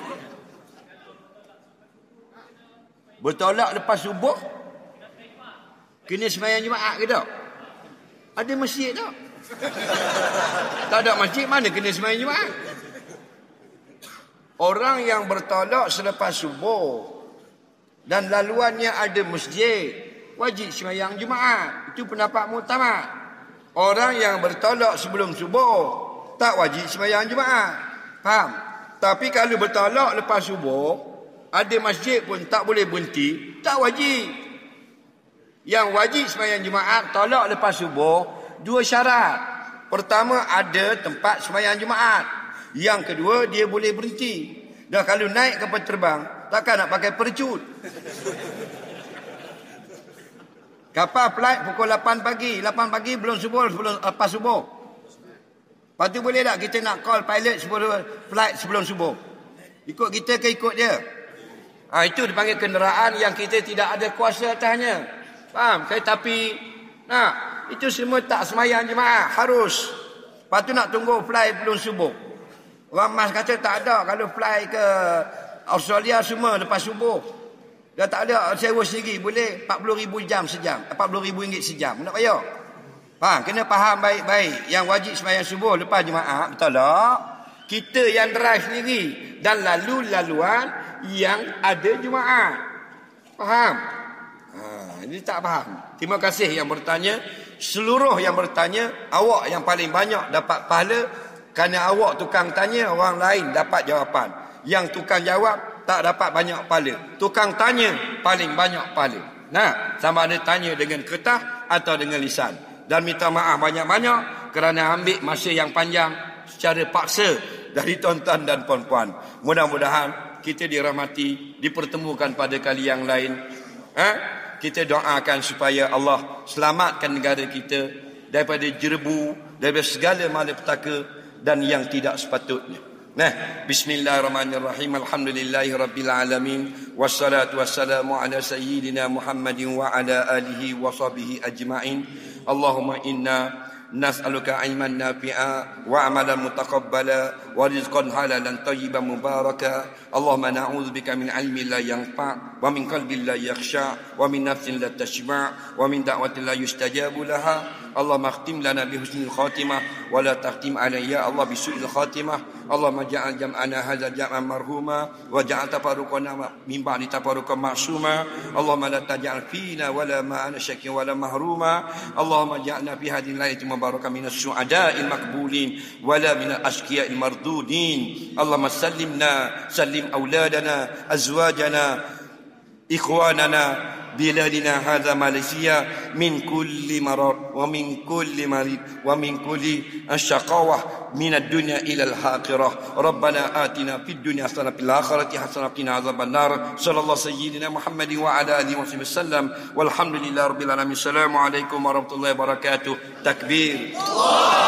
[SPEAKER 1] Bertolak lepas subuh, kena sembahyang Jumaat ke tak? Ada masjid tak? Tak ada masjid, mana kena sembahyang Jumaat? Orang yang bertolak selepas subuh dan laluannya ada masjid, wajib sembahyang Jumaat. Itu pendapat muktamad. Orang yang bertolak sebelum subuh tak wajib sembahyang Jumaat. Faham? Tapi kalau bertolak lepas subuh, ada masjid pun tak boleh berhenti, tak wajib. Yang wajib sembahyang Jumaat tolak lepas subuh, dua syarat. Pertama, ada tempat sembahyang Jumaat. Yang kedua, dia boleh berhenti. Dah kalau naik kapal terbang, takkan nak pakai percut. Kapal flight pukul 8 pagi. 8 pagi belum subuh, lepas subuh. Lepas tu boleh tak kita nak call pilot flight sebelum subuh? Ikut kita ke ikut dia? Itu dipanggil kenderaan yang kita tidak ada kuasa atasnya. Faham? Tapi itu semua tak sembahyang Jumaat. Harus. Lepas tu nak tunggu flight belum subuh. Orang Mas kata tak ada. Kalau fly ke Australia semua lepas subuh. Dah tak ada sewa sendiri. Boleh 40,000 jam sejam. 40,000 ringgit sejam. Nak bayar. Faham? Kena faham baik-baik. Yang wajib sembahyang subuh lepas Jumaat. Betul tak? Kita yang drive sendiri. Dan lalu-laluan yang ada Jumaat. Faham? Ini tak faham. Terima kasih yang bertanya. Seluruh yang bertanya, awak yang paling banyak dapat pahala. Kerana awak tukang tanya, orang lain dapat jawapan. Yang tukang jawab tak dapat banyak pahala. Tukang tanya paling banyak pahala. Sama ada tanya dengan kertas atau dengan lisan. Dan minta maaf banyak-banyak kerana ambil masa yang panjang secara paksa dari tuan-tuan dan puan-puan. Mudah-mudahan kita dirahmati, dipertemukan pada kali yang lain. Kita doakan supaya Allah selamatkan negara kita daripada jerebu, daripada segala malapetaka dan yang tidak sepatutnya. Bismillahirrahmanirrahim. Alhamdulillahirabbil alamin. Wassalatu wassalamu ala sayyidina Muhammadin wa ala alihi wa sahbihi ajma'in. Allahumma inna nas'aluka ilman nafi'a wa amalan mutaqabbala wa rizqan halalan tayyiban mubaraka. Allahumma na'udzubika min ilmin la yanfa' wa min qalbin la yakhsha' wa min nafsin la tashba' wa min da'watin la yustajabu laha اللهم اختم لنا بحسن الخاتمة ولا تختم علينا يا الله بسوء الخاتمة. اللهم اجعل جمعنا هذا جمعا مرحوما واجعل تفرقنا من بعد تفرقا معصوما. اللهم لا تجعل فينا ولا معنا شكيا ولا محروما. اللهم اجعلنا في هذه الليلة المباركة من السعداء المقبولين ولا من الأشقياء المردودين. اللهم سلم أولادنا أزواجنا إخواننا بلادنا هذا ماليزيا من كل مرض ومن كل مريض ومن كل الشقاوة من الدنيا إلى الآخرة. ربنا آتنا في الدنيا حسنة في الآخرة حسنة وقنا عذاب النار. صلى الله سيدنا محمد وعلى آله وصحبه وسلم والحمد لله رب العالمين. السلام عليكم ورحمة الله وبركاته. تكبير.